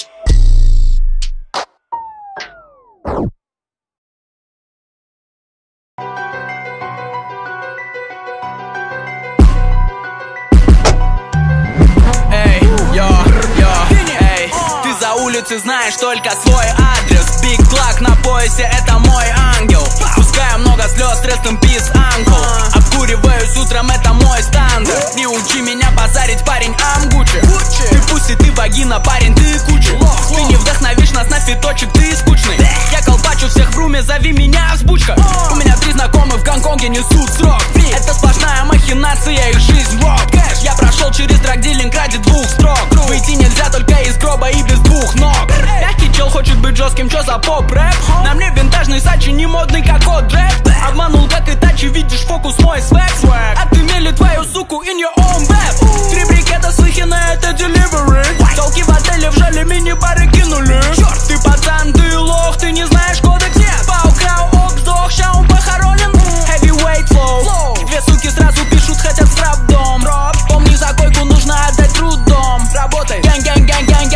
Улицы знаешь только свой адрес. Биг Клак на поясе, это мой ангел. Пускаю много слез, rest in peace, uncle. Обкуриваюсь утром, это мой стандарт. Не учи меня базарить, парень, I'm Gucci. Ты пусть ты вагина, парень, ты куча. Ты не вдохновишь нас на фиточек, ты скучный. Я колбачу всех в руме, зови меня взбучка. У меня три знакомых в Гонконге несут срок. Это сплошная махинация, их жизнь рок. Я прошел через драгдилинг ради двух строк. Выйти нельзя только из гроба и без двух ног. Мягкий чел хочет быть жестким, чё за поп-рэп? На мне винтажный Сачи, не модный как О'Дрэп. Обманул как и Тачи, видишь фокус мой свэг. Отымели твою суку in your own bed. Три брикета с выхина, это delivery. Толки в отеле вжали, мини-бары кинули. Черт, ты пацан, ты лох, ты не знаешь кодекс. Паукрау, об, сдох, ща он похоронен. Heavyweight flow. Две суки сразу пишут, хотят в раб-дом. Помни, за койку нужно отдать трудом. Работай, гэнг-гэнг-гэнг-гэнг.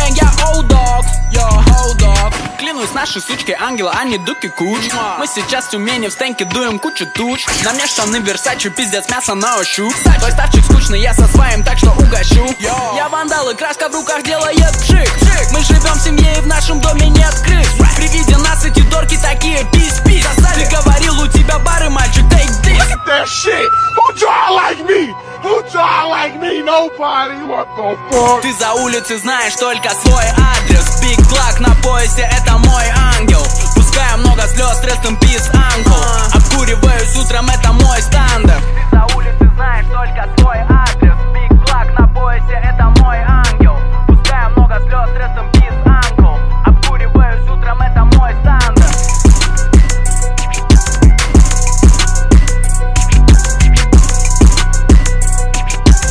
наши сучки ангелы, а не дуки куч. Мы сейчас в Тюмени в стенке дуем кучу туч. На мне штаны Версачи, пиздец мясо на ощупь. Твой ставчик скучный, я со своим, так что угощу. Я вандал и краска в руках делает пшик. Мы живем в семье и в нашем доме нет крыс. При виде нас эти дорки такие пись-пись. Ты говорил, у тебя бары, мальчик, take this. Look at that shit. Who try like me? Who try like me? Nobody. What the fuck? Ты за улицы знаешь только свой адрес. Big Glock на поясе, это мой ангел. Пускаю много слез, rest in peace, uncle. Обкуриваюсь утром, это мой стандарт. Ты за улицы знаешь только свой адрес. Big Glock на поясе, это мой ангел. Пускаю много слез, rest in peace, uncle. Обкуриваюсь утром, это мой стандарт.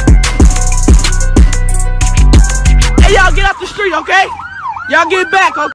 Hey, y'all get off the street, okay? Y'all get back, okay?